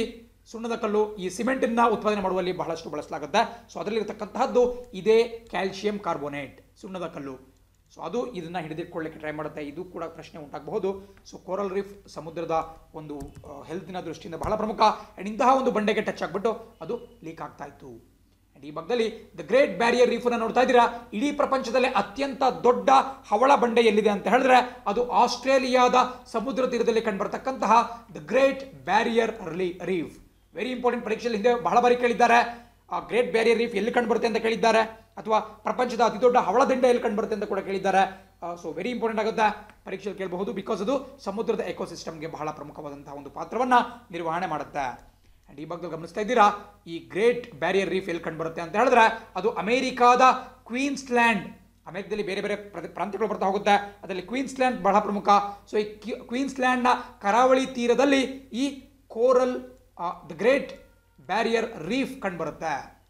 ಸುಣ್ಣದ ಕಲ್ಲು ಈ ಸಿಮೆಂಟನ್ನು ಉತ್ಪಾದನೆ ಮಾಡುವಲ್ಲಿ ಬಹಳಷ್ಟು ಬಳಸಲಾಗುತ್ತೆ. ಸೊ ಅದರಲ್ಲಿರತಕ್ಕಂತಹದ್ದು ಇದೇ ಕ್ಯಾಲ್ಸಿಯಂ ಕಾರ್ಬೋನೇಟ್ ಸುಣ್ಣದ ಕಲ್ಲು. ಸೊ ಅದು ಇದನ್ನು ಹಿಡಿದಿಟ್ಕೊಳ್ಳಿಕ್ಕೆ ಟ್ರೈ ಮಾಡುತ್ತೆ. ಇದು ಕೂಡ ಪ್ರಶ್ನೆ ಉಂಟಾಗಬಹುದು. ಸೊ ಕೋರಲ್ ರೀಫ್ ಸಮುದ್ರದ ಒಂದು ಹೆಲ್ತಿನ ದೃಷ್ಟಿಯಿಂದ ಬಹಳ ಪ್ರಮುಖ. ಆ್ಯಂಡ್ ಇಂತಹ ಒಂದು ಬಂಡೆಗೆ ಟಚ್ ಆಗಿಬಿಟ್ಟು ಅದು ಲೀಕ್ ಆಗ್ತಾ ಇತ್ತು. ಆ್ಯಂಡ್ ಈ ಭಾಗದಲ್ಲಿ ದ ಗ್ರೇಟ್ ಬ್ಯಾರಿಯರ್ ರೀಫನ್ನು ನೋಡ್ತಾ ಇದ್ದೀರಾ. ಇಡೀ ಪ್ರಪಂಚದಲ್ಲೇ ಅತ್ಯಂತ ದೊಡ್ಡ ಹವಳ ಬಂಡೆ ಎಲ್ಲಿದೆ ಅಂತ ಹೇಳಿದ್ರೆ ಅದು ಆಸ್ಟ್ರೇಲಿಯಾದ ಸಮುದ್ರ ತೀರದಲ್ಲಿ ಕಂಡುಬರ್ತಕ್ಕಂತಹ the great barrier reef. Very important. ಪರೀಕ್ಷೆಯಲ್ಲಿ ಹಿಂದೆ ಬಹಳ ಬಾರಿ ಕೇಳಿದ್ದಾರೆ ಆ ಗ್ರೇಟ್ ಬ್ಯಾರಿಯರ್ ರೀಫ್ ಎಲ್ಲಿ ಕಂಡುಬರುತ್ತೆ ಅಂತ ಕೇಳಿದ್ದಾರೆ, ಅಥವಾ ಪ್ರಪಂಚದ ಅತಿ ದೊಡ್ಡ ಹವಳ ದಂಡೆ ಎಲ್ಲಿ ಕಂಡುಬರುತ್ತೆ ಅಂತ ಕೂಡ ಕೇಳಿದ್ದಾರೆ. ಸೊ ವೆರಿ ಇಂಪಾರ್ಟೆಂಟ್ ಆಗುತ್ತೆ, ಪರೀಕ್ಷೆಯಲ್ಲಿ ಕೇಳಬಹುದು. ಬಿಕಾಸ್ ಅದು ಸಮುದ್ರದ ಎಕೋಸಿಸ್ಟಮ್ಗೆ ಬಹಳ ಪ್ರಮುಖವಾದಂತಹ ಒಂದು ಪಾತ್ರವನ್ನು ನಿರ್ವಹಣೆ ಮಾಡುತ್ತೆ. ಆ್ಯಂಡ್ ಈ ಭಾಗದಲ್ಲಿ ಗಮನಿಸ್ತಾ ಇದ್ದೀರಾ, ಈ ಗ್ರೇಟ್ ಬ್ಯಾರಿಯರ್ ರೀಫ್ ಎಲ್ಲಿ ಕಂಡುಬರುತ್ತೆ ಅಂತ ಹೇಳಿದ್ರೆ ಅದು ಅಮೆರಿಕಾದ ಕ್ವೀನ್ಸ್ಲ್ಯಾಂಡ್. ಅಮೆರಿಕದಲ್ಲಿ ಬೇರೆ ಬೇರೆ ಪ್ರಾಂತ್ಯಗಳು ಬರ್ತಾ ಹೋಗುತ್ತೆ, ಅದರಲ್ಲಿ ಕ್ವೀನ್ಸ್ಲ್ಯಾಂಡ್ ಬಹಳ ಪ್ರಮುಖ. ಸೊ ಈ ಕ್ವೀನ್ಸ್ಲ್ಯಾಂಡ್ನ ಕರಾವಳಿ ತೀರದಲ್ಲಿ ಈ coral the great barrier reef ಕಂಡುಬರುತ್ತೆ.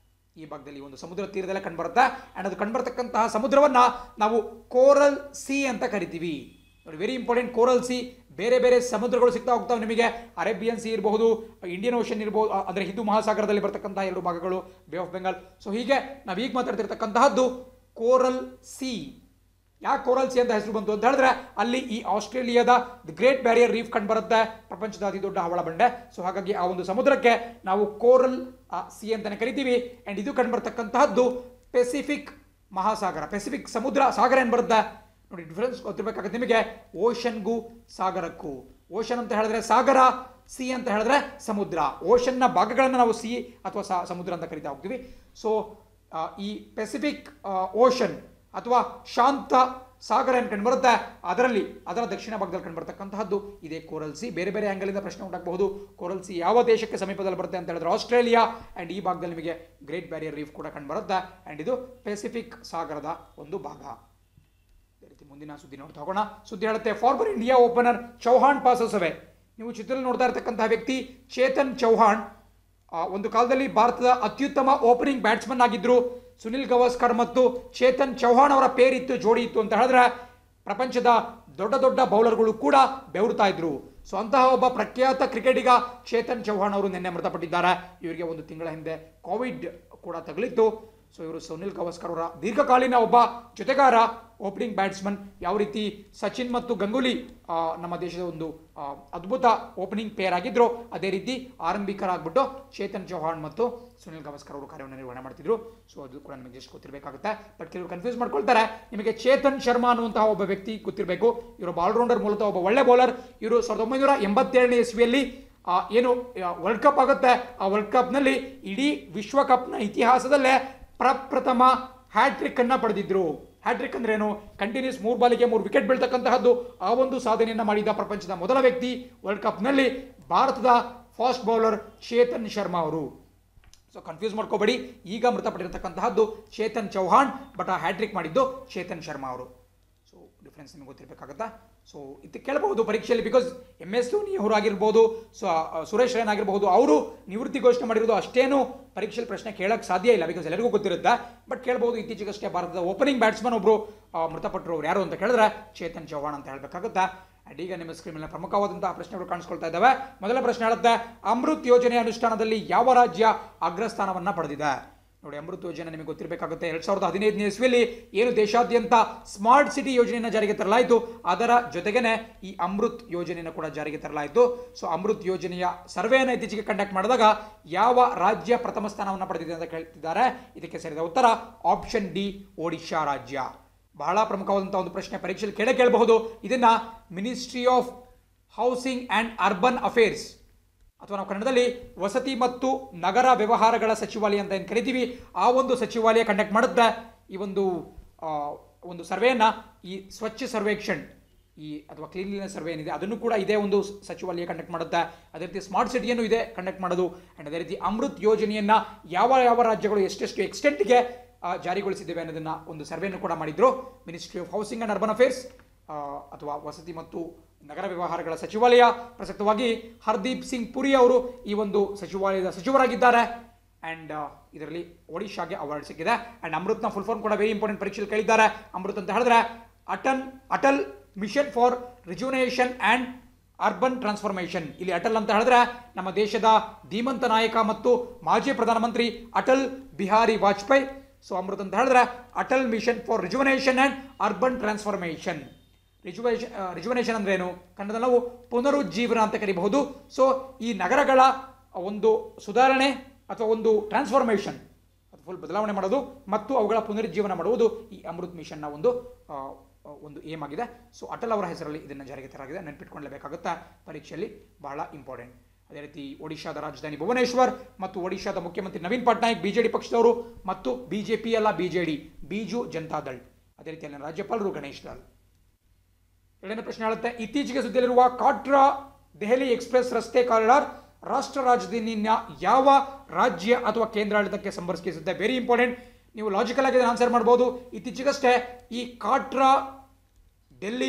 ಈ ಭಾಗದಲ್ಲಿ ಒಂದು ಸಮುದ್ರ ತೀರದಲ್ಲೇ ಕಂಡುಬರುತ್ತೆ. ಆ್ಯಂಡ್ ಅದು ಕಂಡುಬರ್ತಕ್ಕಂತಹ ಸಮುದ್ರವನ್ನು ನಾವು ಕೋರಲ್ ಸಿ ಅಂತ ಕರಿತೀವಿ. ನೋಡಿ, ವೆರಿ ಇಂಪಾರ್ಟೆಂಟ್. ಕೋರಲ್ ಸಿ, ಬೇರೆ ಬೇರೆ ಸಮುದ್ರಗಳು ಸಿಗ್ತಾ ಹೋಗ್ತಾವೆ ನಿಮಗೆ. ಅರೇಬಿಯನ್ ಸಿ ಇರಬಹುದು, ಇಂಡಿಯನ್ ಓಷನ್ ಇರಬಹುದು, ಅಂದರೆ ಹಿಂದೂ ಮಹಾಸಾಗರದಲ್ಲಿ ಬರ್ತಕ್ಕಂತಹ ಎರಡು ಭಾಗಗಳು, ಬೇ ಆಫ್ ಬೆಂಗಾಲ್. ಸೊ ಹೀಗೆ ನಾವು ಈಗ ಮಾತಾಡ್ತಿರ್ತಕ್ಕಂತಹದ್ದು ಕೋರಲ್ ಸಿ. ಯಾಕೆ ಕೋರಲ್ ಸಿ ಅಂತ ಹೆಸರು ಬಂತು ಅಂತ ಹೇಳಿದ್ರೆ ಅಲ್ಲಿ ಈ ಆಸ್ಟ್ರೇಲಿಯಾದ ದಿ ಗ್ರೇಟ್ ಬ್ಯಾರಿಯರ್ ರೀಫ್ ಕಂಡು ಬರುತ್ತೆ, ಪ್ರಪಂಚದ ಅತಿ ದೊಡ್ಡ ಹವಳ ಬಂಡೆ. ಸೊ ಹಾಗಾಗಿ ಆ ಒಂದು ಸಮುದ್ರಕ್ಕೆ ನಾವು ಕೋರಲ್ ಸಿ ಅಂತಾನೆ ಕರಿತೀವಿ. ಆ್ಯಂಡ್ ಇದು ಕಂಡು ಬರ್ತಕ್ಕಂತಹದ್ದು ಪೆಸಿಫಿಕ್ ಮಹಾಸಾಗರ. ಪೆಸಿಫಿಕ್ ಸಮುದ್ರ ಸಾಗರ ಏನು ಬರುತ್ತೆ ನೋಡಿ, ಡಿಫರೆನ್ಸ್ ಗೊತ್ತಿರಬೇಕಾಗುತ್ತೆ ನಿಮಗೆ ಓಷನ್ಗೂ ಸಾಗರಕ್ಕೂ. ಓಷನ್ ಅಂತ ಹೇಳಿದ್ರೆ ಸಾಗರ, ಸಿ ಅಂತ ಹೇಳಿದ್ರೆ ಸಮುದ್ರ. ಓಷನ್ನ ಭಾಗಗಳನ್ನು ನಾವು ಸಿ ಅಥವಾ ಸಮುದ್ರ ಅಂತ ಕರಿತಾ ಹೋಗ್ತೀವಿ. ಸೊ ಈ ಪೆಸಿಫಿಕ್ ಓಷನ್ ಅಥವಾ ಶಾಂತ ಸಾಗರ ಏನು ಕಂಡು ಬರುತ್ತೆ, ಅದರಲ್ಲಿ ಅದರ ದಕ್ಷಿಣ ಭಾಗದಲ್ಲಿ ಕಂಡು ಬರ್ತಕ್ಕಂತಹದ್ದು ಇದೇ ಕೋರಲ್ ಸಿ. ಬೇರೆ ಬೇರೆ ಆ್ಯಂಗಲಿಂದ ಪ್ರಶ್ನೆ ಉಂಟಾಗಬಹುದು. ಕೋರಲ್ ಸಿ ಯಾವ ದೇಶಕ್ಕೆ ಸಮೀಪದಲ್ಲಿ ಬರುತ್ತೆ ಅಂತ ಹೇಳಿದ್ರೆ ಆಸ್ಟ್ರೇಲಿಯಾ. ಆ್ಯಂಡ್ ಈ ಭಾಗದಲ್ಲಿ ನಿಮಗೆ ಗ್ರೇಟ್ ಬ್ಯಾರಿಯರ್ ರೀಫ್ ಕೂಡ ಕಂಡು ಬರುತ್ತೆ. ಆ್ಯಂಡ್ ಇದು ಪೆಸಿಫಿಕ್ ಸಾಗರದ ಒಂದು ಭಾಗ. ಅದೇ ರೀತಿ ಮುಂದಿನ ಸುದ್ದಿ ನೋಡ್ತಾ ಹೋಗೋಣ. ಸುದ್ದಿ ಹೇಳುತ್ತೆ, former India opener Chauhan passes away. ನೀವು ಚಿತ್ರದಲ್ಲಿ ನೋಡ್ತಾ ಇರತಕ್ಕಂತಹ ವ್ಯಕ್ತಿ ಚೇತನ್ ಚೌಹಾಣ್. ಒಂದು ಕಾಲದಲ್ಲಿ ಭಾರತದ ಅತ್ಯುತ್ತಮ ಓಪನಿಂಗ್ ಬ್ಯಾಟ್ಸ್ಮನ್ ಆಗಿದ್ರು. ಸುನಿಲ್ ಗವಾಸ್ಕರ್ ಮತ್ತು ಚೇತನ್ ಚೌಹಾಣ್ ಅವರ ಪೇರಿತ್ತು, ಜೋಡಿ ಇತ್ತು ಅಂತ ಹೇಳಿದ್ರೆ ಪ್ರಪಂಚದ ದೊಡ್ಡ ದೊಡ್ಡ ಬೌಲರ್ಗಳು ಕೂಡ ಬೆವರ್ತಾ ಇದ್ರು. ಸೊ ಅಂತಹ ಒಬ್ಬ ಪ್ರಖ್ಯಾತ ಕ್ರಿಕೆಟಿಗ ಚೇತನ್ ಚೌಹಾಣ್ ಅವರು ನಿನ್ನೆ ಮೃತಪಟ್ಟಿದ್ದಾರೆ. ಇವರಿಗೆ ಒಂದು ತಿಂಗಳ ಹಿಂದೆ ಕೋವಿಡ್ ಕೂಡ ತಗುಲಿತ್ತು. ಸೊ ಇವರು ಸುನಿಲ್ ಗವಾಸ್ಕರ್ ಅವರ ದೀರ್ಘಕಾಲೀನ ಒಬ್ಬ ಜೊತೆಗಾರ, ಓಪನಿಂಗ್ ಬ್ಯಾಟ್ಸ್ಮನ್. ಯಾವ ರೀತಿ ಸಚಿನ್ ಮತ್ತು ಗಂಗೂಲಿ ನಮ್ಮ ದೇಶದ ಒಂದು ಅದ್ಭುತ ಓಪನಿಂಗ್ ಪೇರ್ ಆಗಿದ್ರು, ಅದೇ ರೀತಿ ಆರಂಭಿಕರಾಗ್ಬಿಟ್ಟು ಚೇತನ್ ಚೌಹಾಣ್ ಮತ್ತು ಸುನಿಲ್ ಗವಾಸ್ಕರ್ ಅವರು ಕಾರ್ಯವನ್ನು ನಿರ್ವಹಣೆ ಮಾಡ್ತಿದ್ರು. ಸೊ ಅದು ಕೂಡ ನಿಮಗೆ ಜಸ್ಟ್ ಗೊತ್ತಿರಬೇಕಾಗುತ್ತೆ. ಬಟ್ ಕೆಲವರು ಕನ್ಫ್ಯೂಸ್ ಮಾಡ್ಕೊಳ್ತಾರೆ. ನಿಮಗೆ ಚೇತನ್ ಶರ್ಮಾ ಅನ್ನುವಂತಹ ಒಬ್ಬ ವ್ಯಕ್ತಿ ಗೊತ್ತಿರಬೇಕು. ಇವರು ಆಲ್ರೌಂಡರ್, ಮೂಲತಃ ಒಬ್ಬ ಒಳ್ಳೆ ಬೌಲರ್. ಇವರು ಸಾವಿರದ ಒಂಬೈನೂರ ಎಂಬತ್ತೆರಡನೇ ಇಸ್ವಿಯಲ್ಲಿ ಏನು ವರ್ಲ್ಡ್ ಕಪ್ ಆಗುತ್ತೆ, ಆ ವರ್ಲ್ಡ್ ಕಪ್ನಲ್ಲಿ ಇಡೀ ವಿಶ್ವಕಪ್ನ ಇತಿಹಾಸದಲ್ಲೇ ಪ್ರಪ್ರಥಮ ಹ್ಯಾಟ್ರಿಕ್ ಅನ್ನ ಪಡೆದಿದ್ರು. ಹ್ಯಾಟ್ರಿಕ್ ಅಂದ್ರೇನು? ಕಂಟಿನ್ಯೂಸ್ ಮೂರು ಬಾಲಿಗೆ ಮೂರು ವಿಕೆಟ್ ಬೀಳ್ತಕ್ಕಂತಹದ್ದು. ಆ ಒಂದು ಸಾಧನೆಯನ್ನು ಮಾಡಿದ ಪ್ರಪಂಚದ ಮೊದಲ ವ್ಯಕ್ತಿ ವರ್ಲ್ಡ್ ಕಪ್ನಲ್ಲಿ ಭಾರತದ ಫಾಸ್ಟ್ ಬೌಲರ್ ಚೇತನ್ ಶರ್ಮಾ ಅವರು. ಸೊ ಕನ್ಫ್ಯೂಸ್ ಮಾಡ್ಕೋಬೇಡಿ, ಈಗ ಮೃತಪಟ್ಟಿರತಕ್ಕಂತಹದ್ದು ಚೇತನ್ ಚೌಹಾಣ್, ಬಟ್ ಆ ಹ್ಯಾಟ್ರಿಕ್ ಮಾಡಿದ್ದು ಚೇತನ್ ಶರ್ಮಾ ಅವರು. ಸೊ ಡಿಫ್ರೆನ್ಸ್ ನಿಮಗೆ ಗೊತ್ತಿರಬೇಕಾಗತ್ತಾ? ಸೊ ಇದು ಕೇಳಬಹುದು ಪರೀಕ್ಷೆಯಲ್ಲಿ. ಬಿಕಾಸ್ ಎಮ್ ಎಸ್ ಧೋನಿ ಅವರು ಆಗಿರ್ಬೋದು, ಸೊ ಸುರೇಶ್ ರೈನ್ ಆಗಿರ್ಬೋದು, ಅವರು ನಿವೃತ್ತಿ ಘೋಷಣೆ ಮಾಡಿರೋದು ಅಷ್ಟೇನು ಪರೀಕ್ಷೆಯಲ್ಲಿ ಪ್ರಶ್ನೆ ಕೇಳಕ್ಕೆ ಸಾಧ್ಯ ಇಲ್ಲ. ಬಿಕಾಸ್ ಎಲ್ಲರಿಗೂ ಗೊತ್ತಿರುತ್ತೆ. ಬಟ್ ಕೇಳಬಹುದು, ಇತ್ತೀಚೆಗಷ್ಟೇ ಭಾರತದ ಓಪನಿಂಗ್ ಬ್ಯಾಟ್ಸ್ಮನ್ ಒಬ್ಬರು ಮೃತಪಟ್ಟರು. ಯಾರು ಅಂತ ಕೇಳಿದ್ರೆ ಚೇತನ್ ಚೌಹಾಣ್ ಅಂತ ಹೇಳಬೇಕಾಗುತ್ತೆ. ಆ್ಯಂಡ್ ಈಗ ನಿಮ್ಮ ಸ್ಕ್ರೀನ್ ಮೇಲೆ ಪ್ರಮುಖವಾದಂತಹ ಪ್ರಶ್ನೆಗಳು ಕಾಣಿಸ್ಕೊಳ್ತಾ ಇದ್ದಾವೆ. ಮೊದಲ ಪ್ರಶ್ನೆ ಹೇಳುತ್ತೆ, ಅಮೃತ್ ಯೋಜನೆ ಅನುಷ್ಠಾನದಲ್ಲಿ ಯಾವ ರಾಜ್ಯ ಅಗ್ರಸ್ಥಾನವನ್ನು ಪಡೆದಿದೆ? ನೋಡಿ, ಅಮೃತ್ ಯೋಜನೆ ನಿಮಗೆ ಗೊತ್ತಿರಬೇಕಾಗುತ್ತೆ. ಎರಡ್ ಸಾವಿರದ ಹದಿನೈದನೇ ಇಸ್ವಿಯಲ್ಲಿ ಏನು ದೇಶಾದ್ಯಂತ ಸ್ಮಾರ್ಟ್ ಸಿಟಿ ಯೋಜನೆಯನ್ನು ಜಾರಿಗೆ ತರಲಾಯಿತು, ಅದರ ಜೊತೆಗೇನೆ ಈ ಅಮೃತ್ ಯೋಜನೆಯನ್ನು ಕೂಡ ಜಾರಿಗೆ ತರಲಾಯಿತು. ಸೊ ಅಮೃತ್ ಯೋಜನೆಯ ಸರ್ವೆಯನ್ನು ಇತ್ತೀಚೆಗೆ ಕಂಡಕ್ಟ್ ಮಾಡಿದಾಗ ಯಾವ ರಾಜ್ಯ ಪ್ರಥಮ ಸ್ಥಾನವನ್ನು ಪಡೆದಿದೆ ಅಂತ ಕೇಳ್ತಿದ್ದಾರೆ. ಇದಕ್ಕೆ ಸರಿಯಾದ ಉತ್ತರ ಆಪ್ಷನ್ ಡಿ, ಒಡಿಶಾ ರಾಜ್ಯ. ಬಹಳ ಪ್ರಮುಖವಾದಂತಹ ಒಂದು ಪ್ರಶ್ನೆ, ಪರೀಕ್ಷೆಯಲ್ಲಿ ಕೇಳೇ ಕೇಳಬಹುದು. ಇದನ್ನ ministry of housing and urban affairs ಅಥವಾ ನಾವು ಕನ್ನಡದಲ್ಲಿ ವಸತಿ ಮತ್ತು ನಗರ ವ್ಯವಹಾರಗಳ ಸಚಿವಾಲಯ ಅಂತ ಏನು ಕರಿತೀವಿ, ಆ ಒಂದು ಸಚಿವಾಲಯ ಕಂಡಕ್ಟ್ ಮಾಡುತ್ತೆ ಈ ಒಂದು ಒಂದು ಸರ್ವೆಯನ್ನು. ಈ ಸ್ವಚ್ಛ ಸರ್ವೇಕ್ಷಣ್ ಈ ಅಥವಾ ಕ್ಲೀನ್ಲಿನೆಸ್ ಸರ್ವೆ ಏನಿದೆ ಅದನ್ನು ಕೂಡ ಇದೇ ಒಂದು ಸಚಿವಾಲಯ ಕಂಡಕ್ಟ್ ಮಾಡುತ್ತೆ. ಅದೇ ರೀತಿ ಸ್ಮಾರ್ಟ್ ಸಿಟಿಯನ್ನು ಇದೆ ಕಂಡಕ್ಟ್ ಮಾಡೋದು. ಆ್ಯಂಡ್ ಅದೇ ರೀತಿ ಅಮೃತ್ ಯೋಜನೆಯನ್ನು ಯಾವ ಯಾವ ರಾಜ್ಯಗಳು ಎಷ್ಟೆಷ್ಟು ಎಕ್ಸ್ಟೆಂಟ್ಗೆ ಜಾರಿಗೊಳಿಸಿದ್ದೇವೆ ಅನ್ನೋದನ್ನು ಒಂದು ಸರ್ವೆಯನ್ನು ಕೂಡ ಮಾಡಿದ್ರು. Ministry of housing and urban affairs ಅಥವಾ ವಸತಿ ಮತ್ತು ನಗರ ವ್ಯವಹಾರಗಳ ಸಚಿವಾಲಯ. ಪ್ರಸಕ್ತವಾಗಿ ಹರ್ದೀಪ್ ಸಿಂಗ್ ಪುರಿ ಅವರು ಈ ಒಂದು ಸಚಿವಾಲಯದ ಸಚಿವರಾಗಿದ್ದಾರೆ. ಆ್ಯಂಡ್ ಇದರಲ್ಲಿ ಒಡಿಶಾಗೆ ಅವಾರ್ಡ್ ಸಿಕ್ಕಿದೆ. ಆ್ಯಂಡ್ ಅಮೃತ್ನ ಫುಲ್ ಫಾರ್ಮ್ ಕೂಡ ವೆರಿ ಇಂಪಾರ್ಟೆಂಟ್, ಪರೀಕ್ಷೆಯಲ್ಲಿ ಕೇಳಿದ್ದಾರೆ. ಅಮೃತ್ ಅಂತ ಹೇಳಿದ್ರೆ Atal Atal mission for rejuvenation and urban transformation. ಇಲ್ಲಿ ಅಟಲ್ ಅಂತ ಹೇಳಿದ್ರೆ ನಮ್ಮ ದೇಶದ ಧೀಮಂತ ನಾಯಕ ಮತ್ತು ಮಾಜಿ ಪ್ರಧಾನಮಂತ್ರಿ ಅಟಲ್ ಬಿಹಾರಿ ವಾಜಪೇಯಿ. ಸೊ ಅಮೃತ್ ಅಂತ ಹೇಳಿದ್ರೆ Atal mission for rejuvenation and urban transformation. Rejuvenation rejuvenation ಅಂದ್ರೆ ಏನು, ಕನ್ನಡದಲ್ಲಿ ನಾವು ಪುನರುಜ್ಜೀವನ ಅಂತ ಕರೀಬಹುದು. ಸೊ ಈ ನಗರಗಳ ಒಂದು ಸುಧಾರಣೆ ಅಥವಾ ಒಂದು ಟ್ರಾನ್ಸ್ಫಾರ್ಮೇಷನ್, ಫುಲ್ ಬದಲಾವಣೆ ಮಾಡೋದು ಮತ್ತು ಅವುಗಳ ಪುನರುಜ್ಜೀವನ ಮಾಡುವುದು ಈ ಅಮೃತ್ ಮಿಷನ್ನ ಒಂದು ಒಂದು ಏಮ್ ಆಗಿದೆ. ಸೊ ಅಟಲ್ ಅವರ ಹೆಸರಲ್ಲಿ ಇದನ್ನು ಜಾರಿಗೆ ತರಲಾಗಿದೆ, ನೆನಪಿಟ್ಕೊಳ್ಳಬೇಕಾಗುತ್ತಾ, ಪರೀಕ್ಷೆಯಲ್ಲಿ ಬಹಳ ಇಂಪಾರ್ಟೆಂಟ್. ಅದೇ ರೀತಿ ಒಡಿಶಾದ ರಾಜಧಾನಿ ಭುವನೇಶ್ವರ್ ಮತ್ತು ಒಡಿಶಾದ ಮುಖ್ಯಮಂತ್ರಿ ನವೀನ್ ಪಟ್ನಾಯಕ್ ಬಿಜೆಡಿ ಪಕ್ಷದವರು ಮತ್ತು ಬಿಜೆಪಿ ಅಲ್ಲ ಬಿಜೆಡಿ ಬಿಜು ಜನತಾದಳ್. ಅದೇ ರೀತಿ ಅಲ್ಲಿನ ರಾಜ್ಯಪಾಲರು ಗಣೇಶ್ ಲಾಲ್. ಎರಡನೇ ಪ್ರಶ್ನೆ ಹೇಳುತ್ತೆ, ಇತ್ತೀಚೆಗೆ ಸುದ್ದಿಯಲ್ಲಿರುವ ಕಾಟ್ರಾ ದೆಹಲಿ ಎಕ್ಸ್ಪ್ರೆಸ್ ರಸ್ತೆ ಕಾರಿಡಾರ್ ರಾಷ್ಟ್ರ ರಾಜಧಾನಿಯ ಯಾವ ರಾಜ್ಯ ಅಥವಾ ಕೇಂದ್ರಾಡಳಿತಕ್ಕೆ ಸಂಪರ್ಕಿಸುತ್ತೆ? Very important. ನೀವು ಲಾಜಿಕಲ್ ಆಗಿ ಆನ್ಸರ್ ಮಾಡಬಹುದು. ಇತ್ತೀಚೆಗಷ್ಟೇ ಈ ಕಾಟ್ರಾ ಡೆಲ್ಲಿ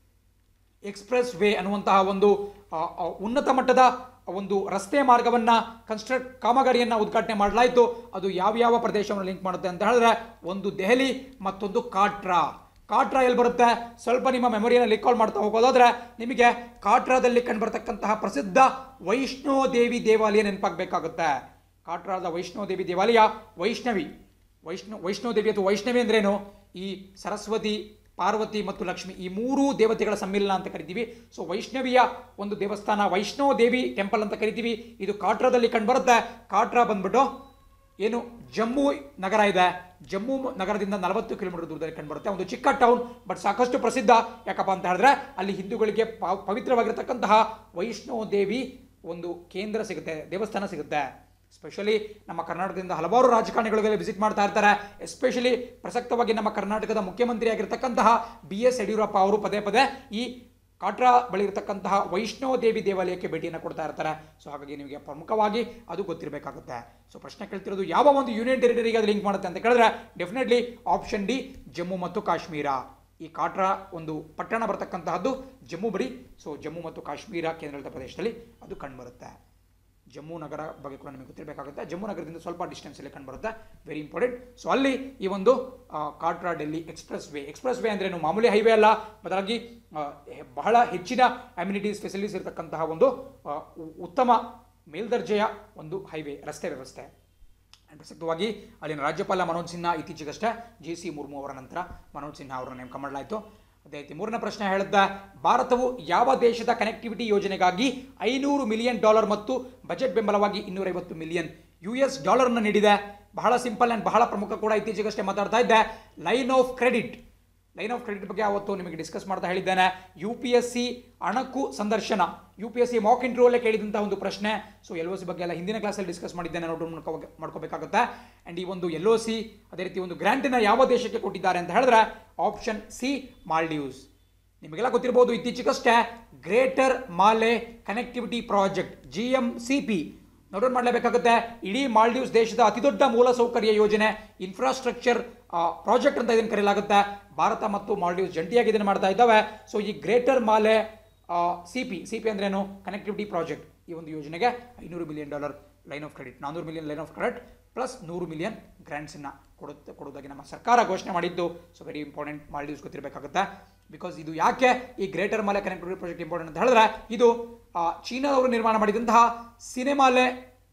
ಎಕ್ಸ್ಪ್ರೆಸ್ ವೇ ಅನ್ನುವಂತಹ ಒಂದು ಉನ್ನತ ಮಟ್ಟದ ಒಂದು ರಸ್ತೆ ಮಾರ್ಗವನ್ನು ಕನ್ಸ್ಟ್ರಕ್ಟ್ ಕಾಮಗಾರಿಯನ್ನು ಉದ್ಘಾಟನೆ ಮಾಡಲಾಯಿತು. ಅದು ಯಾವ ಯಾವ ಪ್ರದೇಶವನ್ನು ಲಿಂಕ್ ಮಾಡುತ್ತೆ ಅಂತ ಹೇಳಿದ್ರೆ ಒಂದು ದೆಹಲಿ ಮತ್ತೊಂದು ಕಾಟ್ರಾ. ಕಾಟ್ರಾ ಎಲ್ಲಿ ಬರುತ್ತೆ, ಸ್ವಲ್ಪ ನಿಮ್ಮ ಮೆಮೊರಿಯನ್ನು ರಿಕಾಲ್ ಮಾಡ್ತಾ ಹೋಗೋದಾದ್ರೆ ನಿಮಗೆ ಕಾಟ್ರಾದಲ್ಲಿ ಕಂಡುಬರತಕ್ಕಂತಹ ಪ್ರಸಿದ್ಧ ವೈಷ್ಣೋ ದೇವಿ ದೇವಾಲಯ ನೆನಪಾಗಬೇಕಾಗುತ್ತೆ. ಕಾಟ್ರಾದ ವೈಷ್ಣೋ ದೇವಿ ದೇವಾಲಯ ವೈಷ್ಣವಿ ವೈಷ್ಣೋ ವೈಷ್ಣೋ ದೇವಿ ಅಥವಾ ವೈಷ್ಣವಿ ಅಂದ್ರೇನು, ಈ ಸರಸ್ವತಿ, ಪಾರ್ವತಿ ಮತ್ತು ಲಕ್ಷ್ಮಿ ಈ ಮೂರೂ ದೇವತೆಗಳ ಸಮ್ಮಿಲನ ಅಂತ ಕರಿತೀವಿ. ಸೊ ವೈಷ್ಣವಿಯ ಒಂದು ದೇವಸ್ಥಾನ ವೈಷ್ಣೋ ದೇವಿ ಟೆಂಪಲ್ ಅಂತ ಕರಿತೀವಿ. ಇದು ಕಾಟ್ರಾದಲ್ಲಿ ಕಂಡುಬರುತ್ತೆ. ಕಾಟ್ರಾ ಬಂದ್ಬಿಟ್ಟು ಏನು ಜಮ್ಮು ನಗರ ಇದೆ, ಜಮ್ಮು ನಗರದಿಂದ ನಲವತ್ತು ಕಿಲೋಮೀಟರ್ ದೂರದಲ್ಲಿ ಕಂಡುಬರುತ್ತೆ. ಒಂದು ಚಿಕ್ಕ ಟೌನ್, ಬಟ್ ಸಾಕಷ್ಟು ಪ್ರಸಿದ್ಧ. ಯಾಕಪ್ಪ ಅಂತ ಹೇಳಿದ್ರೆ ಅಲ್ಲಿ ಹಿಂದೂಗಳಿಗೆ ಪವಿತ್ರವಾಗಿರತಕ್ಕಂತಹ ವೈಷ್ಣೋ ದೇವಿ ಒಂದು ಕೇಂದ್ರ ಸಿಗುತ್ತೆ, ದೇವಸ್ಥಾನ ಸಿಗುತ್ತೆ. ಸ್ಪೆಷಲಿ ನಮ್ಮ ಕರ್ನಾಟಕದಿಂದ ಹಲವಾರು ರಾಜಕಾರಣಿಗಳಿಗೆ ವಿಸಿಟ್ ಮಾಡ್ತಾ ಇರ್ತಾರೆ. ಎಸ್ಪೆಷಲಿ ಪ್ರಸಕ್ತವಾಗಿ ನಮ್ಮ ಕರ್ನಾಟಕದ ಮುಖ್ಯಮಂತ್ರಿ ಆಗಿರತಕ್ಕಂತಹ ಬಿ ಎಸ್ ಯಡಿಯೂರಪ್ಪ ಅವರು ಪದೇ ಪದೇ ಈ ಕಾಟ್ರಾ ಬಳಿ ಇರತಕ್ಕಂತಹ ವೈಷ್ಣೋ ದೇವಿ ದೇವಾಲಯಕ್ಕೆ ಭೇಟಿಯನ್ನು ಕೊಡ್ತಾ ಇರ್ತಾರೆ. ಸೊ ಹಾಗಾಗಿ ನಿಮಗೆ ಪ್ರಮುಖವಾಗಿ ಅದು ಗೊತ್ತಿರಬೇಕಾಗುತ್ತೆ. ಸೊ ಪ್ರಶ್ನೆ ಕೇಳ್ತಿರೋದು ಯಾವ ಒಂದು ಯೂನಿಯನ್ ಟೆರಿಟರಿಗೆ ಅದು ಲಿಂಕ್ ಮಾಡುತ್ತೆ ಅಂತ ಕೇಳಿದ್ರೆ ಡೆಫಿನೆಟ್ಲಿ ಆಪ್ಷನ್ ಡಿ ಜಮ್ಮು ಮತ್ತು ಕಾಶ್ಮೀರ. ಈ ಕಾಟ್ರಾ ಒಂದು ಪಟ್ಟಣ ಬರತಕ್ಕಂತಹದ್ದು ಜಮ್ಮು ಬಳಿ. ಸೊ ಜಮ್ಮು ಮತ್ತು ಕಾಶ್ಮೀರ ಕೇಂದ್ರಾಡಳಿತ ಪ್ರದೇಶದಲ್ಲಿ ಅದು ಕಂಡುಬರುತ್ತೆ. ಜಮ್ಮು ನಗರ ಬಗ್ಗೆ ಕೂಡ ನಿಮಗೆ ಗೊತ್ತಿರಬೇಕಾಗುತ್ತೆ. ಜಮ್ಮು ನಗರದಿಂದ ಸ್ವಲ್ಪ ಡಿಸ್ಟೆನ್ಸಲ್ಲಿ ಕಂಡುಬರುತ್ತೆ, ವೆರಿ ಇಂಪಾರ್ಟೆಂಟ್. ಸೊ ಅಲ್ಲಿ ಈ ಒಂದು Katra Delhi expressway expressway ಅಂದ್ರೇನು, ಮಾಮೂಲಿ ಹೈವೇ ಅಲ್ಲ, ಬದಲಾಗಿ ಬಹಳ ಹೆಚ್ಚಿನ ಅಮ್ಯುನಿಟೀಸ್ ಫೆಸಿಲಿಟೀಸ್ ಇರತಕ್ಕಂತಹ ಒಂದು ಉತ್ತಮ ಮೇಲ್ದರ್ಜೆಯ ಒಂದು ಹೈವೇ ರಸ್ತೆ ವ್ಯವಸ್ಥೆ. ಪ್ರಸಕ್ತವಾಗಿ ಅಲ್ಲಿನ ರಾಜ್ಯಪಾಲ ಮನೋಜ್ ಸಿನ್ಹಾ ಇತ್ತೀಚೆಗಷ್ಟೇ ಜಿ ಸಿ ಮುರ್ಮು ಅವರ ನಂತರ ಮನೋಜ್ ಸಿನ್ಹಾ ಅವರನ್ನು ನೇಮಕ ಮಾಡಲಾಯಿತು. ಅದೇ ರೀತಿ ಮೂರನೇ ಪ್ರಶ್ನೆ ಹೇಳುತ್ತೆ, ಭಾರತವು ಯಾವ ದೇಶದ ಕನೆಕ್ಟಿವಿಟಿ ಯೋಜನೆಗಾಗಿ ಐನೂರು ಮಿಲಿಯನ್ ಡಾಲರ್ ಮತ್ತು ಬಜೆಟ್ ಬೆಂಬಲವಾಗಿ ಇನ್ನೂರೈವತ್ತು ಮಿಲಿಯನ್ ಯು ಎಸ್ ಡಾಲರ್ನ ನೀಡಿದೆ? ಬಹಳ ಸಿಂಪಲ್ ಆ್ಯಂಡ್ ಬಹಳ ಪ್ರಮುಖ ಕೂಡ. ಇತ್ತೀಚೆಗಷ್ಟೇ ಮಾತಾಡ್ತಾ ಇದ್ದೆ line of credit. Line of credit ಬಗ್ಗೆ ಅವತ್ತು ನಿಮಗೆ ಡಿಸ್ಕಸ್ ಮಾಡ್ತಾ ಹೇಳಿದ್ದೇನೆ. ಯು ಪಿ ಎಸ್ ಸಿ ಅಣಕು ಸಂದರ್ಶನ, U P S C mock ಇಂಟರ್ವ್ಯೂಲ್ಲೇ ಕೇಳಿದಂಥ ಒಂದು ಪ್ರಶ್ನೆ. ಸೊ ಎಲ್ ಒ ಸಿ ಬಗ್ಗೆ ಎಲ್ಲ ಹಿಂದಿನ ಕ್ಲಾಸಲ್ಲಿ ಡಿಸ್ಕಸ್ ಮಾಡಿದ್ದೇನೆ, ನೋಟ್ ಮಾಡ್ಕೋಬೇಕಾಗುತ್ತೆ. ಆ್ಯಂಡ್ ಈ ಒಂದು ಎಲ್ ಒ ಸಿ ಅದೇ ರೀತಿ ಒಂದು ಗ್ರಾಂಟಿನ ಯಾವ ದೇಶಕ್ಕೆ ಕೊಟ್ಟಿದ್ದಾರೆ ಅಂತ ಹೇಳಿದ್ರೆ ಆಪ್ಷನ್ ಸಿ ಮಾಲ್ಡೀವ್ಸ್. ನಿಮಗೆಲ್ಲ ಗೊತ್ತಿರಬಹುದು, ಇತ್ತೀಚೆಗಷ್ಟೇ greater Male connectivity project G M C P note ಮಾಡಲೇಬೇಕಾಗುತ್ತೆ. ಇಡೀ ಮಾಲ್ಡೀವ್ಸ್ ದೇಶದ ಅತಿದೊಡ್ಡ ಮೂಲಸೌಕರ್ಯ ಯೋಜನೆ, ಇನ್ಫ್ರಾಸ್ಟ್ರಕ್ಚರ್ ಪ್ರಾಜೆಕ್ಟ್ ಅಂತ ಇದನ್ನು ಕರೆಯಲಾಗುತ್ತೆ. ಭಾರತ ಮತ್ತು ಮಾಲ್ಡೀವ್ಸ್ ಜಂಟಿಯಾಗಿ ಇದನ್ನು ಮಾಡ್ತಾ ಇದ್ದಾವೆ. ಸೊ ಈ greater Male C P C P ಅಂದ್ರೇನು, ಕನೆಕ್ಟಿವಿಟಿ ಪ್ರಾಜೆಕ್ಟ್, ಈ ಒಂದು ಯೋಜನೆಗೆ ಐನೂರು million dollar line of credit, ನಾನ್ನೂರು million line of credit plus ನೂರು ಮಿಲಿಯನ್ ಗ್ರಾಂಟ್ಸನ್ನು ಕೊಡುತ್ತೆ ಕೊಡುವುದಾಗಿ ನಮ್ಮ ಸರ್ಕಾರ ಘೋಷಣೆ ಮಾಡಿದ್ದು. ಸೊ ವೆರಿ ಇಂಪಾರ್ಟೆಂಟ್, ಮಾಲ್ಡೀವ್ಸ್ ಗೊತ್ತಿರಬೇಕಾಗುತ್ತೆ. ಬಿಕಾಸ್ ಇದು ಯಾಕೆ ಈ greater Male connectivity project important ಅಂತ ಹೇಳಿದ್ರೆ ಇದು ಚೀನಾದವರು ನಿರ್ಮಾಣ ಮಾಡಿದಂತಹ ಸಿನೆಮಾಲೆ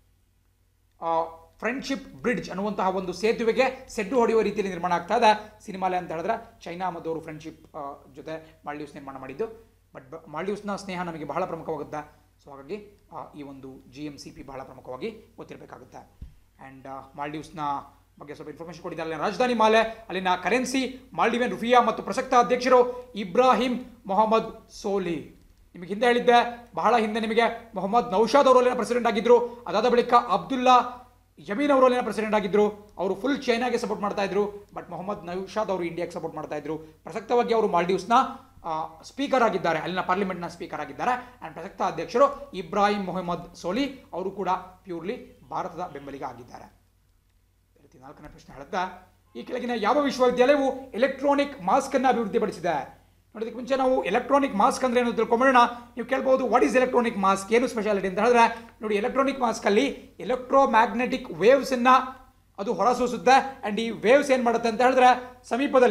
ಫ್ರೆಂಡ್ಶಿಪ್ ಬ್ರಿಡ್ಜ್ ಅನ್ನುವಂತಹ ಒಂದು ಸೇತುವೆಗೆ ಸೆಡ್ಡು ಹೊಡೆಯುವ ರೀತಿಯಲ್ಲಿ ನಿರ್ಮಾಣ ಆಗ್ತಾ ಇದೆ. ಸಿನಿಮಾಲೆ ಅಂತ ಹೇಳಿದ್ರೆ ಚೈನಾ ಮತ್ತು ಅವರು ಫ್ರೆಂಡ್ಶಿಪ್ ಜೊತೆ ಮಾಲ್ಡೀವ್ಸ್ ನಿರ್ಮಾಣ ಮಾಡಿದ್ದು. ಬಟ್ ಮಾಲ್ಡೀವ್ಸ್ನ ಸ್ನೇಹ ನಮಗೆ ಬಹಳ ಪ್ರಮುಖವಾಗುತ್ತೆ. ಸೊ ಹಾಗಾಗಿ ಈ ಒಂದು ಜಿ ಎಮ್ ಸಿ ಪಿ ಬಹಳ ಪ್ರಮುಖವಾಗಿ ಗೊತ್ತಿರಬೇಕಾಗುತ್ತೆ. ಆ್ಯಂಡ್ ಮಾಲ್ಡೀವ್ಸ್ನ ಬಗ್ಗೆ ಸ್ವಲ್ಪ ಇನ್ಫಾರ್ಮೇಷನ್ ಕೊಟ್ಟಿದ್ದಾರೆ. ರಾಜಧಾನಿ ಮಾಲೆ, ಅಲ್ಲಿನ ಕರೆನ್ಸಿ ಮಾಲ್ಡಿವಿಯನ್ ರುಫಿಯಾ ಮತ್ತು ಪ್ರಸಕ್ತ ಅಧ್ಯಕ್ಷರು ಇಬ್ರಾಹಿಂ ಮೊಹಮ್ಮದ್ ಸೋಲಿ. ನಿಮಗೆ ಹಿಂದೆ ಹೇಳಿದ್ದೆ, ಬಹಳ ಹಿಂದೆ ನಿಮಗೆ ಮೊಹಮ್ಮದ್ ನೌಶಾದ್ ಅವರು ಅಲ್ಲಿನ ಪ್ರೆಸಿಡೆಂಟ್ ಆಗಿದ್ದರು. ಅದಾದ ಬಳಿಕ ಅಬ್ದುಲ್ಲಾ ಯಮೀನ್ ಅವರು ಅಲ್ಲಿನ ಪ್ರೆಸಿಡೆಂಟ್ ಆಗಿದ್ದರು. ಅವರು ಫುಲ್ ಚೈನಾಗೆ ಸಪೋರ್ಟ್ ಮಾಡ್ತಾ ಇದ್ರು. ಬಟ್ ಮೊಹಮ್ಮದ್ ನೌಶಾದ್ ಅವರು ಇಂಡಿಯಾಗೆ ಸಪೋರ್ಟ್ ಮಾಡ್ತಾ ಇದ್ರು. ಪ್ರಸಕ್ತವಾಗಿ ಅವರು ಮಾಲ್ಡೀವ್ಸ್ನ ಸ್ಪೀಕರ್ ಆಗಿದ್ದಾರೆ, ಅಲ್ಲಿನ ಪಾರ್ಲಿಮೆಂಟ್ನ ಸ್ಪೀಕರ್ ಆಗಿದ್ದಾರೆ. ಆ್ಯಂಡ್ ಪ್ರಸಕ್ತ ಅಧ್ಯಕ್ಷರು ಇಬ್ರಾಹಿಂ ಮೊಹಮ್ಮದ್ ಸೋಲಿ ಅವರು ಕೂಡ ಪ್ಯೂರ್ಲಿ ಭಾರತದ ಬೆಂಬಲಿಗ ಆಗಿದ್ದಾರೆ. ನಾಲ್ಕನೇ ಪ್ರಶ್ನೆ ಹೇಳುತ್ತಾ, ಈ ಕೆಳಗಿನ ಯಾವ ವಿಶ್ವವಿದ್ಯಾಲಯವು ಎಲೆಕ್ಟ್ರಾನಿಕ್ ಮಾಸ್ಕ್ ಅನ್ನು ಅಭಿವೃದ್ಧಿಪಡಿಸಿದೆ? ನೋಡೋದಕ್ಕೆ ಮುಂಚೆ ನಾವು ಎಲೆಕ್ಟ್ರಾನಿಕ್ ಮಾಸ್ಕ್ ಅಂದ್ರೆ ಏನು ತಿಳ್ಕೊಂಬೋಣ. ನೀವು ಕೇಳ್ಬೋದು, ವಾಟ್ ಈಸ್ ಎಲೆಕ್ಟ್ರಾನಿಕ್ ಮಾಸ್ಕ್, ಏನು ಸ್ಪೆಷಾಲಿಟಿ ಅಂತ ಹೇಳಿದ್ರೆ, ನೋಡಿ ಎಲೆಕ್ಟ್ರಾನಿಕ್ ಮಾಸ್ಕ್ ಅಲ್ಲಿ ಎಲೆಕ್ಟ್ರೋ ಮ್ಯಾಗ್ನೆಟಿಕ್ ವೇವ್ಸ್ ಅನ್ನ ಅದು ಹೊರಸೂಸುತ್ತೆ. ಅಂಡ್ ಈ ವೇವ್ಸ್ ಏನ್ ಮಾಡುತ್ತೆ ಅಂತ ಹೇಳಿದ್ರೆ ಸಮೀಪದಲ್ಲಿ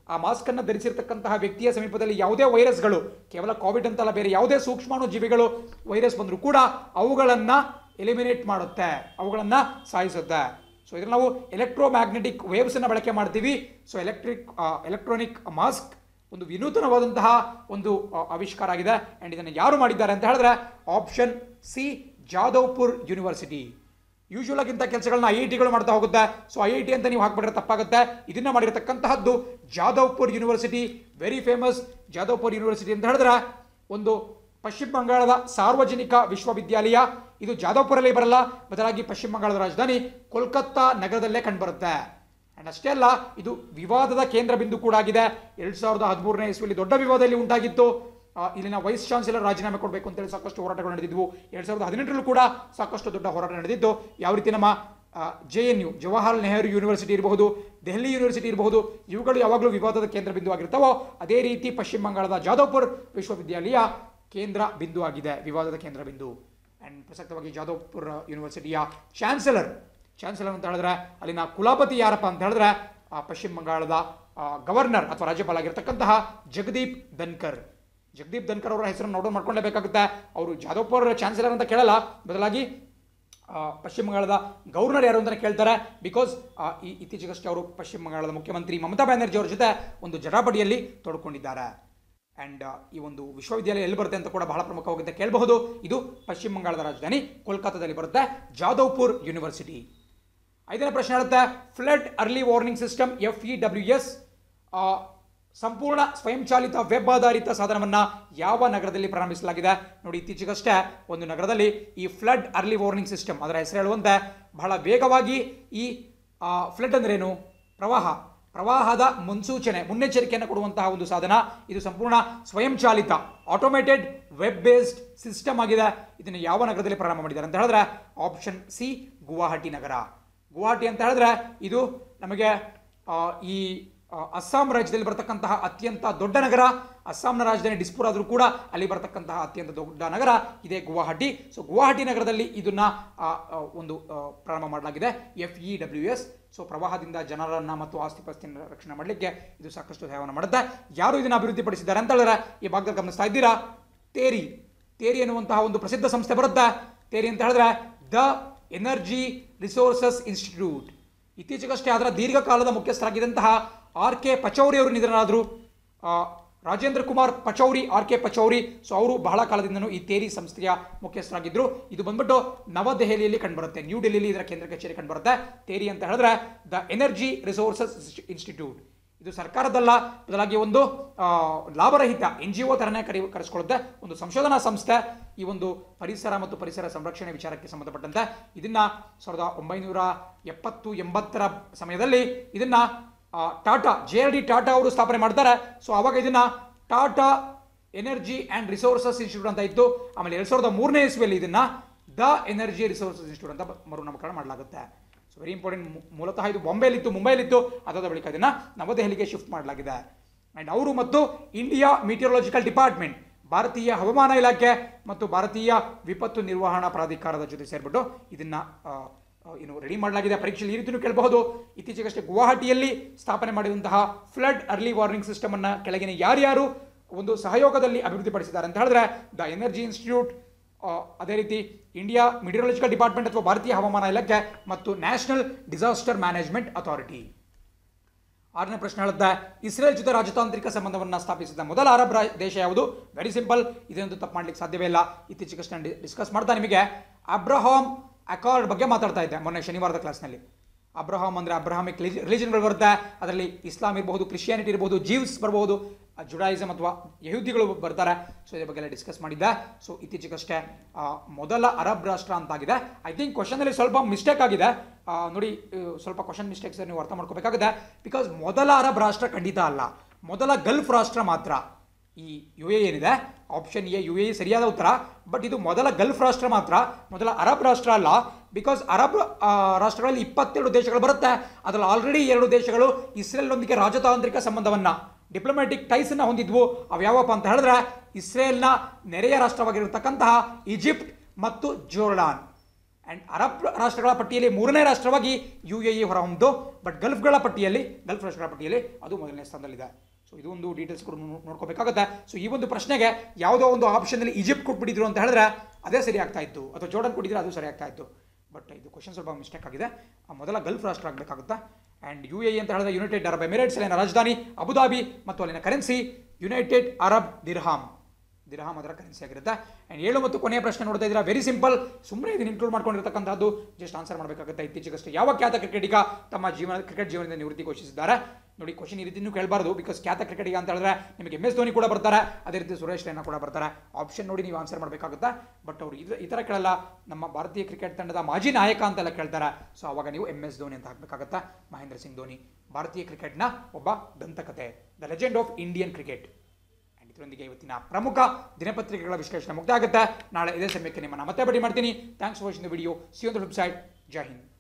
ಆ ಮಾಸ್ಕ್ ಅನ್ನು ಧರಿಸಿರ್ತಕ್ಕಂತಹ ವ್ಯಕ್ತಿಯ ಸಮೀಪದಲ್ಲಿ ಯಾವುದೇ ವೈರಸ್ಗಳು, ಕೇವಲ ಕೋವಿಡ್ ಅಂತಲ್ಲ, ಬೇರೆ ಯಾವುದೇ ಸೂಕ್ಷ್ಮಾಣು ಜೀವಿಗಳು ವೈರಸ್ ಬಂದರೂ ಕೂಡ ಅವುಗಳನ್ನು ಎಲಿಮಿನೇಟ್ ಮಾಡುತ್ತೆ, ಅವುಗಳನ್ನು ಸಾಯಿಸುತ್ತೆ. ಸೊ ಇದ್ರಲ್ಲಿ ನಾವು ಎಲೆಕ್ಟ್ರೋಮ್ಯಾಗ್ನೆಟಿಕ್ ವೇವ್ಸನ್ನು ಬಳಕೆ ಮಾಡ್ತೀವಿ. ಸೊ ಎಲೆಕ್ಟ್ರಿಕ್ ಎಲೆಕ್ಟ್ರಾನಿಕ್ ಮಾಸ್ಕ್ ಒಂದು ವಿನೂತನವಾದಂತಹ ಒಂದು ಆವಿಷ್ಕಾರ ಆಗಿದೆ. ಆ್ಯಂಡ್ ಇದನ್ನು ಯಾರು ಮಾಡಿದ್ದಾರೆ ಅಂತ ಹೇಳಿದ್ರೆ option C, Jadavpur university. Usual ಆಗಿಂತ ಕೆಲಸಗಳನ್ನ ಐ ಐ ಟಿಗಳು ಮಾಡ್ತಾ ಹೋಗುತ್ತೆ. ಸೊ ಐ ಐ ಟಿ ಅಂತ ನೀವು ಹಾಕ್ಬಿಟ್ರೆ ತಪ್ಪಾಗುತ್ತೆ. ಇದನ್ನ ಮಾಡಿರತಕ್ಕಂತಹದ್ದು Jadavpur university, very famous. Jadavpur university ಅಂತ ಹೇಳಿದ್ರೆ ಒಂದು ಪಶ್ಚಿಮ ಬಂಗಾಳದ ಸಾರ್ವಜನಿಕ ವಿಶ್ವವಿದ್ಯಾಲಯ. ಇದು ಜಾದವ್ಪುರಲ್ಲಿ ಬರಲ್ಲ, ಬದಲಾಗಿ ಪಶ್ಚಿಮ ಬಂಗಾಳದ ರಾಜಧಾನಿ ಕೋಲ್ಕತ್ತಾ ನಗರದಲ್ಲೇ ಕಂಡುಬರುತ್ತೆ. ಅಂಡ್ ಅಷ್ಟೇ ಅಲ್ಲ, ಇದು ವಿವಾದದ ಕೇಂದ್ರ ಬಿಂದು ಕೂಡ ಆಗಿದೆ. ಎರಡ್ ಸಾವಿರದ ಹದಿಮೂರನೇ ಇಸ್ವಿಯಲ್ಲಿ ದೊಡ್ಡ ವಿವಾದ ಇಲ್ಲಿ ಉಂಟಾಗಿತ್ತು. ಇಲ್ಲಿನ ವೈಸ್ ಚಾನ್ಸಲರ್ ರಾಜೀನಾಮೆ ಕೊಡಬೇಕು ಅಂತೇಳಿ ಸಾಕಷ್ಟು ಹೋರಾಟಗಳು ನಡೆದಿದ್ವು. ಎರಡ್ ಸಾವಿರದ ಹದಿನೆಂಟರಲ್ಲೂ ಕೂಡ ಸಾಕಷ್ಟು ದೊಡ್ಡ ಹೋರಾಟ ನಡೆದಿದ್ದು. ಯಾವ ರೀತಿ ನಮ್ಮ J N U, Jawaharlal Nehru university ಇರಬಹುದು, ದೆಹಲಿ ಯೂನಿವರ್ಸಿಟಿ ಇರಬಹುದು, ಇವುಗಳು ಯಾವಾಗಲೂ ವಿವಾದದ ಕೇಂದ್ರ ಬಿಂದು ಆಗಿರ್ತಾವೋ ಅದೇ ರೀತಿ ಪಶ್ಚಿಮ ಬಂಗಾಳದ ಜಾದವ್ಪುರ್ ವಿಶ್ವವಿದ್ಯಾಲಯ ಕೇಂದ್ರ ಬಿಂದು ಆಗಿದೆ, ವಿವಾದದ ಕೇಂದ್ರ ಬಿಂದು. ಆ್ಯಂಡ್ ಪ್ರಸಕ್ತವಾಗಿ ಜಾದವ್ಪುರ್ ಯೂನಿವರ್ಸಿಟಿಯ ಚಾನ್ಸಲರ್ ಚಾನ್ಸಲರ್ ಅಂತ ಹೇಳಿದ್ರೆ ಅಲ್ಲಿನ ಕುಲಪತಿ ಯಾರಪ್ಪ ಅಂತ ಹೇಳಿದ್ರೆ ಪಶ್ಚಿಮ ಬಂಗಾಳದ ಗವರ್ನರ್ ಅಥವಾ ರಾಜ್ಯಪಾಲ ಆಗಿರ್ತಕ್ಕಂತಹ ಜಗದೀಪ್ ಧನ್ಕರ್. ಜಗದೀಪ್ ಧನ್ಕರ್ ಅವರ ಹೆಸರನ್ನು ನೋಟ್ ಮಾಡ್ಕೊಳ್ಳೇಬೇಕಾಗುತ್ತೆ. ಅವರು ಜಾದವ್ಪುರ್ ಚಾನ್ಸಲರ್ ಅಂತ ಕೇಳಲ್ಲ, ಬದಲಾಗಿ ಪಶ್ಚಿಮ ಬಂಗಾಳದ ಗವರ್ನರ್ ಯಾರು ಅಂತ ಕೇಳ್ತಾರೆ. ಬಿಕಾಸ್ ಈ ಇತ್ತೀಚೆಗಷ್ಟೇ ಅವರು ಪಶ್ಚಿಮ ಬಂಗಾಳದ ಮುಖ್ಯಮಂತ್ರಿ ಮಮತಾ ಬ್ಯಾನರ್ಜಿ ಅವರ ಜೊತೆ ಒಂದು ಜಟಾಪಟಿಯಲ್ಲಿ ತೊಡ್ಕೊಂಡಿದ್ದಾರೆ. ಆ್ಯಂಡ್ ಈ ಒಂದು ವಿಶ್ವವಿದ್ಯಾಲಯ ಎಲ್ಲಿ ಬರುತ್ತೆ ಅಂತ ಕೂಡ ಬಹಳ ಪ್ರಮುಖವಾಗುತ್ತೆ ಕೇಳಬಹುದು. ಇದು ಪಶ್ಚಿಮ ಬಂಗಾಳದ ರಾಜಧಾನಿ ಕೋಲ್ಕತ್ತಾದಲ್ಲಿ ಬರುತ್ತೆ, ಜಾದವ್ಪುರ್ ಯೂನಿವರ್ಸಿಟಿ. ಐದನೇ ಪ್ರಶ್ನೆ ಹೇಳುತ್ತೆ, flood early warning system F E W S ಸಂಪೂರ್ಣ ಸ್ವಯಂಚಾಲಿತ ವೆಬ್ ಆಧಾರಿತ ಸಾಧನವನ್ನು ಯಾವ ನಗರದಲ್ಲಿ ಪ್ರಾರಂಭಿಸಲಾಗಿದೆ? ನೋಡಿ, ಇತ್ತೀಚೆಗಷ್ಟೇ ಒಂದು ನಗರದಲ್ಲಿ ಈ ಫ್ಲಡ್ ಅರ್ಲಿ ವಾರ್ನಿಂಗ್ ಸಿಸ್ಟಮ್, ಅದರ ಹೆಸರು ಹೇಳುವಂತೆ ಬಹಳ ವೇಗವಾಗಿ ಈ ಫ್ಲಡ್ ಅಂದ್ರೇನು, ಪ್ರವಾಹ ಪ್ರವಾಹದ ಮುನ್ಸೂಚನೆ, ಮುನ್ನೆಚ್ಚರಿಕೆಯನ್ನು ಕೊಡುವಂತಹ ಒಂದು ಸಾಧನ. ಇದು ಸಂಪೂರ್ಣ ಸ್ವಯಂಚಾಲಿತ ಆಟೋಮೇಟೆಡ್ ವೆಬ್ ಬೇಸ್ಡ್ ಸಿಸ್ಟಮ್ ಆಗಿದೆ. ಇದನ್ನು ಯಾವ ನಗರದಲ್ಲಿ ಪ್ರಾರಂಭ ಮಾಡಿದ್ದಾರೆ ಅಂತ ಹೇಳಿದ್ರೆ ಆಪ್ಷನ್ ಸಿ, ಗುವಾಹಟಿ ನಗರ. ಗುವಾಹಟಿ ಅಂತ ಹೇಳಿದ್ರೆ ಇದು ನಮಗೆ ಈ ಅಸ್ಸಾಂ ರಾಜ್ಯದಲ್ಲಿ ಬರತಕ್ಕಂತಹ ಅತ್ಯಂತ ದೊಡ್ಡ ನಗರ. ಅಸ್ಸಾಂನ ರಾಜಧಾನಿ ಡಿಸ್ಪುರ್ ಆದರೂ ಕೂಡ ಅಲ್ಲಿ ಬರತಕ್ಕಂತಹ ಅತ್ಯಂತ ದೊಡ್ಡ ನಗರ ಇದೇ ಗುವಾಹಟಿ. ಸೊ ಗುವಾಹಟಿ ನಗರದಲ್ಲಿ ಇದನ್ನ ಒಂದು ಪ್ರಾರಂಭ ಮಾಡಲಾಗಿದೆ, F E W S. So ಪ್ರವಾಹದಿಂದ ಜನರನ್ನ ಮತ್ತು ಆಸ್ತಿ ಪಾಸ್ತಿಯನ್ನು ರಕ್ಷಣೆ ಮಾಡಲಿಕ್ಕೆ ಇದು ಸಾಕಷ್ಟು ಸಹಾಯವನ್ನು ಮಾಡುತ್ತೆ. ಯಾರು ಇದನ್ನು ಅಭಿವೃದ್ಧಿಪಡಿಸಿದ್ದಾರೆ ಅಂತ ಹೇಳಿದ್ರೆ ಈ ಭಾಗದಲ್ಲಿ ಗಮನಿಸ್ತಾ ಇದ್ದೀರಾ, ತೇರಿ ತೇರಿ ಎನ್ನುವಂತಹ ಒಂದು ಪ್ರಸಿದ್ಧ ಸಂಸ್ಥೆ ಬರುತ್ತೆ. ತೇರಿ ಅಂತ ಹೇಳಿದ್ರೆ ದ ಎನರ್ಜಿ ರಿಸೋರ್ಸಸ್ ಇನ್ಸ್ಟಿಟ್ಯೂಟ್. ಇತ್ತೀಚೆಗಷ್ಟೇ ಅದರ ದೀರ್ಘಕಾಲದ ಮುಖ್ಯಸ್ಥರಾಗಿದ್ದಂತಹ ಆರ್ ಕೆ ಪಚೌರಿ ಅವರು ನಿಧನರಾದರು. Rajendra Kumar Pachauri, R K Pachauri. So ಅವರು ಬಹಳ ಕಾಲದಿಂದನೂ ಈ ತೇರಿ ಸಂಸ್ಥೆಯ ಮುಖ್ಯಸ್ಥರಾಗಿದ್ದರು. ಇದು ಬಂದ್ಬಿಟ್ಟು ನವದೆಹಲಿಯಲ್ಲಿ ಕಂಡುಬರುತ್ತೆ, ನ್ಯೂ ಡೆಲ್ಲಿಯಲ್ಲಿ ಇದರ ಕೇಂದ್ರ ಕಚೇರಿ ಕಂಡುಬರುತ್ತೆ. ತೇರಿ ಅಂತ ಹೇಳಿದ್ರೆ ದ ಎನರ್ಜಿ ರಿಸೋರ್ಸಸ್ ಇನ್ಸ್ಟಿಟ್ಯೂಟ್. ಇದು ಸರ್ಕಾರದಲ್ಲ, ಬದಲಾಗಿ ಒಂದು ಲಾಭರಹಿತ ಎನ್ ಜಿ ಒ ಥರನೇ ಕರಿ ಕರೆಸ್ಕೊಳ್ಳುತ್ತೆ, ಒಂದು ಸಂಶೋಧನಾ ಸಂಸ್ಥೆ. ಈ ಒಂದು ಪರಿಸರ ಮತ್ತು ಪರಿಸರ ಸಂರಕ್ಷಣೆ ವಿಚಾರಕ್ಕೆ ಸಂಬಂಧಪಟ್ಟಂತೆ ಇದನ್ನ ಸಾವಿರದ ಒಂಬೈನೂರ ಎಪ್ಪತ್ತು ಎಂಬತ್ತರ ಸಮಯದಲ್ಲಿ ಇದನ್ನ Tata, J R D Tata ಅವರು ಸ್ಥಾಪನೆ ಮಾಡ್ತಾರೆ. ಸೊ ಅವಾಗ ಇದನ್ನ Tata energy and resources institute ಅಂತ ಇತ್ತು. ಆಮೇಲೆ ಎರಡ್ ಸಾವಿರದ ಮೂರನೇ ಇಸ್ವಿಯಲ್ಲಿ ಇದನ್ನ ದ ಎನರ್ಜಿ ರಿಸೋರ್ಸಸ್ ಇನ್ಸ್ಟಿಟ್ಯೂಟ್ ಅಂತ ಮರುನಾಮಕರಣ ಮಾಡಲಾಗುತ್ತೆ. So very important. ಮೂಲತಃ ಇದು ಬಾಂಬೆಯಲ್ಲಿತ್ತು, ಮುಂಬೈಲಿತ್ತು, ಅದಾದ ಬಳಿಕ ಇದನ್ನ ನವದೆಹಲಿಗೆ ಶಿಫ್ಟ್ ಮಾಡಲಾಗಿದೆ. ಆ್ಯಂಡ್ ಅವರು ಮತ್ತು ಇಂಡಿಯಾ ಮೀಟಿಯರಾಲಜಿಕಲ್ ಡಿಪಾರ್ಟ್ಮೆಂಟ್, ಭಾರತೀಯ ಹವಾಮಾನ ಇಲಾಖೆ ಮತ್ತು ಭಾರತೀಯ ವಿಪತ್ತು ನಿರ್ವಹಣಾ ಪ್ರಾಧಿಕಾರದ ಜೊತೆ ಸೇರಿಬಿಟ್ಟು ಇದನ್ನ ಏನು ರೆಡಿ ಮಾಡಲಾಗಿದೆ. ಪರೀಕ್ಷೆಯಲ್ಲಿ ಈ ರೀತಿಯೂ ಕೇಳಬಹುದು. ಇತ್ತೀಚೆಗಷ್ಟೇ ಗುವಾಹಟಿಯಲ್ಲಿ ಸ್ಥಾಪನೆ ಮಾಡಿದಂತಹ ಫ್ಲಡ್ ಅರ್ಲಿ ವಾರ್ನಿಂಗ್ ಸಿಸ್ಟಮ್ ಅನ್ನ ಕೆಳಗಿನ ಯಾರ್ಯಾರು ಒಂದು ಸಹಯೋಗದಲ್ಲಿ ಅಭಿವೃದ್ಧಿಪಡಿಸಿದ್ದಾರೆ ಅಂತ ಹೇಳಿದ್ರೆ ದ ಎನರ್ಜಿ ಇನ್ಸ್ಟಿಟ್ಯೂಟ್, ಅದೇ ರೀತಿ ಇಂಡಿಯಾ ಮಿಟಿಯರಾಲಜಿಕಲ್ ಡಿಪಾರ್ಟ್ಮೆಂಟ್ ಅಥವಾ ಭಾರತೀಯ ಹವಾಮಾನ ಇಲಾಖೆ ಮತ್ತು ನ್ಯಾಷನಲ್ ಡಿಸಾಸ್ಟರ್ ಮ್ಯಾನೇಜ್ಮೆಂಟ್ ಅಥಾರಿಟಿ. ಆರನೇ ಪ್ರಶ್ನೆ ಹೇಳುತ್ತೆ, ಇಸ್ರೇಲ್ ಜೊತೆ ರಾಜತಾಂತ್ರಿಕ ಸಂಬಂಧವನ್ನು ಸ್ಥಾಪಿಸಿದ ಮೊದಲ ಅರಬ್ ದೇಶ ಯಾವುದು? ವೆರಿ ಸಿಂಪಲ್, ಇದೊಂದು ತಪ್ಪು ಮಾಡ್ಲಿಕ್ಕೆ ಸಾಧ್ಯವೇ ಇಲ್ಲ. ಇತ್ತೀಚೆಗಷ್ಟೇ ನಾನು ಡಿಸ್ಕಸ್ ಮಾಡ್ತಾ ನಿಮಗೆ ಅಬ್ರಹಾಂ ಅಕಾರ್ಡ್ ಬಗ್ಗೆ ಮಾತಾಡ್ತಾ ಇದ್ದೆ ಮೊನ್ನೆ ಶನಿವಾರದ ಕ್ಲಾಸ್ನಲ್ಲಿ. ಅಬ್ರಹಾಂ ಅಂದರೆ ಅಬ್ರಹಾಮಿಕ್ ರಿಲಿಜನ್ಗಳು ಬರುತ್ತೆ. ಅದರಲ್ಲಿ ಇಸ್ಲಾಂ ಇರಬಹುದು, ಕ್ರಿಶ್ಚಿಯಾನಿಟಿ ಇರಬಹುದು, ಜೀವ್ಸ್ ಬರಬಹುದು, ಜುಡಾಯಿಸಮ್ ಅಥವಾ ಯಹೂದಿಗಳು ಬರ್ತಾರೆ. ಸೊ ಇದ್ರ ಬಗ್ಗೆ ಎಲ್ಲ ಡಿಸ್ಕಸ್ ಮಾಡಿದ್ದೆ. ಸೊ ಇತ್ತೀಚೆಗಷ್ಟೇ ಮೊದಲ ಅರಬ್ ರಾಷ್ಟ್ರ ಅಂತಾಗಿದೆ. ಐ ಥಿಂಕ್ ಕ್ವಶನಲ್ಲಿ ಸ್ವಲ್ಪ ಮಿಸ್ಟೇಕ್ ಆಗಿದೆ ನೋಡಿ, ಸ್ವಲ್ಪ ಕ್ವಶನ್ ಮಿಸ್ಟೇಕ್ಸ್ ನೀವು ಅರ್ಥ ಮಾಡ್ಕೋಬೇಕಾಗಿದೆ. ಬಿಕಾಸ್ ಮೊದಲ ಅರಬ್ ರಾಷ್ಟ್ರ ಖಂಡಿತ ಅಲ್ಲ, ಮೊದಲ ಗಲ್ಫ್ ರಾಷ್ಟ್ರ ಮಾತ್ರ. ಈ ಯು ಎ ಏನಿದೆ ಆಪ್ಷನ್ ಎ, ಯು ಎ ಸರಿಯಾದ ಉತ್ತರ. ಬಟ್ ಇದು ಮೊದಲ ಗಲ್ಫ್ ರಾಷ್ಟ್ರ ಮಾತ್ರ, ಮೊದಲ ಅರಬ್ ರಾಷ್ಟ್ರ ಅಲ್ಲ. ಬಿಕಾಸ್ ಅರಬ್ ರಾಷ್ಟ್ರಗಳಲ್ಲಿ ಇಪ್ಪತ್ತೆರಡು ದೇಶಗಳು ಬರುತ್ತೆ. ಅದರಲ್ಲಿ ಆಲ್ರೆಡಿ ಎರಡು ದೇಶಗಳು ಇಸ್ರೇಲ್ನೊಂದಿಗೆ ರಾಜತಾಂತ್ರಿಕ ಸಂಬಂಧವನ್ನ, ಡಿಪ್ಲೊಮ್ಯಾಟಿಕ್ ಟೈಸ್ ಅನ್ನ ಹೊಂದಿದ್ವು. ಅವು ಯಾವಪ್ಪ ಅಂತ ಹೇಳಿದ್ರೆ ಇಸ್ರೇಲ್ನ ನೆರೆಯ ರಾಷ್ಟ್ರವಾಗಿರತಕ್ಕಂತಹ ಈಜಿಪ್ಟ್ ಮತ್ತು ಜೋರ್ಡಾನ್. ಆ್ಯಂಡ್ ಅರಬ್ ರಾಷ್ಟ್ರಗಳ ಪಟ್ಟಿಯಲ್ಲಿ ಮೂರನೇ ರಾಷ್ಟ್ರವಾಗಿ ಯು ಎ ಇ ಹೊರಹೊಮ್ಮಿತು. ಬಟ್ ಗಲ್ಫ್ಗಳ ಪಟ್ಟಿಯಲ್ಲಿ ಗಲ್ಫ್ ರಾಷ್ಟ್ರಗಳ ಪಟ್ಟಿಯಲ್ಲಿ ಅದು ಮೊದಲನೇ ಸ್ಥಾನದಲ್ಲಿದೆ. ಸೊ ಇದು ಒಂದು ಡೀಟೇಲ್ಸ್ ಕೂಡ ನೋಡ್ಕೋಬೇಕಾಗುತ್ತೆ. ಸೊ ಈ ಒಂದು ಪ್ರಶ್ನೆಗೆ ಯಾವುದೋ ಒಂದು ಆಪ್ಷನಲ್ಲಿ ಈಜಿಪ್ಟ್ ಕೊಟ್ಬಿಟ್ಟಿದ್ರು ಅಂತ ಹೇಳಿದ್ರೆ ಅದೇ ಸರಿ ಆಗ್ತಾ ಇತ್ತು, ಅಥವಾ ಜೋರ್ಡನ್ ಕೊಟ್ಟಿದ್ರೆ ಅದು ಸರಿ ಆಗ್ತಾ ಇತ್ತು. ಬಟ್ ಇದು ಕ್ವಶನ್ ಸ್ವಲ್ಪ ಮಿಸ್ಟೇಕ್ ಆಗಿದೆ. ಮೊದಲ ಗಲ್ಫ್ ರಾಷ್ಟ್ರ ಆಗಬೇಕಾಗುತ್ತೆ. ಆ್ಯಂಡ್ ಯು ಎ ಇ ಅಂತ ಹೇಳಿದ್ರೆ ಯುನೈಟೆಡ್ ಅರಬ್ ಎಮಿರೇಟ್ಸ್, ಅಲ್ಲಿನ ರಾಜಧಾನಿ ಅಬುದಾಬಿ ಮತ್ತು ಅಲ್ಲಿನ currency United Arab dirham. Dirham ಅದರ ಕರೆನ್ಸಿ ಆಗಿರುತ್ತೆ. ಆ್ಯಂಡ್ ಏಳು ಮತ್ತು ಕೊನೆಯ ಪ್ರಶ್ನೆ ನೋಡ್ತಾ ಇದ್ದೀರಾ, ವೆರಿ ಸಿಂಪಲ್, ಸುಮ್ಮನೆ ಇದನ್ನು ಇನ್ಕ್ಲೂಡ್ ಮಾಡ್ಕೊಂಡಿರ್ತಕ್ಕಂಥದ್ದು, ಜಸ್ಟ್ ಆನ್ಸರ್ ಮಾಡಬೇಕಾಗುತ್ತೆ. ಇತ್ತೀಚೆಗಷ್ಟೇ ಯಾವ ಖ್ಯಾತ ಕ್ರಿಕೆಟಿಗ ತಮ್ಮ ಜೀವನ ಕ್ರಿಕೆಟ್ ಜೀವನದಿಂದ ನಿವೃತ್ತಿ ಘೋಷಿಸಿದ್ದಾರೆ? ನೋಡಿ, ಕ್ವಶನ್ ಈ ರೀತಿಯೂ ಕೇಳಬಾರ್ದು, ಬಿಕಾಸ್ ಖ್ಯಾತ ಕ್ರಿಕೆಟಿಗ ಅಂತ ಹೇಳಿದ್ರೆ ನಿಮಗೆ ಎಂ ಎಸ್ ಧೋನಿ ಕೂಡ ಬರ್ತಾರೆ, ಅದೇ ರೀತಿ ಸುರೇಶ್ ರೈನಾ ಕೂಡ ಬರ್ತಾರೆ. ಆಪ್ಷನ್ ನೋಡಿ ನೀವು ಆನ್ಸರ್ ಮಾಡಬೇಕಾಗುತ್ತೆ. ಬಟ್ ಅವರು ಇದು ಈ ಥರ ಕೇಳಲ್ಲ, ನಮ್ಮ ಭಾರತೀಯ ಕ್ರಿಕೆಟ್ ತಂಡದ ಮಾಜಿ ನಾಯಕ ಅಂತೆಲ್ಲ ಕೇಳ್ತಾರೆ. ಸೊ ಅವಾಗ ನೀವು ಎಂ ಎಸ್ ಧೋನಿ ಅಂತ ಹಾಕಬೇಕಾಗುತ್ತೆ. ಮಹೇಂದ್ರ ಸಿಂಗ್ ಧೋನಿ ಭಾರತೀಯ ಕ್ರಿಕೆಟ್ನ ಒಬ್ಬ ದಂತಕತೆ, the legend of Indian cricket. ಇದರೊಂದಿಗೆ ಇವತ್ತಿನ ಪ್ರಮುಖ ದಿನಪತ್ರಿಕೆಗಳ ವಿಶ್ಲೇಷಣೆ ಮುಕ್ತಾಯ ಆಗುತ್ತೆ. ನಾಳೆ ಇದೇ ಸಮಯಕ್ಕೆ ನಿಮ್ಮನ್ನು ಮತ್ತೆ ಭೇಟಿ ಮಾಡ್ತೀನಿ. Thanks for watching the video. See on the website. Jai Hind.